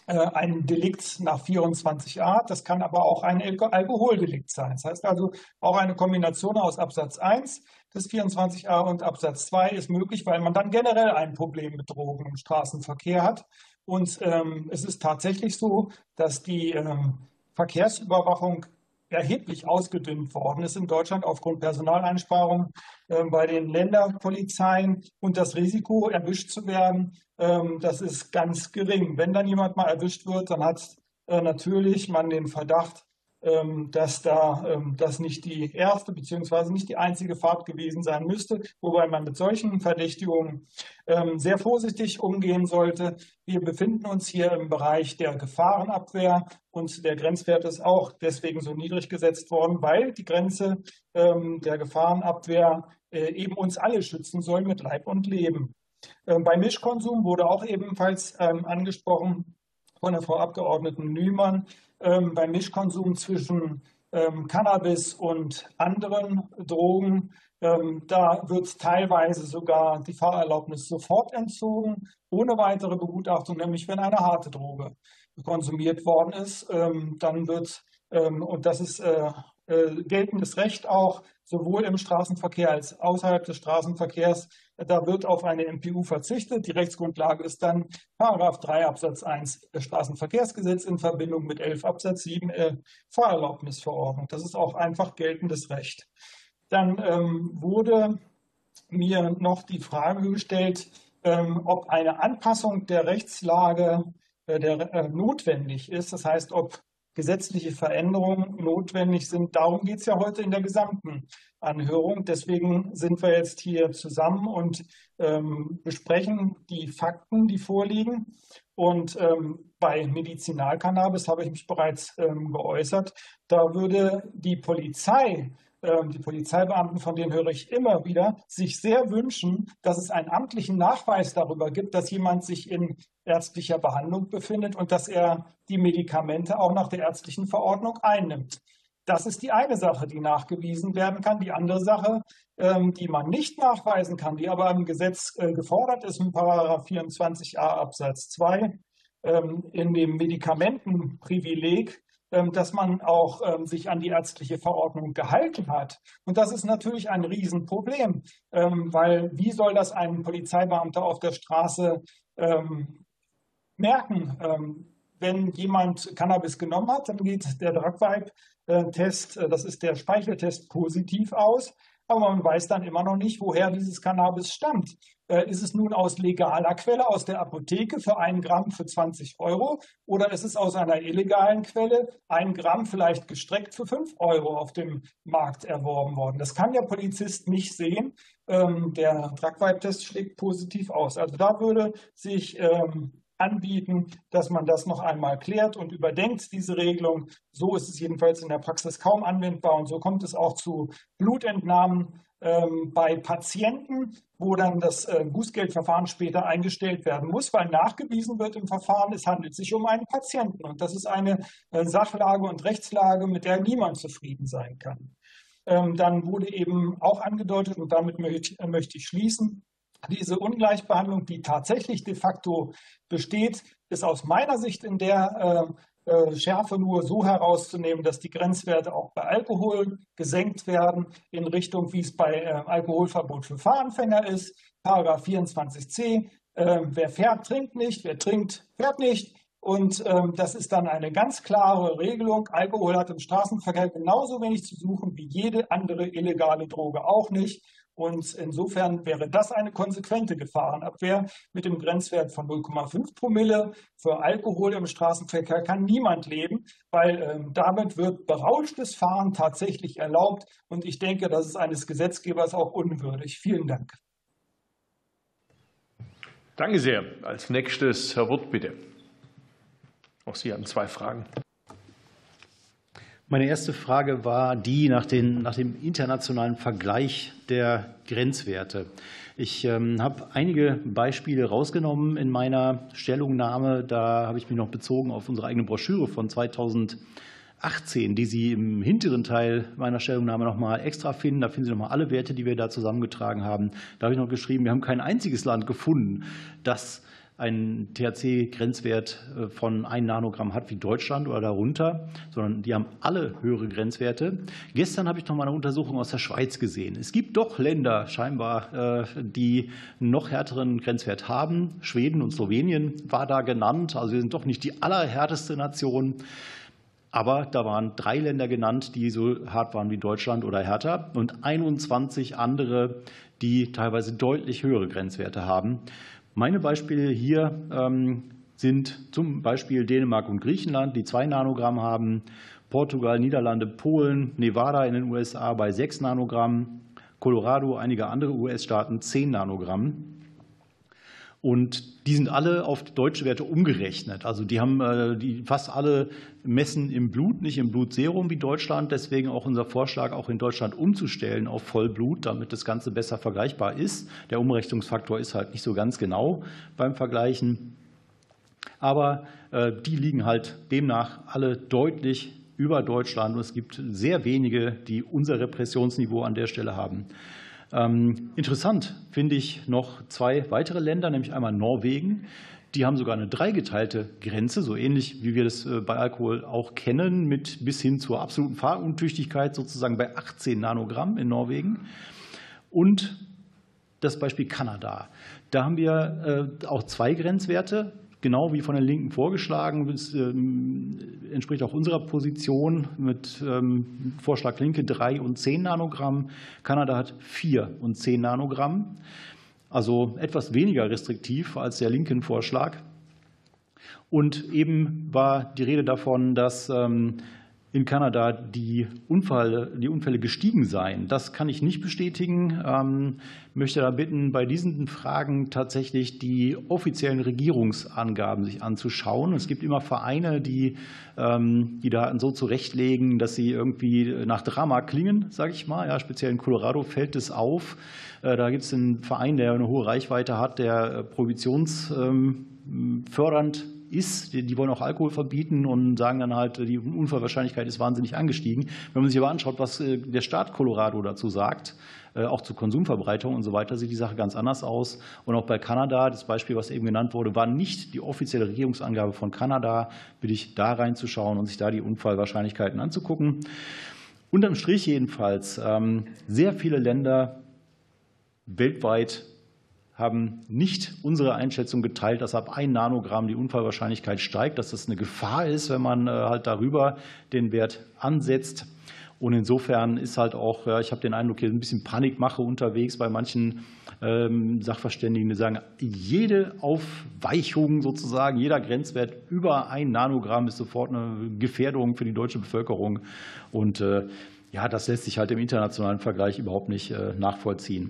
ein Delikt nach vierundzwanzig a, das kann aber auch ein Alkoholdelikt sein. Das heißt also, auch eine Kombination aus Absatz eins des vierundzwanzig a und Absatz zwei ist möglich, weil man dann generell ein Problem mit Drogen im Straßenverkehr hat. Und ähm, es ist tatsächlich so, dass die ähm, Verkehrsüberwachung erheblich ausgedünnt worden ist in Deutschland aufgrund Personaleinsparungen äh, bei den Länderpolizeien, und das Risiko, erwischt zu werden, ähm, das ist ganz gering. Wenn dann jemand mal erwischt wird, dann hat äh, natürlich man den Verdacht, ähm, dass da ähm, das nicht die erste bzw. nicht die einzige Fahrt gewesen sein müsste, wobei man mit solchen Verdächtigungen ähm, sehr vorsichtig umgehen sollte. Wir befinden uns hier im Bereich der Gefahrenabwehr, und der Grenzwert ist auch deswegen so niedrig gesetzt worden, weil die Grenze ähm, der Gefahrenabwehr äh, eben uns alle schützen soll mit Leib und Leben. Ähm, bei Mischkonsum wurde auch ebenfalls ähm, angesprochen von der Frau Abgeordneten Nümann, ähm, beim Mischkonsum zwischen ähm, Cannabis und anderen Drogen. Ähm, da wird teilweise sogar die Fahrerlaubnis sofort entzogen, ohne weitere Begutachtung, nämlich wenn eine harte Droge konsumiert worden ist. Ähm, dann wird, ähm, und das ist äh, äh, geltendes Recht auch, sowohl im Straßenverkehr als außerhalb des Straßenverkehrs, da wird auf eine M P U verzichtet. Die Rechtsgrundlage ist dann Paragraph drei Absatz eins Straßenverkehrsgesetz in Verbindung mit elf Absatz sieben äh, Fahrerlaubnisverordnung. Das ist auch einfach geltendes Recht. Dann ähm, wurde mir noch die Frage gestellt, ähm, ob eine Anpassung der Rechtslage äh, der, äh, notwendig ist. Das heißt, ob gesetzliche Veränderungen notwendig sind. Darum geht es ja heute in der gesamten Anhörung. Deswegen sind wir jetzt hier zusammen und ähm, besprechen die Fakten, die vorliegen. Und ähm, bei Medizinalcannabis habe ich mich bereits ähm, geäußert. Da würde die Polizei, ähm, die Polizeibeamten, von denen höre ich immer wieder, sich sehr wünschen, dass es einen amtlichen Nachweis darüber gibt, dass jemand sich in ärztlicher Behandlung befindet und dass er die Medikamente auch nach der ärztlichen Verordnung einnimmt. Das ist die eine Sache, die nachgewiesen werden kann. Die andere Sache, ähm, die man nicht nachweisen kann, die aber im Gesetz äh, gefordert ist, in Paragraph vierundzwanzig a Absatz zwei, ähm, in dem Medikamentenprivileg, ähm, dass man auch ähm, sich an die ärztliche Verordnung gehalten hat. Und das ist natürlich ein Riesenproblem, ähm, weil wie soll das ein Polizeibeamter auf der Straße ähm, merken? Ähm, wenn jemand Cannabis genommen hat, dann geht der Drug-Vibe-Test, das ist der Speicheltest, positiv aus. Aber man weiß dann immer noch nicht, woher dieses Cannabis stammt. Ist es nun aus legaler Quelle, aus der Apotheke für ein Gramm für zwanzig Euro? Oder ist es aus einer illegalen Quelle, ein Gramm vielleicht gestreckt für fünf Euro auf dem Markt erworben worden? Das kann der Polizist nicht sehen. Der Drug-Vibe-Test schlägt positiv aus. Also da würde sich anbieten, dass man das noch einmal klärt und überdenkt, diese Regelung. So ist es jedenfalls in der Praxis kaum anwendbar und so kommt es auch zu Blutentnahmen ähm, bei Patienten, wo dann das äh, Bußgeldverfahren später eingestellt werden muss, weil nachgewiesen wird im Verfahren, es handelt sich um einen Patienten und das ist eine äh, Sachlage und Rechtslage, mit der niemand zufrieden sein kann. Ähm, dann wurde eben auch angedeutet, und damit möchte, äh, möchte ich schließen, diese Ungleichbehandlung, die tatsächlich de facto besteht, ist aus meiner Sicht in der äh, äh, Schärfe nur so herauszunehmen, dass die Grenzwerte auch bei Alkohol gesenkt werden in Richtung, wie es bei äh, Alkoholverbot für Fahranfänger ist. Paragraph vierundzwanzig c, äh, wer fährt, trinkt nicht, wer trinkt, fährt nicht. Und ähm, das ist dann eine ganz klare Regelung. Alkohol hat im Straßenverkehr genauso wenig zu suchen wie jede andere illegale Droge auch nicht. Und insofern wäre das eine konsequente Gefahrenabwehr. Mit dem Grenzwert von null Komma fünf Promille für Alkohol im Straßenverkehr kann niemand leben, weil äh, damit wird berauschtes Fahren tatsächlich erlaubt. Und ich denke, das ist eines Gesetzgebers auch unwürdig. Vielen Dank. Danke sehr. Als nächstes Herr Wirth, bitte. Auch Sie haben zwei Fragen. Meine erste Frage war die nach, den, nach dem internationalen Vergleich der Grenzwerte. Ich ähm, habe einige Beispiele rausgenommen in meiner Stellungnahme. Da habe ich mich noch bezogen auf unsere eigene Broschüre von zweitausendachtzehn, die Sie im hinteren Teil meiner Stellungnahme noch mal extra finden. Da finden Sie noch mal alle Werte, die wir da zusammengetragen haben. Da habe ich noch geschrieben, wir haben kein einziges Land gefunden, das einen T H C-Grenzwert von ein Nanogramm hat wie Deutschland oder darunter, sondern die haben alle höhere Grenzwerte. Gestern habe ich noch mal eine Untersuchung aus der Schweiz gesehen. Es gibt doch Länder scheinbar, die einen noch härteren Grenzwert haben. Schweden und Slowenien war da genannt. Also wir sind doch nicht die allerhärteste Nation. Aber da waren drei Länder genannt, die so hart waren wie Deutschland oder härter und einundzwanzig andere, die teilweise deutlich höhere Grenzwerte haben. Meine Beispiele hier ähm, sind zum Beispiel Dänemark und Griechenland, die zwei Nanogramm haben, Portugal, Niederlande, Polen, Nevada in den U S A bei sechs Nanogramm, Colorado, einige andere U S-Staaten zehn Nanogramm. Und die sind alle auf deutsche Werte umgerechnet. Also die haben äh, die fast alle messen im Blut, nicht im Blutserum wie Deutschland. Deswegen auch unser Vorschlag, auch in Deutschland umzustellen auf Vollblut, damit das Ganze besser vergleichbar ist. Der Umrechnungsfaktor ist halt nicht so ganz genau beim Vergleichen. Aber äh, die liegen halt demnach alle deutlich über Deutschland. Und es gibt sehr wenige, die unser Repressionsniveau an der Stelle haben. Ähm, interessant finde ich noch zwei weitere Länder, nämlich einmal Norwegen. Die haben sogar eine dreigeteilte Grenze, so ähnlich wie wir das bei Alkohol auch kennen, mit bis hin zur absoluten Fahruntüchtigkeit sozusagen bei achtzehn Nanogramm in Norwegen. Und das Beispiel Kanada. Da haben wir äh, auch zwei Grenzwerte. Genau wie von den Linken vorgeschlagen, das ähm, entspricht auch unserer Position mit ähm, Vorschlag Linke drei und zehn Nanogramm. Kanada hat vier und zehn Nanogramm, also etwas weniger restriktiv als der linken Vorschlag. Und eben war die Rede davon, dass in Kanada die Unfälle, die Unfälle gestiegen seien. Das kann ich nicht bestätigen. Ich möchte da bitten, bei diesen Fragen tatsächlich die offiziellen Regierungsangaben sich anzuschauen. Es gibt immer Vereine, die die Daten so zurechtlegen, dass sie irgendwie nach Drama klingen, sage ich mal. Ja, speziell in Colorado fällt es auf. Da gibt es einen Verein, der eine hohe Reichweite hat, der prohibitionsfördernd ist. Die wollen auch Alkohol verbieten und sagen dann halt, die Unfallwahrscheinlichkeit ist wahnsinnig angestiegen. Wenn man sich aber anschaut, was der Staat Colorado dazu sagt, auch zur Konsumverbreitung und so weiter, sieht die Sache ganz anders aus. Und auch bei Kanada, das Beispiel, was eben genannt wurde, war nicht die offizielle Regierungsangabe von Kanada. Bitte ich, da reinzuschauen und sich da die Unfallwahrscheinlichkeiten anzugucken. Unterm Strich jedenfalls, sehr viele Länder weltweit haben nicht unsere Einschätzung geteilt, dass ab ein Nanogramm die Unfallwahrscheinlichkeit steigt, dass das eine Gefahr ist, wenn man halt darüber den Wert ansetzt. Und insofern ist halt auch, ich habe den Eindruck, hier ein bisschen Panikmache unterwegs bei manchen Sachverständigen, die sagen, jede Aufweichung sozusagen, jeder Grenzwert über ein Nanogramm ist sofort eine Gefährdung für die deutsche Bevölkerung. Und ja, das lässt sich halt im internationalen Vergleich überhaupt nicht nachvollziehen.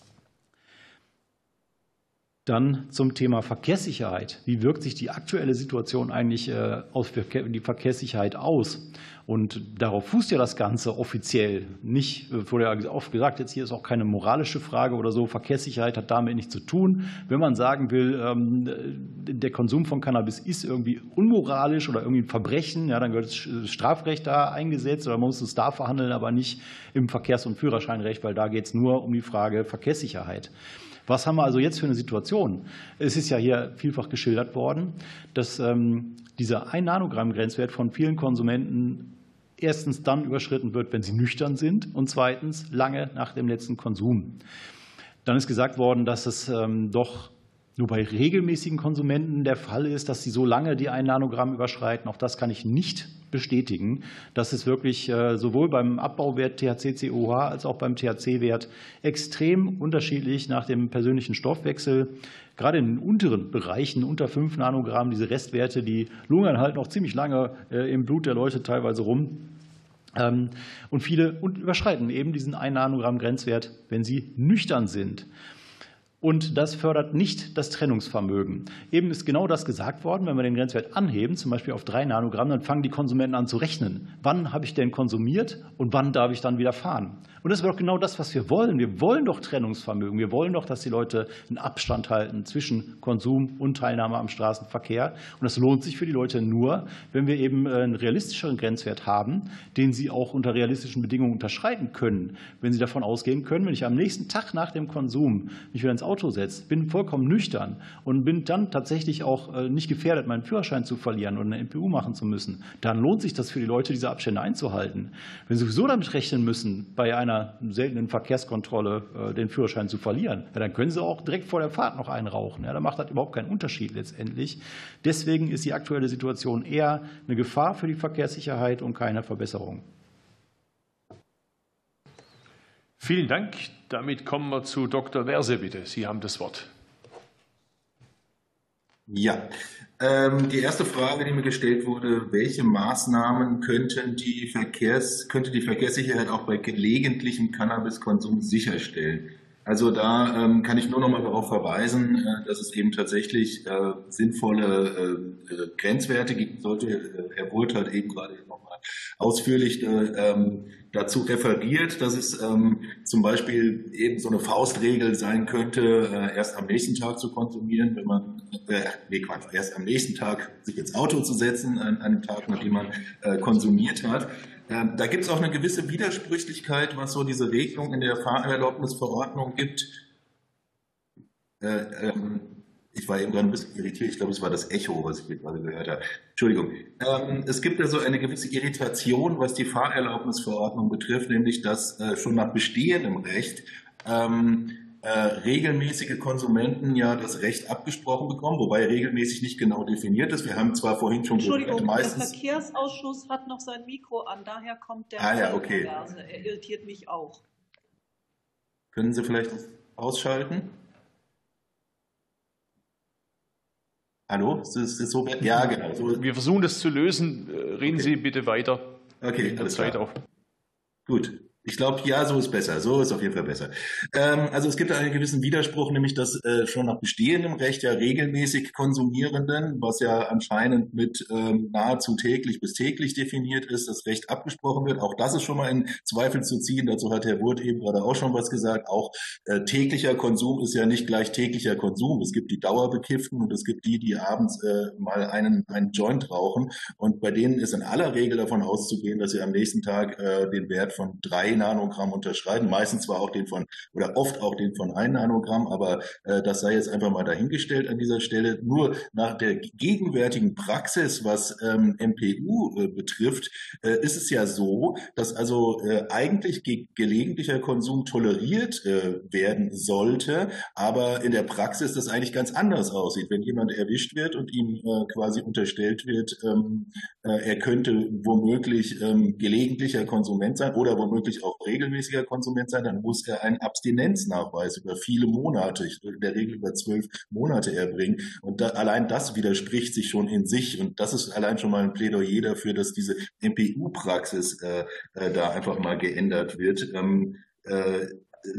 Dann zum Thema Verkehrssicherheit. Wie wirkt sich die aktuelle Situation eigentlich auf die Verkehrssicherheit aus? Und darauf fußt ja das Ganze offiziell. Nicht, wurde ja oft gesagt, jetzt hier ist auch keine moralische Frage oder so. Verkehrssicherheit hat damit nichts zu tun. Wenn man sagen will, der Konsum von Cannabis ist irgendwie unmoralisch oder irgendwie ein Verbrechen, ja, dann gehört das Strafrecht da eingesetzt oder man muss es da verhandeln, aber nicht im Verkehrs- und Führerscheinrecht, weil da geht es nur um die Frage Verkehrssicherheit. Was haben wir also jetzt für eine Situation? Es ist ja hier vielfach geschildert worden, dass dieser ein Nanogramm Grenzwert von vielen Konsumenten erstens dann überschritten wird, wenn sie nüchtern sind und zweitens lange nach dem letzten Konsum. Dann ist gesagt worden, dass es doch nur bei regelmäßigen Konsumenten der Fall ist, dass sie so lange die ein Nanogramm überschreiten. Auch das kann ich nicht bestätigen. Das ist wirklich sowohl beim Abbauwert T H C C O H als auch beim T H C-Wert extrem unterschiedlich nach dem persönlichen Stoffwechsel. Gerade in den unteren Bereichen, unter fünf Nanogramm, diese Restwerte, die lungern halt noch ziemlich lange im Blut der Leute teilweise rum. Und viele überschreiten eben diesen ein Nanogramm Grenzwert, wenn sie nüchtern sind. Und das fördert nicht das Trennungsvermögen. Eben ist genau das gesagt worden, wenn wir den Grenzwert anheben, zum Beispiel auf drei Nanogramm, dann fangen die Konsumenten an zu rechnen. Wann habe ich denn konsumiert und wann darf ich dann wieder fahren? Und das ist doch genau das, was wir wollen. Wir wollen doch Trennungsvermögen. Wir wollen doch, dass die Leute einen Abstand halten zwischen Konsum und Teilnahme am Straßenverkehr. Und das lohnt sich für die Leute nur, wenn wir eben einen realistischeren Grenzwert haben, den sie auch unter realistischen Bedingungen unterschreiten können. Wenn sie davon ausgehen können, wenn ich am nächsten Tag nach dem Konsum mich wieder ins Auto setze, bin vollkommen nüchtern und bin dann tatsächlich auch nicht gefährdet, meinen Führerschein zu verlieren oder eine M P U machen zu müssen, dann lohnt sich das für die Leute, diese Abstände einzuhalten. Wenn sie sowieso damit rechnen müssen, bei einer seltenen Verkehrskontrolle den Führerschein zu verlieren, ja, dann können sie auch direkt vor der Fahrt noch einen rauchen. Ja, da macht das überhaupt keinen Unterschied letztendlich. Deswegen ist die aktuelle Situation eher eine Gefahr für die Verkehrssicherheit und keine Verbesserung. Vielen Dank. Damit kommen wir zu Doktor Werse, bitte. Sie haben das Wort. Ja, ähm, die erste Frage, die mir gestellt wurde, welche Maßnahmen könnten die Verkehrs, könnte die Verkehrssicherheit auch bei gelegentlichem Cannabiskonsum sicherstellen? Also da ähm, kann ich nur noch mal darauf verweisen, äh, dass es eben tatsächlich äh, sinnvolle äh, Grenzwerte geben sollte. Herr Wult hat eben gerade noch mal ausführlich äh, ähm, dazu referiert, dass es ähm, zum Beispiel eben so eine Faustregel sein könnte, äh, erst am nächsten Tag zu konsumieren, wenn man, äh, nee, Quatsch, erst am nächsten Tag sich ins Auto zu setzen, an einem Tag, nachdem man äh, konsumiert hat. Ähm, da gibt es auch eine gewisse Widersprüchlichkeit, was so diese Regelung in der Fahrerlaubnisverordnung gibt. Äh, ähm, Ich war eben gerade ein bisschen irritiert. Ich glaube, es war das Echo, was ich gerade gehört habe. Entschuldigung. Ähm, es gibt also eine gewisse Irritation, was die Fahrerlaubnisverordnung betrifft, nämlich dass äh, schon nach bestehendem Recht ähm, äh, regelmäßige Konsumenten ja das Recht abgesprochen bekommen, wobei regelmäßig nicht genau definiert ist. Wir haben zwar vorhin schon Entschuldigung, gehört, meistens... der Verkehrsausschuss hat noch sein Mikro an, daher kommt der ah, ja, okay. Verse. Er irritiert mich auch. Können Sie vielleicht ausschalten? Hallo? Ist das so? Ja, genau. So. Wir versuchen das zu lösen. Reden Okay. Sie bitte weiter. Okay, Der alles Zeit klar. auch. Gut. Ich glaube, ja, so ist besser. So ist auf jeden Fall besser. Ähm, also es gibt einen gewissen Widerspruch, nämlich dass äh, schon nach bestehendem Recht ja regelmäßig Konsumierenden, was ja anscheinend mit ähm, nahezu täglich bis täglich definiert ist, das Recht abgesprochen wird. Auch das ist schon mal in Zweifel zu ziehen. Dazu hat Herr Wurth eben gerade auch schon was gesagt. Auch äh, täglicher Konsum ist ja nicht gleich täglicher Konsum. Es gibt die Dauerbekifften und es gibt die, die abends äh, mal einen, einen Joint rauchen. Und bei denen ist in aller Regel davon auszugehen, dass sie am nächsten Tag äh, den Wert von drei Nanogramm unterschreiten, meistens zwar auch den von, oder oft auch den von ein Nanogramm, aber äh, das sei jetzt einfach mal dahingestellt an dieser Stelle. Nur nach der gegenwärtigen Praxis, was ähm, M P U äh, betrifft, äh, ist es ja so, dass also äh, eigentlich ge gelegentlicher Konsum toleriert äh, werden sollte, aber in der Praxis das eigentlich ganz anders aussieht. Wenn jemand erwischt wird und ihm äh, quasi unterstellt wird, ähm, äh, er könnte womöglich ähm, gelegentlicher Konsument sein oder womöglich auch regelmäßiger Konsument sein, dann muss er einen Abstinenznachweis über viele Monate, in der Regel über zwölf Monate erbringen. Und da, allein das widerspricht sich schon in sich. Und das ist allein schon mal ein Plädoyer dafür, dass diese M P U-Praxis äh, äh, da einfach mal geändert wird. Ähm, äh,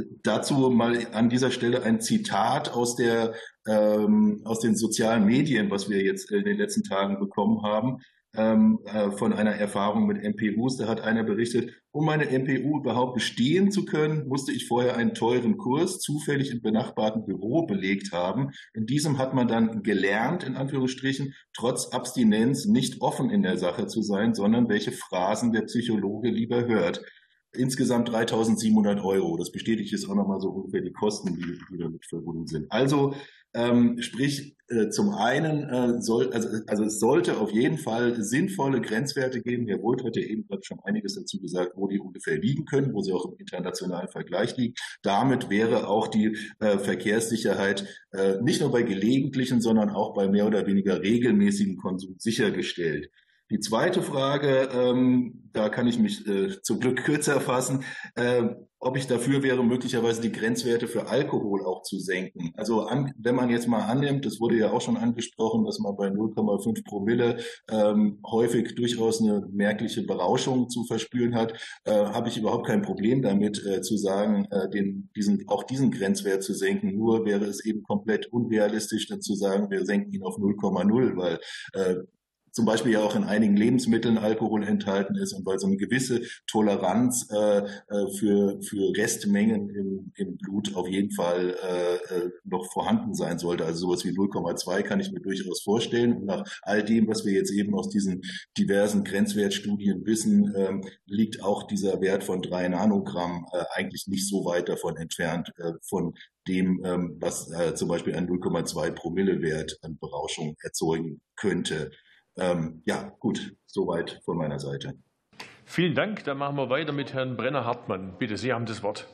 dazu mal an dieser Stelle ein Zitat aus der ähm, aus den sozialen Medien, was wir jetzt in den letzten Tagen bekommen haben. Ähm, äh, von einer Erfahrung mit M P Us. Da hat einer berichtet, um meine M P U überhaupt bestehen zu können, musste ich vorher einen teuren Kurs zufällig im benachbarten Büro belegt haben. In diesem hat man dann gelernt, in Anführungsstrichen, trotz Abstinenz nicht offen in der Sache zu sein, sondern welche Phrasen der Psychologe lieber hört. Insgesamt dreitausendsiebenhundert Euro. Das bestätigt jetzt auch nochmal so ungefähr die Kosten, die, die damit verbunden sind. Also ähm, sprich, äh, zum einen äh, soll, also, also es sollte auf jeden Fall sinnvolle Grenzwerte geben. Herr Wurth hat ja eben gerade schon einiges dazu gesagt, wo die ungefähr liegen können, wo sie auch im internationalen Vergleich liegen. Damit wäre auch die äh, Verkehrssicherheit äh, nicht nur bei gelegentlichen, sondern auch bei mehr oder weniger regelmäßigen Konsum sichergestellt. Die zweite Frage, ähm, da kann ich mich äh, zum Glück kürzer fassen, äh, ob ich dafür wäre, möglicherweise die Grenzwerte für Alkohol auch zu senken. Also an, wenn man jetzt mal annimmt, das wurde ja auch schon angesprochen, dass man bei null Komma fünf Promille ähm, häufig durchaus eine merkliche Berauschung zu verspüren hat, äh, habe ich überhaupt kein Problem damit äh, zu sagen, äh, den, diesen, auch diesen Grenzwert zu senken. Nur wäre es eben komplett unrealistisch, dann zu sagen, wir senken ihn auf null Komma null, weil äh, zum Beispiel ja auch in einigen Lebensmitteln Alkohol enthalten ist und weil so eine gewisse Toleranz äh, für, für Restmengen im, im Blut auf jeden Fall äh, noch vorhanden sein sollte. Also sowas wie null Komma zwei kann ich mir durchaus vorstellen. Und nach all dem, was wir jetzt eben aus diesen diversen Grenzwertstudien wissen, ähm, liegt auch dieser Wert von drei Nanogramm äh, eigentlich nicht so weit davon entfernt äh, von dem, ähm, was äh, zum Beispiel ein null Komma zwei Promille Wert an Berauschung erzeugen könnte. Ähm, ja, gut, soweit von meiner Seite. Vielen Dank. Dann machen wir weiter mit Herrn Brenner-Hartmann. Bitte, Sie haben das Wort.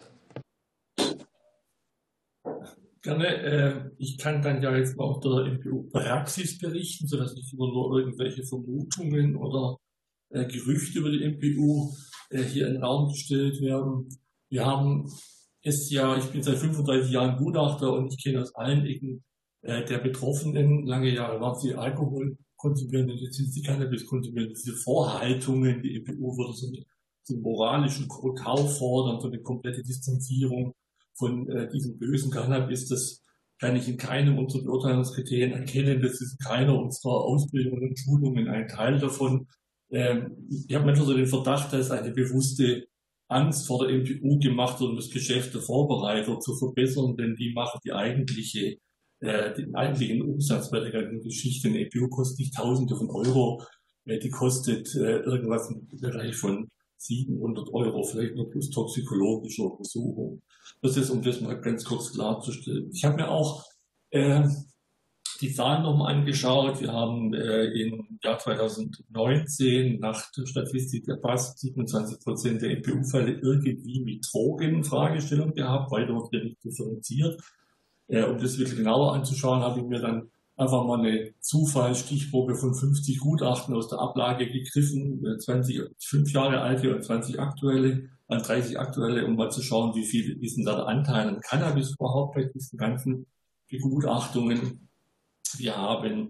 Gerne. Äh, ich kann dann ja jetzt mal auf der M P U-Praxis berichten, sodass nicht immer nur irgendwelche Vermutungen oder äh, Gerüchte über die M P U äh, hier in den Raum gestellt werden. Wir haben es ja, ich bin seit fünfunddreißig Jahren Gutachter und ich kenne aus allen Ecken äh, der Betroffenen, lange Jahre waren sie Alkohol konsumieren, jetzt sind sie Cannabis konsumieren. Diese Vorhaltungen, die M P U würde so, so einen moralischen Kauf fordern, so eine komplette Distanzierung von äh, diesem bösen Cannabis, das kann ich in keinem unserer Beurteilungskriterien erkennen. Das ist keiner unserer Ausbildungen und Schulungen ein Teil davon. Ähm, ich habe manchmal so den Verdacht, dass eine bewusste Angst vor der M P U gemacht wird, um das Geschäft der Vorbereiter zu verbessern, denn die machen die eigentliche den eigentlichen Umsatz bei der ganzen Geschichte. Eine M P U kostet nicht Tausende von Euro, die kostet äh, irgendwas im Bereich von siebenhundert Euro, vielleicht nur plus toxikologische Untersuchung. Das ist, um das mal ganz kurz klarzustellen. Ich habe mir auch äh, die Zahlen nochmal angeschaut. Wir haben äh, im Jahr zweitausendneunzehn nach der Statistik erfasst siebenundzwanzig Prozent der M P U-Fälle irgendwie mit Drogen-Fragestellung gehabt, weiter wird nicht differenziert. Äh, um das wirklich genauer anzuschauen, habe ich mir dann einfach mal eine Zufallsstichprobe von fünfzig Gutachten aus der Ablage gegriffen, zwanzig, fünf Jahre alte und zwanzig aktuelle, dann dreißig aktuelle, um mal zu schauen, wie viel ist denn da der Anteil an Cannabis überhaupt bei diesen ganzen Begutachtungen. Wir haben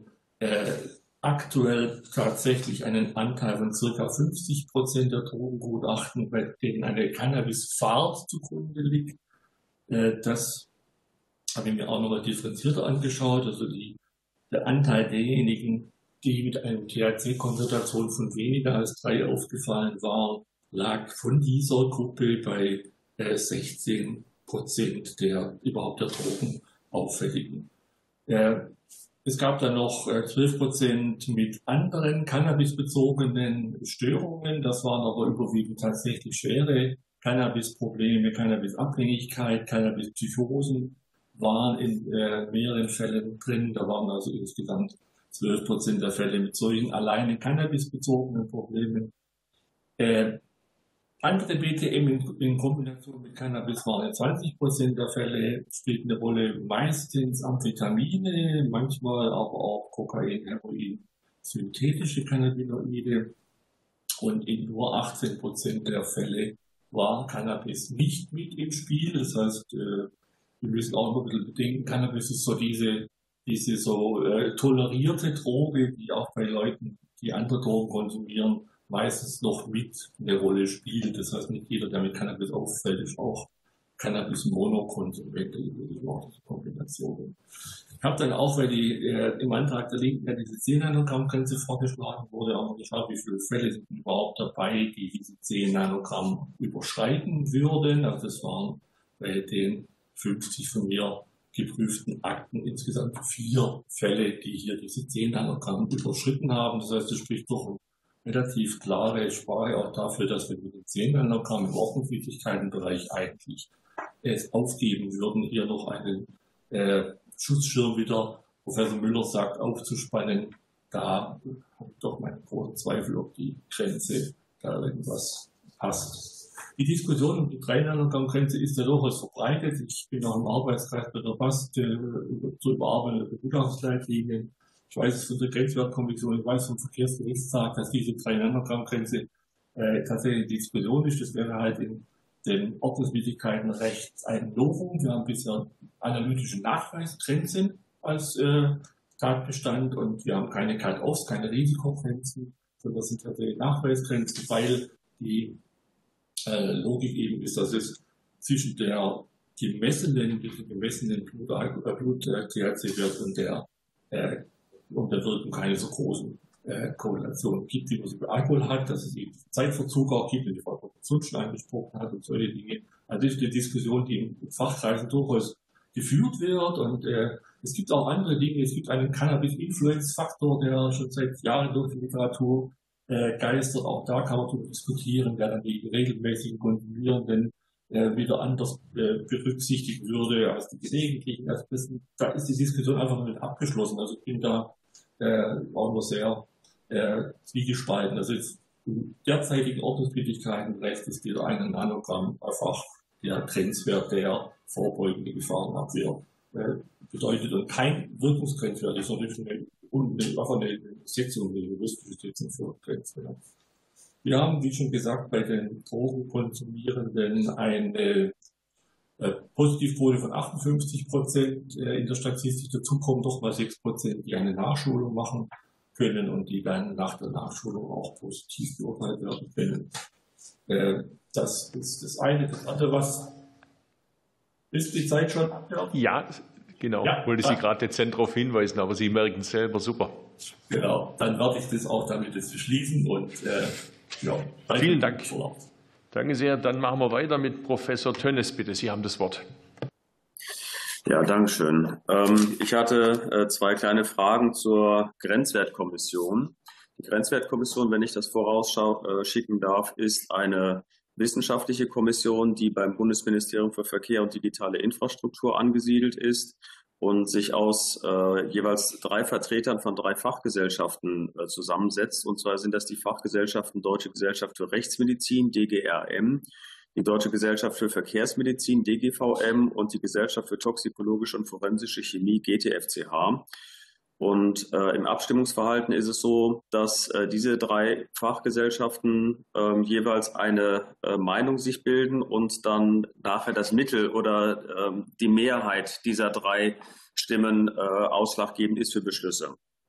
äh, aktuell tatsächlich einen Anteil von circa fünfzig Prozent der Drogengutachten, bei denen eine Cannabisfahrt zugrunde liegt. Äh, das habe ich mir auch nochmal differenzierter angeschaut. Also die, der Anteil derjenigen, die mit einer T H C-Konzentration von weniger als drei aufgefallen waren, lag von dieser Gruppe bei äh, sechzehn Prozent der überhaupt der Drogenauffälligen. Äh, es gab dann noch äh, zwölf Prozent mit anderen cannabisbezogenen Störungen. Das waren aber überwiegend tatsächlich schwere Cannabisprobleme, Cannabisabhängigkeit, Cannabispsychosen waren in äh, mehreren Fällen drin. Da waren also insgesamt zwölf Prozent der Fälle mit solchen alleine cannabisbezogenen Problemen. Äh, andere B T M in, in Kombination mit Cannabis waren in zwanzig Prozent der Fälle, spielt eine Rolle meistens Amphetamine, manchmal aber auch Kokain, Heroin, synthetische Cannabinoide. Und in nur achtzehn Prozent der Fälle war Cannabis nicht mit im Spiel. Das heißt, äh, wir müssen auch noch ein bisschen bedenken, Cannabis ist so diese diese so äh, tolerierte Droge, die auch bei Leuten, die andere Drogen konsumieren, meistens noch mit eine Rolle spielt. Das heißt, nicht jeder, der mit Cannabis auffällt, ist auch Cannabis-Monokonsument, diese Kombinationen. Ich habe dann auch, weil die äh, im Antrag der Linken ja diese zehn Nanogramm-Grenze vorgeschlagen wurde, auch mal geschaut, wie viele Fälle sind überhaupt dabei, die diese zehn Nanogramm überschreiten würden. Also das waren bei den fünfzig von mir geprüften Akten insgesamt vier Fälle, die hier diese zehn Nanogramm überschritten haben. Das heißt, es spricht doch eine relativ klare Sprache auch dafür, dass wir mit den zehn Nanogramm im Ordnungswidrigkeitenbereich eigentlich es aufgeben würden, hier noch einen äh, Schutzschirm, wie der Professor Müller sagt, aufzuspannen. Da habe ich doch meine großen Zweifel, ob die Grenze da irgendwas passt. Die Diskussion um die drei Nanogramm-Grenze ist ja durchaus verbreitet. Ich bin auch im Arbeitskreis bei der B A S T äh, zur Überarbeitung der Begutachtungsleitlinien. Ich weiß es von der Grenzwertkommission, ich weiß vom Verkehrsgerichtstag, dass diese drei Nanogramm-Grenze äh, tatsächlich Diskussion ist. Das wäre halt in den Ordnungswidrigkeitenrecht ein Novum. Wir haben bisher analytische Nachweisgrenzen als äh, Tatbestand und wir haben keine Cut-Offs, keine Risikogrenzen, sondern das sind tatsächlich Nachweisgrenzen, weil die äh, Logik eben ist, dass es zwischen der gemessenen, dem gemessenen Blut-T H C-Wert und der, äh, und der Wirkung keine so großen äh, Korrelationen gibt, wie man sie bei Alkohol hat, dass es eben Zeitverzug auch gibt, wie die Frau Professor schon angesprochen hat und solche Dinge. Also das ist eine Diskussion, die in Fachkreisen durchaus geführt wird und äh, es gibt auch andere Dinge. Es gibt einen Cannabis-Influence-Faktor, der schon seit Jahren durch die Literatur äh, geistert. Auch da kann man darüber diskutieren, der dann die regelmäßigen Konsumierenden äh, wieder anders äh, berücksichtigen würde als die gelegentlichen. Also das, da ist die Diskussion einfach nicht abgeschlossen. Also ich bin da äh, auch nur sehr äh, zwiegespalten. Also jetzt in derzeitigen Ordnungswidrigkeiten recht ist dieser eine Nanogramm einfach der Grenzwert der vorbeugende Gefahrenabwehr äh, bedeutet und kein Wirkungsgrenzwert ist, sondern eine, einfach eine Setzung, eine juristische Setzung für Grenzwert. Wir haben, wie schon gesagt, bei den Drogenkonsumierenden eine äh, Positivquote von achtundfünfzig Prozent äh, in der Statistik. Dazu kommen doch mal sechs Prozent, die eine Nachschulung machen können und die dann nach der Nachschulung auch positiv beurteilt werden können. Äh, das ist das eine. Das andere, was ist die Zeit schon? Ja, ja genau. Ja, wollte Sie gerade dezent darauf hinweisen, aber Sie merken es selber super. Genau, dann werde ich das auch damit jetzt beschließen und äh, ja. Vielen Dank. Danke sehr. Dann machen wir weiter mit Professor Tönnes, bitte. Sie haben das Wort. Ja, danke schön. Ähm, ich hatte äh, zwei kleine Fragen zur Grenzwertkommission. Die Grenzwertkommission, wenn ich das vorausschicken darf, ist eine wissenschaftliche Kommission, die beim Bundesministerium für Verkehr und digitale Infrastruktur angesiedelt ist und sich aus äh, jeweils drei Vertretern von drei Fachgesellschaften äh, zusammensetzt. Und zwar sind das die Fachgesellschaften Deutsche Gesellschaft für Rechtsmedizin, D G R M, die Deutsche Gesellschaft für Verkehrsmedizin, D G V M, und die Gesellschaft für toxikologische und forensische Chemie, G T F C H. Und äh, im Abstimmungsverhalten ist es so, dass äh, diese drei Fachgesellschaften äh, jeweils eine äh, Meinung sich bilden und dann nachher das Mittel oder äh, die Mehrheit dieser drei Stimmen äh, ausschlaggebend ist für Beschlüsse.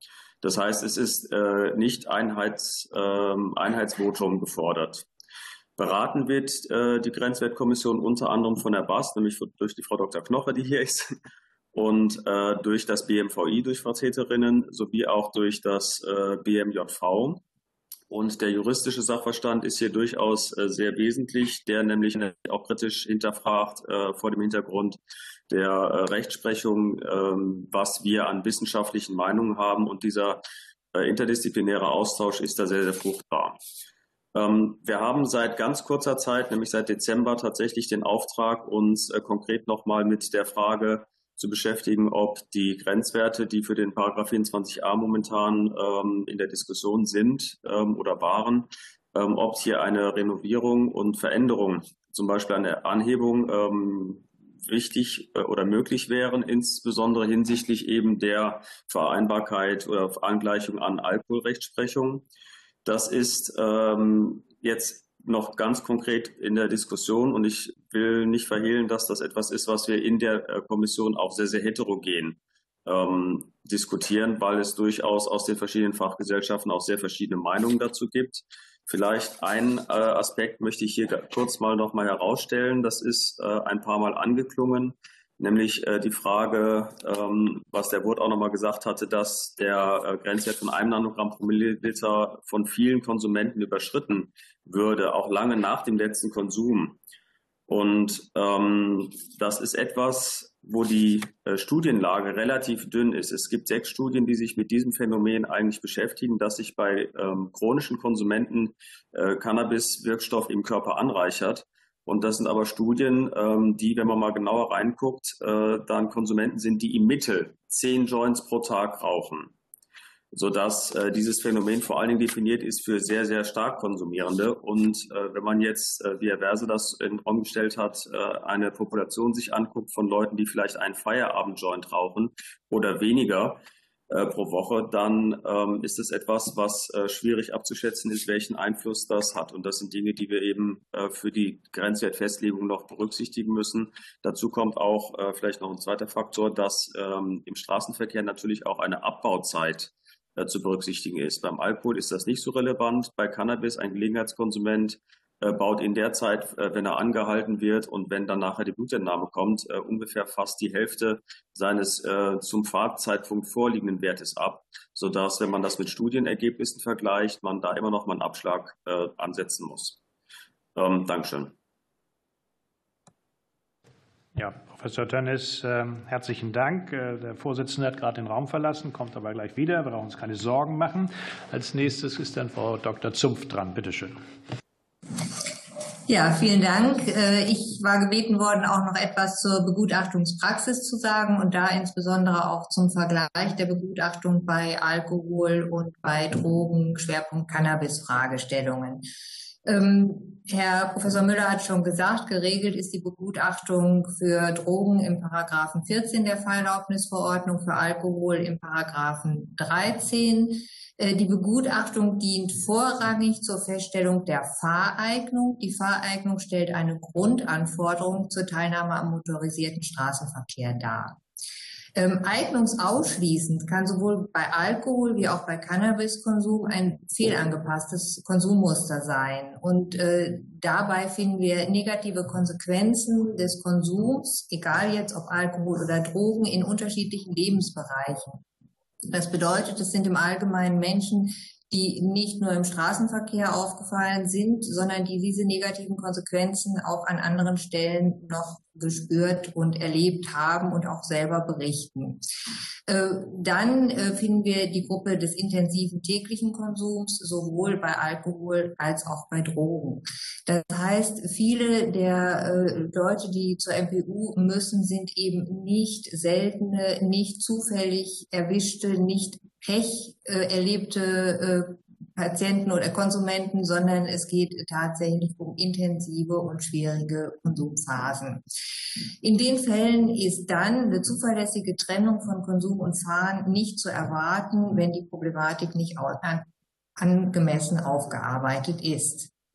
Das heißt, es ist äh, nicht Einheits, äh, Einheitsvotum gefordert. Beraten wird äh, die Grenzwertkommission unter anderem von der B A S, nämlich durch die Frau Doktor Knoche, die hier ist, und äh, durch das B M V I, durch Vertreterinnen, sowie auch durch das äh, B M J V. Und der juristische Sachverstand ist hier durchaus äh, sehr wesentlich, der nämlich auch kritisch hinterfragt äh, vor dem Hintergrund der äh, Rechtsprechung, äh, was wir an wissenschaftlichen Meinungen haben. Und dieser äh, interdisziplinäre Austausch ist da sehr, sehr fruchtbar. Ähm, wir haben seit ganz kurzer Zeit, nämlich seit Dezember, tatsächlich den Auftrag, uns äh, konkret nochmal mit der Frage zu beschäftigen, ob die Grenzwerte, die für den Paragraph vierundzwanzig a momentan ähm, in der Diskussion sind ähm, oder waren, ähm, ob hier eine Renovierung und Veränderung, zum Beispiel eine Anhebung, ähm, wichtig äh, oder möglich wären, insbesondere hinsichtlich eben der Vereinbarkeit oder Angleichung an Alkoholrechtsprechung. Das ist ähm, jetzt noch ganz konkret in der Diskussion und ich will nicht verhehlen, dass das etwas ist, was wir in der Kommission auch sehr, sehr heterogen ähm, diskutieren, weil es durchaus aus den verschiedenen Fachgesellschaften auch sehr verschiedene Meinungen dazu gibt. Vielleicht ein äh, Aspekt möchte ich hier kurz mal noch mal herausstellen. Das ist äh, ein paar Mal angeklungen, nämlich äh, die Frage, ähm, was der Wurt auch noch mal gesagt hatte, dass der äh, Grenzwert von einem Nanogramm pro Milliliter von vielen Konsumenten überschritten würde, auch lange nach dem letzten Konsum. Und ähm, das ist etwas, wo die äh, Studienlage relativ dünn ist. Es gibt sechs Studien, die sich mit diesem Phänomen eigentlich beschäftigen, dass sich bei ähm, chronischen Konsumenten äh, Cannabis-Wirkstoff im Körper anreichert. Und das sind aber Studien, ähm, die, wenn man mal genauer reinguckt, äh, dann Konsumenten sind, die im Mittel zehn Joints pro Tag rauchen, sodass äh, dieses Phänomen vor allen Dingen definiert ist für sehr, sehr stark Konsumierende. Und äh, wenn man jetzt, äh, wie Herr Verse das in den Raum gestellt hat, äh, eine Population sich anguckt von Leuten, die vielleicht einen Feierabendjoint rauchen oder weniger äh, pro Woche, dann ähm, ist es etwas, was äh, schwierig abzuschätzen ist, welchen Einfluss das hat. Und das sind Dinge, die wir eben äh, für die Grenzwertfestlegung noch berücksichtigen müssen. Dazu kommt auch äh, vielleicht noch ein zweiter Faktor, dass ähm, im Straßenverkehr natürlich auch eine Abbauzeit zu berücksichtigen ist. Beim Alkohol ist das nicht so relevant. Bei Cannabis, ein Gelegenheitskonsument äh, baut in der Zeit, äh, wenn er angehalten wird und wenn dann nachher die Blutentnahme kommt, äh, ungefähr fast die Hälfte seines äh, zum Fahrzeitpunkt vorliegenden Wertes ab, sodass, wenn man das mit Studienergebnissen vergleicht, man da immer noch mal einen Abschlag äh, ansetzen muss. Ähm, Dankeschön. Ja, Professor Tönnis, äh, herzlichen Dank. Äh, der Vorsitzende hat gerade den Raum verlassen, kommt aber gleich wieder. Wir brauchen uns keine Sorgen machen. Als nächstes ist dann Frau Doktor Zunft dran. Bitte schön. Ja, vielen Dank. Äh, ich war gebeten worden, auch noch etwas zur Begutachtungspraxis zu sagen und da insbesondere auch zum Vergleich der Begutachtung bei Alkohol und bei Drogen, Schwerpunkt Cannabis-Fragestellungen. Ähm, Herr Professor Müller hat schon gesagt, geregelt ist die Begutachtung für Drogen im Paragraphen vierzehn der Fahrerlaubnisverordnung, für Alkohol im Paragraphen dreizehn. Äh, die Begutachtung dient vorrangig zur Feststellung der Fahreignung. Die Fahreignung stellt eine Grundanforderung zur Teilnahme am motorisierten Straßenverkehr dar. Ähm, eignungsausschließend kann sowohl bei Alkohol wie auch bei Cannabiskonsum ein fehlangepasstes Konsummuster sein. Und äh, dabei finden wir negative Konsequenzen des Konsums, egal jetzt ob Alkohol oder Drogen, in unterschiedlichen Lebensbereichen. Das bedeutet, es sind im Allgemeinen Menschen, die nicht nur im Straßenverkehr aufgefallen sind, sondern die diese negativen Konsequenzen auch an anderen Stellen noch gespürt und erlebt haben und auch selber berichten. Dann finden wir die Gruppe des intensiven täglichen Konsums sowohl bei Alkohol als auch bei Drogen. Das heißt, viele der Leute, die zur M P U müssen, sind eben nicht seltene, nicht zufällig erwischte, nicht Pech erlebte Patienten oder Konsumenten, sondern es geht tatsächlich um intensive und schwierige Konsumphasen. In den Fällen ist dann eine zuverlässige Trennung von Konsum und Fahren nicht zu erwarten, wenn die Problematik nicht angemessen aufgearbeitet ist.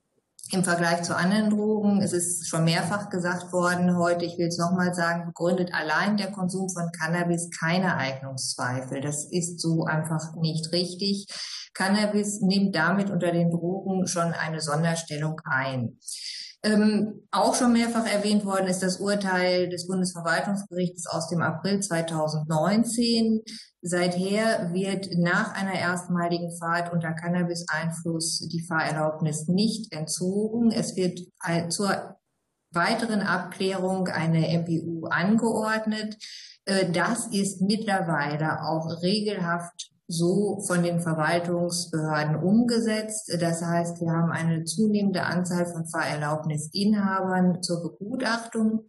im Vergleich zu anderen Drogen. Es ist schon mehrfach gesagt worden heute, ich will es nochmal sagen, begründet allein der Konsum von Cannabis keine Eignungszweifel. Das ist so einfach nicht richtig. Cannabis nimmt damit unter den Drogen schon eine Sonderstellung ein. Ähm, auch schon mehrfach erwähnt worden ist das Urteil des Bundesverwaltungsgerichts aus dem April zweitausendneunzehn. Seither wird nach einer erstmaligen Fahrt unter Cannabis-Einfluss die Fahrerlaubnis nicht entzogen. Es wird zur weiteren Abklärung eine M P U angeordnet. Das ist mittlerweile auch regelhaft so von den Verwaltungsbehörden umgesetzt. Das heißt, wir haben eine zunehmende Anzahl von Fahrerlaubnisinhabern zur Begutachtung,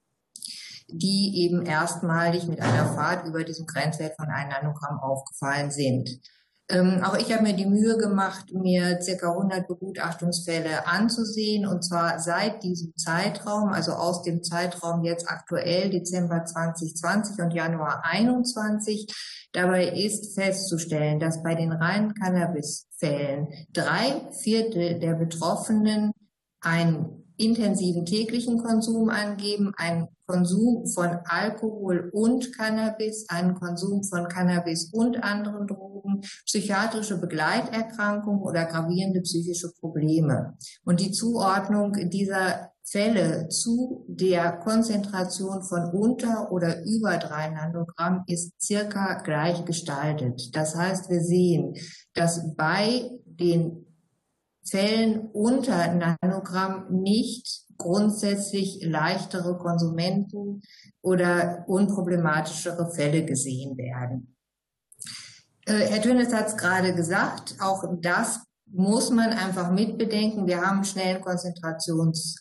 die eben erstmalig mit einer Fahrt über diesem Grenzwert von einem Nanogramm aufgefallen sind. Ähm, auch ich habe mir die Mühe gemacht, mir circa hundert Begutachtungsfälle anzusehen, und zwar seit diesem Zeitraum, also aus dem Zeitraum jetzt aktuell Dezember zweitausendzwanzig und Januar einundzwanzig. Dabei ist festzustellen, dass bei den reinen Cannabisfällen drei Viertel der Betroffenen einen intensiven täglichen Konsum angeben, einen Konsum von Alkohol und Cannabis, einen Konsum von Cannabis und anderen Drogen, psychiatrische Begleiterkrankungen oder gravierende psychische Probleme. Und die Zuordnung dieser Fälle zu der Konzentration von unter oder über drei Nanogramm ist circa gleich gestaltet. Das heißt, wir sehen, dass bei den Fällen unter Nanogramm nicht grundsätzlich leichtere Konsumenten oder unproblematischere Fälle gesehen werden. Äh, Herr Tönnes hat es gerade gesagt, auch das muss man einfach mitbedenken. Wir haben einen schnellen Konzentrationsabfall.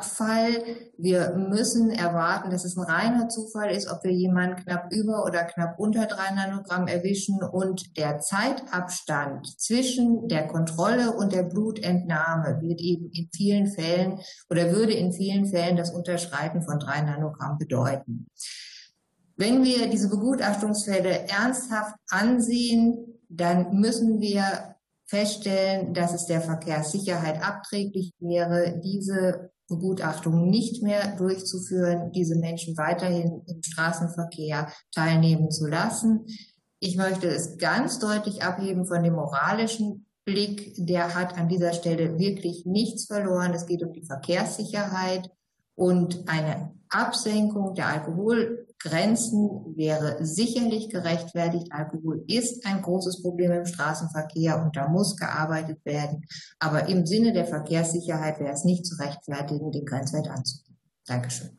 Wir müssen erwarten, dass es ein reiner Zufall ist, ob wir jemanden knapp über oder knapp unter drei Nanogramm erwischen, und der Zeitabstand zwischen der Kontrolle und der Blutentnahme wird eben in vielen Fällen oder würde in vielen Fällen das Unterschreiten von drei Nanogramm bedeuten. Wenn wir diese Begutachtungsfälle ernsthaft ansehen, dann müssen wir feststellen, dass es der Verkehrssicherheit abträglich wäre, diese Begutachtung nicht mehr durchzuführen, diese Menschen weiterhin im Straßenverkehr teilnehmen zu lassen. Ich möchte es ganz deutlich abheben von dem moralischen Blick. Der hat an dieser Stelle wirklich nichts verloren. Es geht um die Verkehrssicherheit, und eine Absenkung der Alkoholgrenzen wäre sicherlich gerechtfertigt. Alkohol ist ein großes Problem im Straßenverkehr und da muss gearbeitet werden. Aber im Sinne der Verkehrssicherheit wäre es nicht zu rechtfertigen, den Grenzwert anzunehmen. Dankeschön.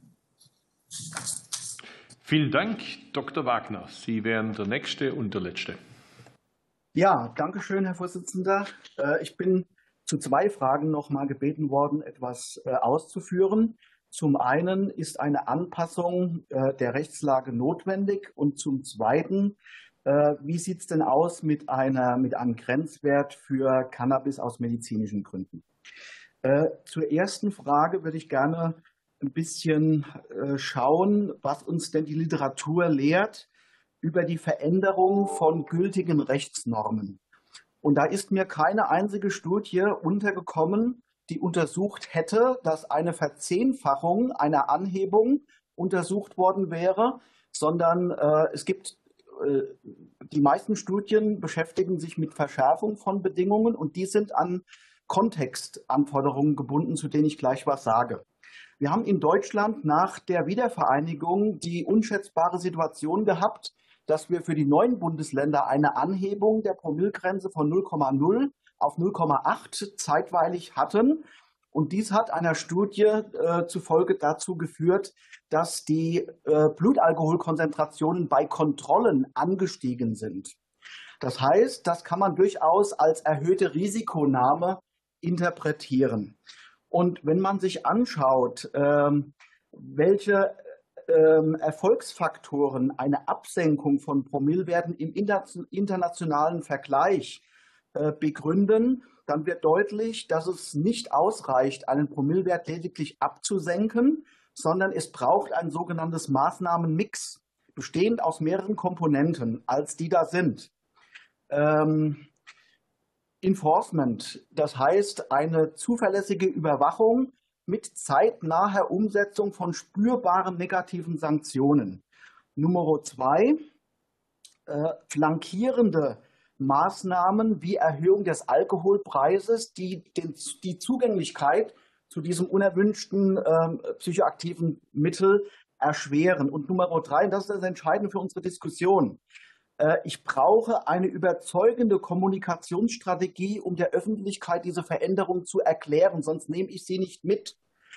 Vielen Dank, Doktor Wagner. Sie wären der Nächste und der Letzte. Ja, danke schön, Herr Vorsitzender. Ich bin zu zwei Fragen noch mal gebeten worden, etwas auszuführen. Zum einen ist eine Anpassung der Rechtslage notwendig, und zum zweiten, wie sieht es denn aus mit, einer, mit einem Grenzwert für Cannabis aus medizinischen Gründen? Zur ersten Frage würde ich gerne ein bisschen schauen, was uns denn die Literatur lehrt über die Veränderung von gültigen Rechtsnormen. Und da ist mir keine einzige Studie untergekommen, die untersucht hätte, dass eine Verzehnfachung einer Anhebung untersucht worden wäre, sondern äh, es gibt, äh, die meisten Studien beschäftigen sich mit Verschärfung von Bedingungen, und die sind an Kontextanforderungen gebunden, zu denen ich gleich was sage. Wir haben in Deutschland nach der Wiedervereinigung die unschätzbare Situation gehabt, dass wir für die neuen Bundesländer eine Anhebung der Promillegrenze von null Komma null auf null Komma acht zeitweilig hatten. Und dies hat einer Studie äh, zufolge dazu geführt, dass die äh, Blutalkoholkonzentrationen bei Kontrollen angestiegen sind. Das heißt, das kann man durchaus als erhöhte Risikonahme interpretieren. Und wenn man sich anschaut, ähm, welche ähm, Erfolgsfaktoren eine Absenkung von Promillwerten im internationalen Vergleich begründen, dann wird deutlich, dass es nicht ausreicht, einen Promillewert lediglich abzusenken, sondern es braucht ein sogenanntes Maßnahmenmix, bestehend aus mehreren Komponenten, als die da sind. Ähm, Enforcement, das heißt eine zuverlässige Überwachung mit zeitnaher Umsetzung von spürbaren negativen Sanktionen. Nummer zwei, äh, flankierende Maßnahmen wie Erhöhung des Alkoholpreises, die den, die Zugänglichkeit zu diesem unerwünschten äh, psychoaktiven Mittel erschweren. Und Nummer drei, das ist das Entscheidende für unsere Diskussion, äh, ich brauche eine überzeugende Kommunikationsstrategie, um der Öffentlichkeit diese Veränderung zu erklären, sonst nehme ich sie nicht mit.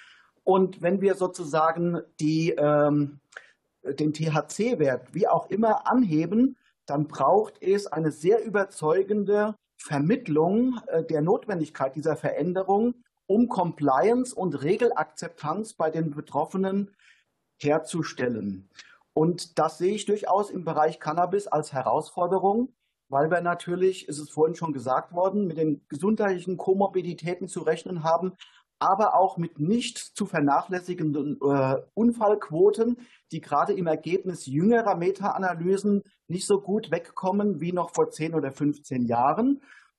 Und wenn wir sozusagen die, ähm, den T H C-Wert wie auch immer anheben, dann braucht es eine sehr überzeugende Vermittlung äh, der Notwendigkeit dieser Veränderung, um Compliance und Regelakzeptanz bei den Betroffenen herzustellen. Und das sehe ich durchaus im Bereich Cannabis als Herausforderung, weil wir natürlich, ist es vorhin schon gesagt worden, mit den gesundheitlichen Komorbiditäten zu rechnen haben, aber auch mit nicht zu vernachlässigenden äh, Unfallquoten, die gerade im Ergebnis jüngerer Meta-Analysen nicht so gut wegkommen wie noch vor zehn oder fünfzehn Jahren.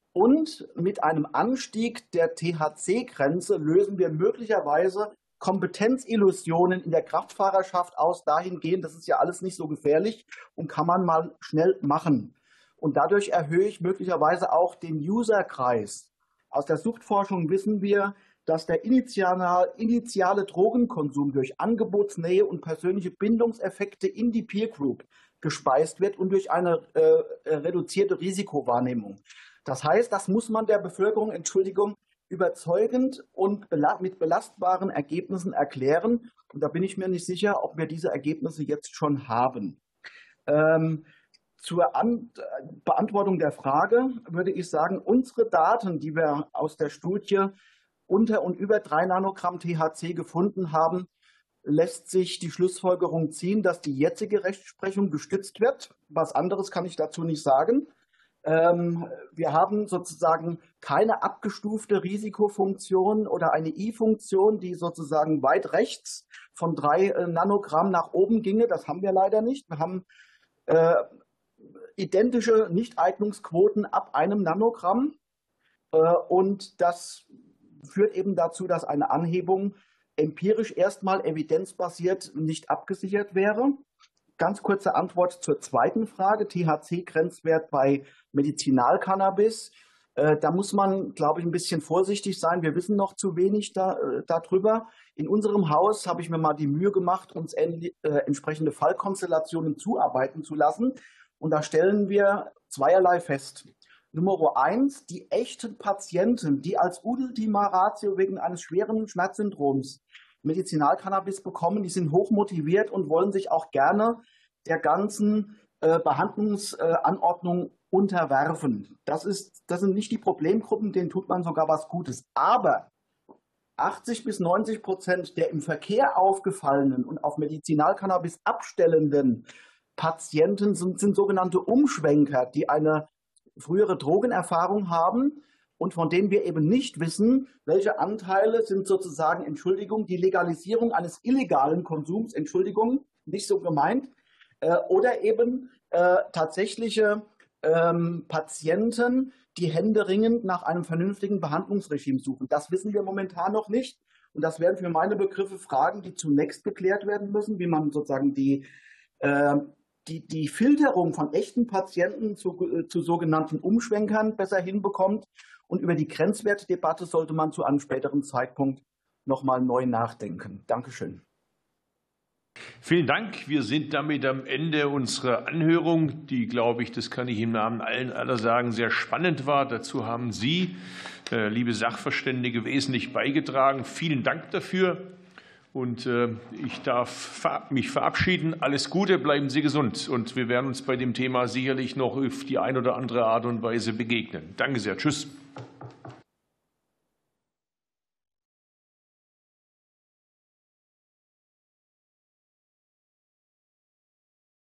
Und mit einem Anstieg der T H C-Grenze lösen wir möglicherweise Kompetenzillusionen in der Kraftfahrerschaft aus, dahingehend, das ist ja alles nicht so gefährlich und kann man mal schnell machen. Und dadurch erhöhe ich möglicherweise auch den Userkreis. Aus der Suchtforschung wissen wir, dass der initiale, initiale Drogenkonsum durch Angebotsnähe und persönliche Bindungseffekte in die Peer Group gespeist wird und durch eine äh, reduzierte Risikowahrnehmung. Das heißt, das muss man der Bevölkerung, Entschuldigung, überzeugend und mit belastbaren Ergebnissen erklären. Und da bin ich mir nicht sicher, ob wir diese Ergebnisse jetzt schon haben. Ähm, zur An- Beantwortung der Frage würde ich sagen, unsere Daten, die wir aus der Studie unter und über drei Nanogramm T H C gefunden haben, lässt sich die Schlussfolgerung ziehen, dass die jetzige Rechtsprechung gestützt wird. Was anderes kann ich dazu nicht sagen. Ähm, wir haben sozusagen keine abgestufte Risikofunktion oder eine I-Funktion, die sozusagen weit rechts von drei Nanogramm nach oben ginge. Das haben wir leider nicht. Wir haben äh, identische Nichteignungsquoten ab einem Nanogramm. Äh, und das führt eben dazu, dass eine Anhebung empirisch erstmal evidenzbasiert nicht abgesichert wäre. Ganz kurze Antwort zur zweiten Frage, T H C-Grenzwert bei Medizinalcannabis. Äh, da muss man, glaube ich, ein bisschen vorsichtig sein. Wir wissen noch zu wenig da, äh, darüber. In unserem Haus habe ich mir mal die Mühe gemacht, uns en- äh, entsprechende Fallkonstellationen zuarbeiten zu lassen. Und da stellen wir zweierlei fest. Nummer eins, die echten Patienten, die als Ultima Ratio wegen eines schweren Schmerzsyndroms Medizinalcannabis bekommen, die sind hochmotiviert und wollen sich auch gerne der ganzen äh, Behandlungsanordnung äh, unterwerfen. Das ist, das sind nicht die Problemgruppen, denen tut man sogar was Gutes. Aber achtzig bis neunzig Prozent der im Verkehr aufgefallenen und auf Medizinalcannabis abstellenden Patienten sind, sind sogenannte Umschwenker, die eine frühere Drogenerfahrung haben und von denen wir eben nicht wissen, welche Anteile sind sozusagen, Entschuldigung, die Legalisierung eines illegalen Konsums, Entschuldigung, nicht so gemeint, äh, oder eben äh, tatsächliche ähm, Patienten, die händeringend nach einem vernünftigen Behandlungsregime suchen. Das wissen wir momentan noch nicht. Und das wären für meine Begriffe Fragen, die zunächst geklärt werden müssen, wie man sozusagen die äh, Die, die Filterung von echten Patienten zu, zu sogenannten Umschwenkern besser hinbekommt. Und über die Grenzwertdebatte sollte man zu einem späteren Zeitpunkt nochmal neu nachdenken. Dankeschön. Vielen Dank. Wir sind damit am Ende unserer Anhörung, die, glaube ich, das kann ich im Namen allen aller sagen, sehr spannend war. Dazu haben Sie, liebe Sachverständige, wesentlich beigetragen. Vielen Dank dafür. Und ich darf mich verabschieden. Alles Gute, bleiben Sie gesund. Und wir werden uns bei dem Thema sicherlich noch auf die eine oder andere Art und Weise begegnen. Danke sehr. Tschüss.